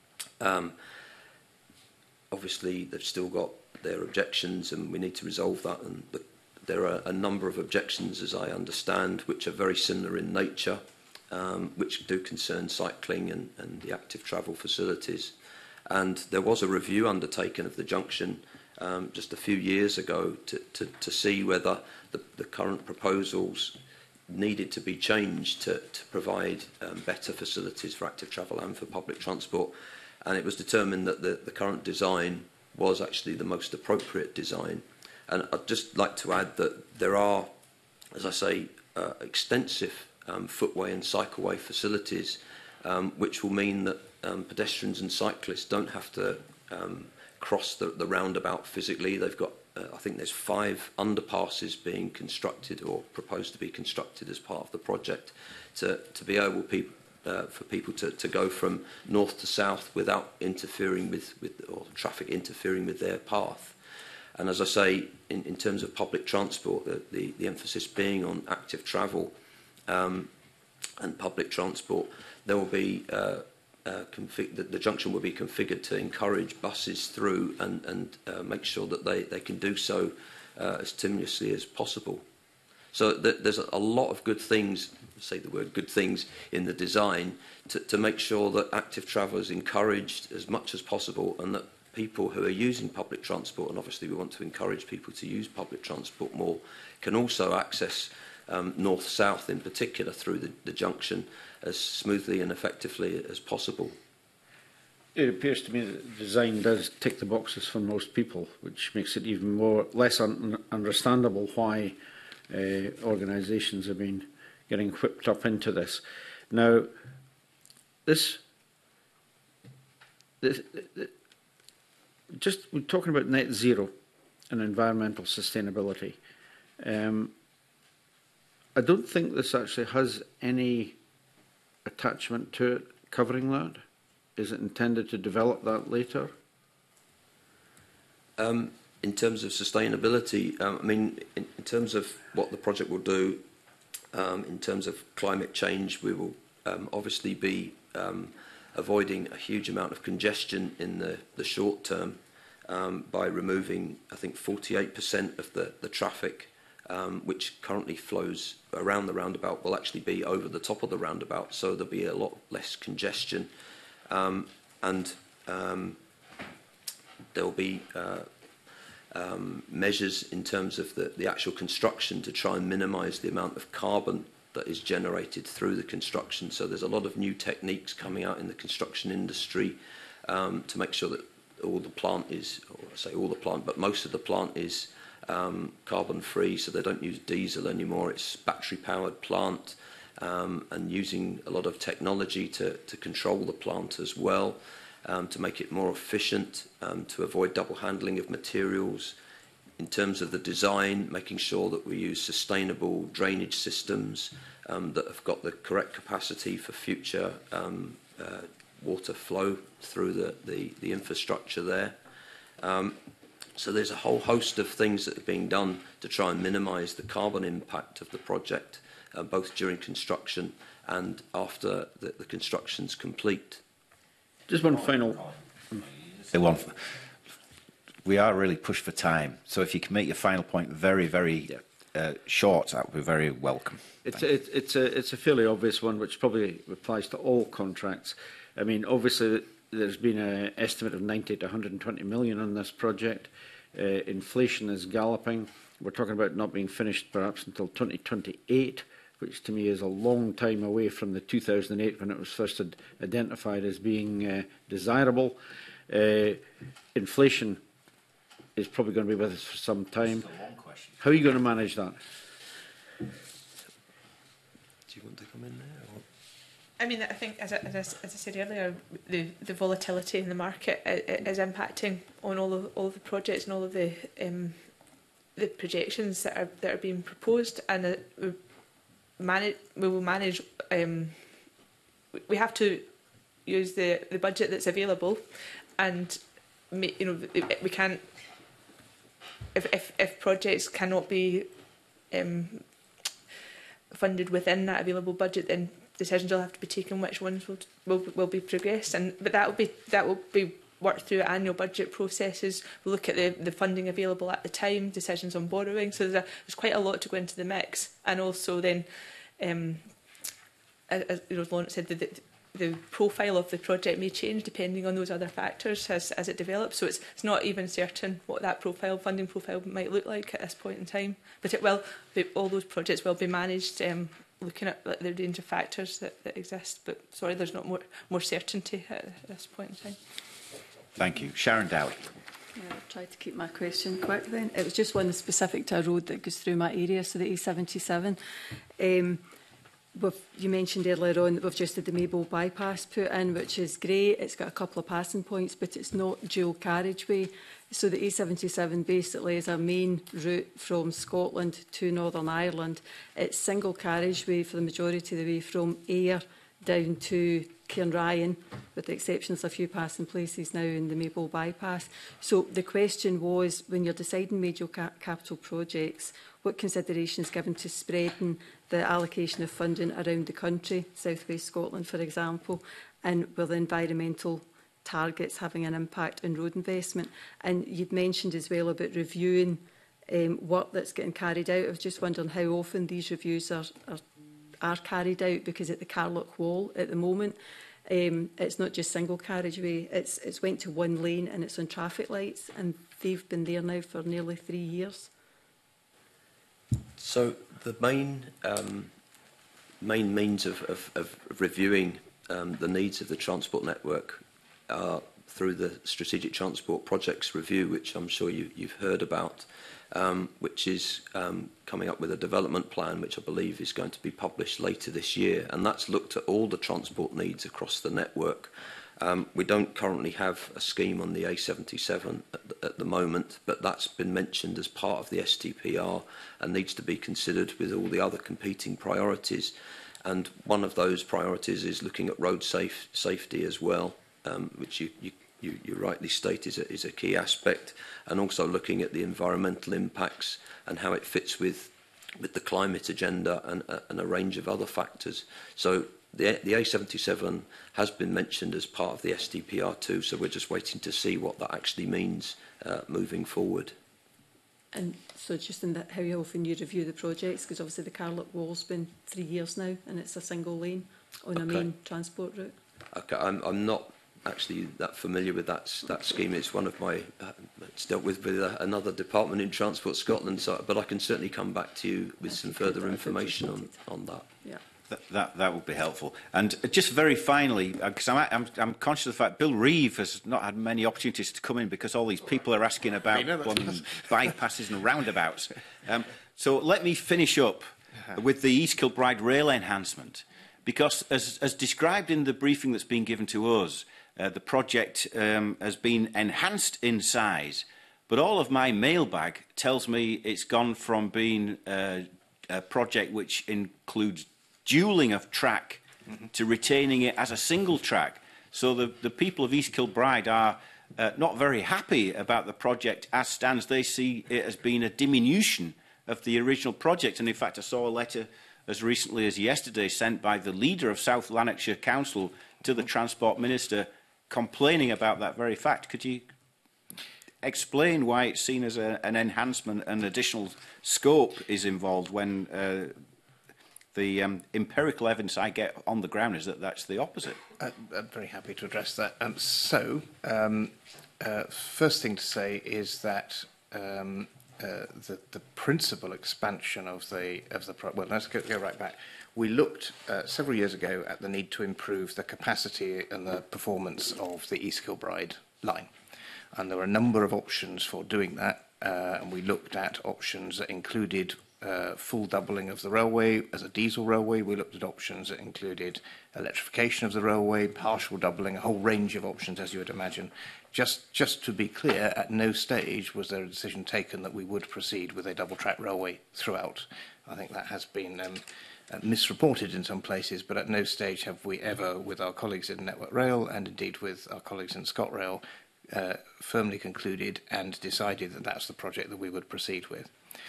J: Obviously, they've still got their objections and we need to resolve that. But there are a number of objections, as I understand, which are very similar in nature, which do concern cycling and the active travel facilities. And there was a review undertaken of the junction just a few years ago to see whether the current proposals needed to be changed to provide better facilities for active travel and for public transport. And it was determined that the current design was actually the most appropriate design. And I'd just like to add that there are, as I say, extensive footway and cycleway facilities, which will mean that pedestrians and cyclists don't have to cross the roundabout physically. They've got, I think there's 5 underpasses being constructed or proposed to be constructed as part of the project to be able for people to go from north to south without interfering with or traffic interfering with their path. And as I say, in terms of public transport, the emphasis being on active travel and public transport, there will be the junction will be configured to encourage buses through and make sure that they can do so as seamlessly as possible. So there's a lot of good things, say the word good things, in the design to make sure that active travel is encouraged as much as possible, and that people who are using public transport, and obviously we want to encourage people to use public transport more, can also access north-south in particular through the junction as smoothly and effectively as possible.
G: It appears to me that the design does tick the boxes for most people, which makes it even less understandable why organisations have been getting whipped up into this. Now, we're talking about net zero and environmental sustainability. I don't think this actually has any attachment to it covering that. Is it intended to develop that later?
J: In terms of sustainability, I mean, in terms of what the project will do, in terms of climate change, we will obviously be avoiding a huge amount of congestion in the short term by removing, I think, 48% of the traffic which currently flows around the roundabout will actually be over the top of the roundabout, so there'll be a lot less congestion. There'll be measures in terms of the actual construction to try and minimise the amount of carbon that is generated through the construction. So there's a lot of new techniques coming out in the construction industry to make sure that all the plant is, or I say all the plant, but most of the plant is carbon free, so they don't use diesel anymore. It's battery powered plant, and using a lot of technology to control the plant as well, to make it more efficient, to avoid double handling of materials. In terms of the design, making sure that we use sustainable drainage systems that have got the correct capacity for future water flow through the infrastructure there. So there's a whole host of things that are being done to try and minimise the carbon impact of the project, both during construction and after the construction's complete.
G: Just one final...
A: We are really pushed for time, so if you can make your final point very, very short, that would be very welcome.
G: It's a fairly obvious one, which probably applies to all contracts. I mean, obviously, there's been an estimate of 90 to 120 million on this project. Inflation is galloping. We're talking about not being finished perhaps until 2028, which to me is a long time away from the 2008 when it was first identified as being desirable. Inflation is probably going to be with us for some time. How are you going to manage that?
J: Do you want to come in there? Or?
I: I mean, I think, as I said earlier, the volatility in the market is impacting on all of the projects and all of the projections that are being proposed, and we will manage. We have to use the budget that's available, and we can't. If projects cannot be funded within that available budget, then decisions will have to be taken which ones will be progressed, but that will be worked through annual budget processes. We'll look at the funding available at the time, decisions on borrowing. So there's quite a lot to go into the mix, and also then, as Lawrence said, the profile of the project may change depending on those other factors as it develops. So it's not even certain what that funding profile might look like at this point in time. But all those projects will be managed looking at the range of factors that exist. But sorry, there's not more certainty at this point in time.
A: Thank you. Sharon Dowie.
C: Yeah, I'll try to keep my question quick then. It was just one specific to a road that goes through my area, so the A77. You mentioned earlier on that we've just had the Maybole bypass put in, which is great. It's got a couple of passing points, but it's not dual carriageway. So the A77 basically is a main route from Scotland to Northern Ireland. It's single carriageway for the majority of the way from Ayr down to Cairnryan, with the exceptions of a few passing places now in the Maybole bypass. So the question was, when you're deciding major capital projects, what consideration is given to spreading the allocation of funding around the country, South West Scotland, for example, and will the environmental targets having an impact on road investment? And you'd mentioned as well about reviewing work that's getting carried out. I was just wondering how often these reviews are carried out, because at the Carlock Wall at the moment, it's not just single carriageway, it's went to one lane and it's on traffic lights, and they've been there now for nearly 3 years.
J: So the main means of reviewing the needs of the transport network are through the Strategic Transport Projects Review, which I'm sure you've heard about, which is coming up with a development plan, which I believe is going to be published later this year, and that's looked at all the transport needs across the network. We don't currently have a scheme on the A77 at the moment, but that's been mentioned as part of the STPR and needs to be considered with all the other competing priorities. And one of those priorities is looking at road safety as well, which you rightly state is a key aspect, and also looking at the environmental impacts and how it fits with the climate agenda and a range of other factors. So the A77 has been mentioned as part of the SDPR2, so we're just waiting to see what that actually means moving forward.
C: And so just in that, how often you review the projects, because obviously the Carlett Wall's been 3 years now and it's a single lane on a main transport route.
J: Okay, I'm not actually that familiar with that scheme. It's one of my, it's dealt with another department in Transport Scotland, so, but I can certainly come back to you with some further information on that.
C: Yeah.
A: That would be helpful. And just very finally, because I'm conscious of the fact Bill Reeve has not had many opportunities to come in because all these people are asking about bypasses and roundabouts. So let me finish up with the East Kilbride rail enhancement, because as described in the briefing that's been given to us, the project has been enhanced in size, but all of my mailbag tells me it's gone from being a project which includes dualling of track to retaining it as a single track. So the people of East Kilbride are not very happy about the project as stands. They see it as being a diminution of the original project. And in fact, I saw a letter as recently as yesterday sent by the leader of South Lanarkshire Council to the Transport Minister complaining about that very fact. Could you explain why it's seen as an enhancement and additional scope is involved when the empirical evidence I get on the ground is that that's the opposite?
K: I'm very happy to address that. First thing to say is that the principal expansion of the well, let's go right back. We looked several years ago at the need to improve the capacity and the performance of the East Kilbride line, and there were a number of options for doing that. And we looked at options that included full doubling of the railway as a diesel railway. We looked at options that included electrification of the railway, partial doubling, a whole range of options, as you would imagine. Just to be clear, at no stage was there a decision taken that we would proceed with a double-track railway throughout. I think that has been misreported in some places, but at no stage have we ever, with our colleagues in Network Rail and indeed with our colleagues in ScotRail, firmly concluded and decided that that's the project that we would proceed with.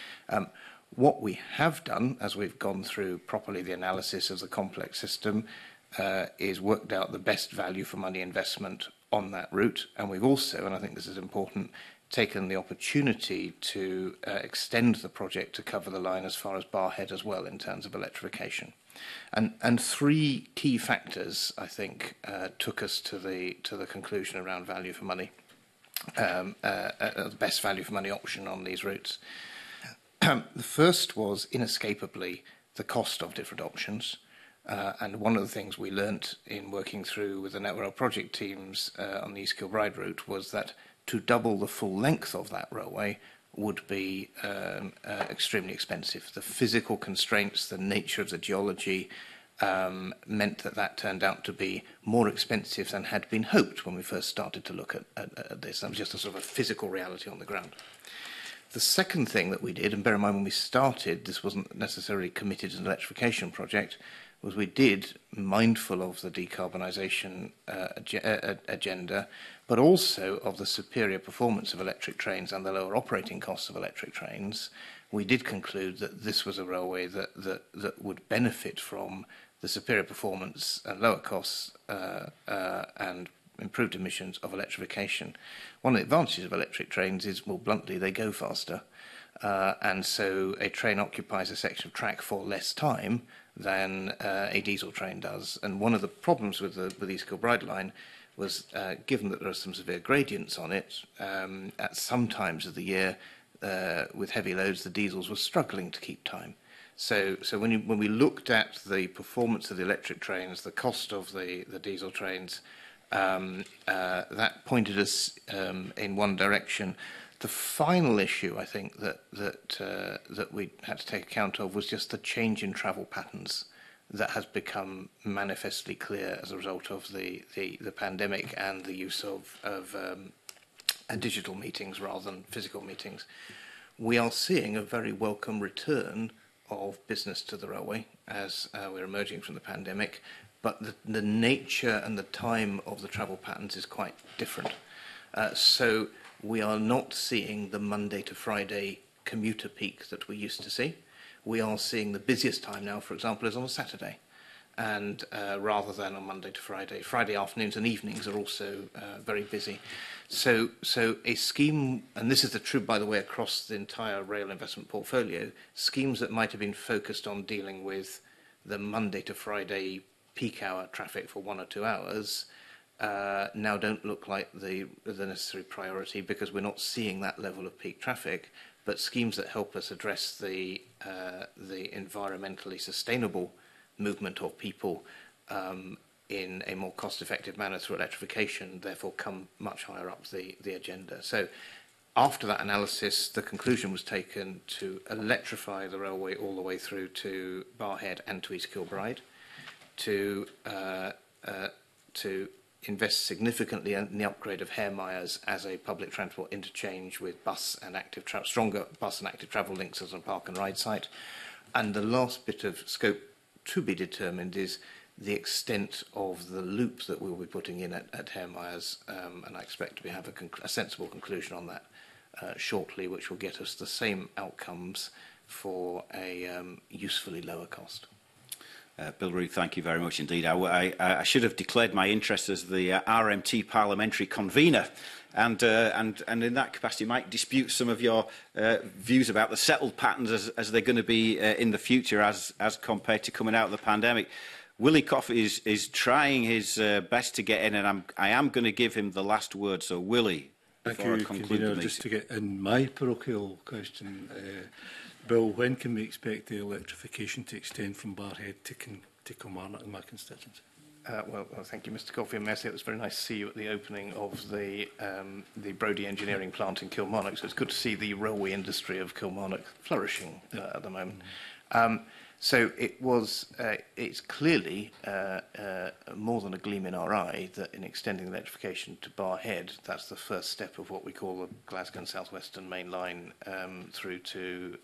K: What we have done, as we've gone through properly the analysis of the complex system, is worked out the best value for money investment on that route. And we've also, and I think this is important, taken the opportunity to extend the project to cover the line as far as Barhead as well in terms of electrification. And three key factors, I think, took us to the conclusion around value for money, the best value for money option on these routes. The first was inescapably the cost of different options. And one of the things we learnt in working through with the Network Rail project teams on the East Kilbride route was that to double the full length of that railway would be extremely expensive. The physical constraints, the nature of the geology meant that turned out to be more expensive than had been hoped when we first started to look at this. That was just a sort of a physical reality on the ground. The second thing that we did, and bear in mind when we started, this wasn't necessarily committed as an electrification project, was we did, mindful of the decarbonisation agenda, but also of the superior performance of electric trains and the lower operating costs of electric trains, we did conclude that this was a railway that would benefit from the superior performance and lower costs and improved emissions of electrification. One of the advantages of electric trains is, more bluntly, they go faster. And so a train occupies a section of track for less time than a diesel train does. And one of the problems with the East Kilbride line was, given that there are some severe gradients on it, at some times of the year, with heavy loads, the diesels were struggling to keep time. So when we looked at the performance of the electric trains, the cost of the diesel trains, that pointed us in one direction. The final issue, I think, that we had to take account of was just the change in travel patterns that has become manifestly clear as a result of the pandemic and the use of digital meetings rather than physical meetings. We are seeing a very welcome return of business to the railway as we're emerging from the pandemic, but the nature and the time of the travel patterns is quite different. So we are not seeing the Monday to Friday commuter peak that we used to see. We are seeing the busiest time now, for example, is on a Saturday. and rather than on Monday to Friday. Friday afternoons and evenings are also very busy. So a scheme, and this is true, by the way, across the entire rail investment portfolio, schemes that might have been focused on dealing with the Monday to Friday peak hour traffic for 1 or 2 hours now don't look like the necessary priority, because we're not seeing that level of peak traffic. But schemes that help us address the environmentally sustainable movement of people in a more cost-effective manner through electrification, therefore come much higher up the agenda. So after that analysis, the conclusion was taken to electrify the railway all the way through to Barrhead and to East Kilbride, to invest significantly in the upgrade of Hare Myers as a public transport interchange with bus and active stronger bus and active travel links as a park and ride site. And the last bit of scope to be determined is the extent of the loop that we'll be putting in at Hare Myers, and I expect to have a sensible conclusion on that shortly, which will get us the same outcomes for a usefully lower cost.
A: Bill Reeve, thank you very much indeed. I should have declared my interest as the RMT parliamentary convener, and in that capacity might dispute some of your views about the settled patterns as they're going to be in the future as compared to coming out of the pandemic. Willie Coffey is trying his best to get in, and I am going to give him the last word. So, Willie, before I conclude the meeting.
H: Just to get in my parochial question, Bill, when can we expect the electrification to extend from Barrhead to Kilmarnock in my constituency?
K: Well, thank you, Mr. Coffey. And may I say it was very nice to see you at the opening of the Brodie engineering plant in Kilmarnock. So it's good to see the railway industry of Kilmarnock flourishing at the moment. So it's clearly more than a gleam in our eye that in extending electrification to Barrhead, that's the first step of what we call the Glasgow and South Western Main Line through to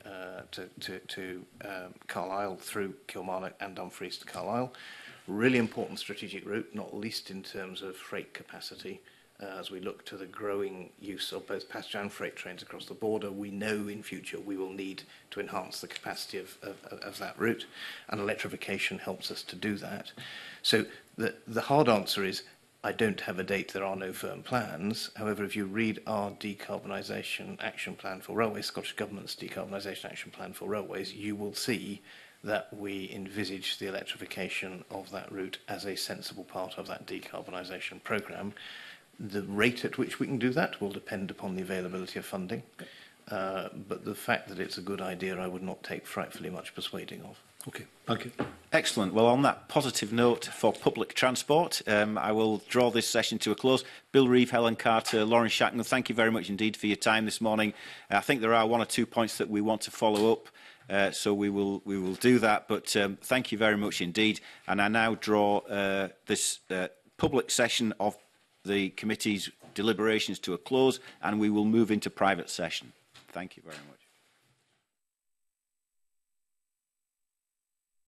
K: Carlisle, through Kilmarnock and Dumfries to Carlisle. Really important strategic route, not least in terms of freight capacity. As we look to the growing use of both passenger and freight trains across the border, we know in future we will need to enhance the capacity of that route, and electrification helps us to do that. So the hard answer is, I don't have a date, there are no firm plans. However, if you read our decarbonisation action plan for railways, Scottish Government's decarbonisation action plan for railways, you will see that we envisage the electrification of that route as a sensible part of that decarbonisation programme. The rate at which we can do that will depend upon the availability of funding, but the fact that it's a good idea I would not take frightfully much persuading of.
H: Okay, thank you.
A: Excellent. Well, on that positive note for public transport, I will draw this session to a close. Bill Reeve, Helen Carter, Lauren Shacknell, thank you very much indeed for your time this morning. I think there are 1 or 2 points that we want to follow up, so we will do that. But thank you very much indeed. And I now draw this public session of the committee's deliberations to a close, and we will move into private session. Thank you very much.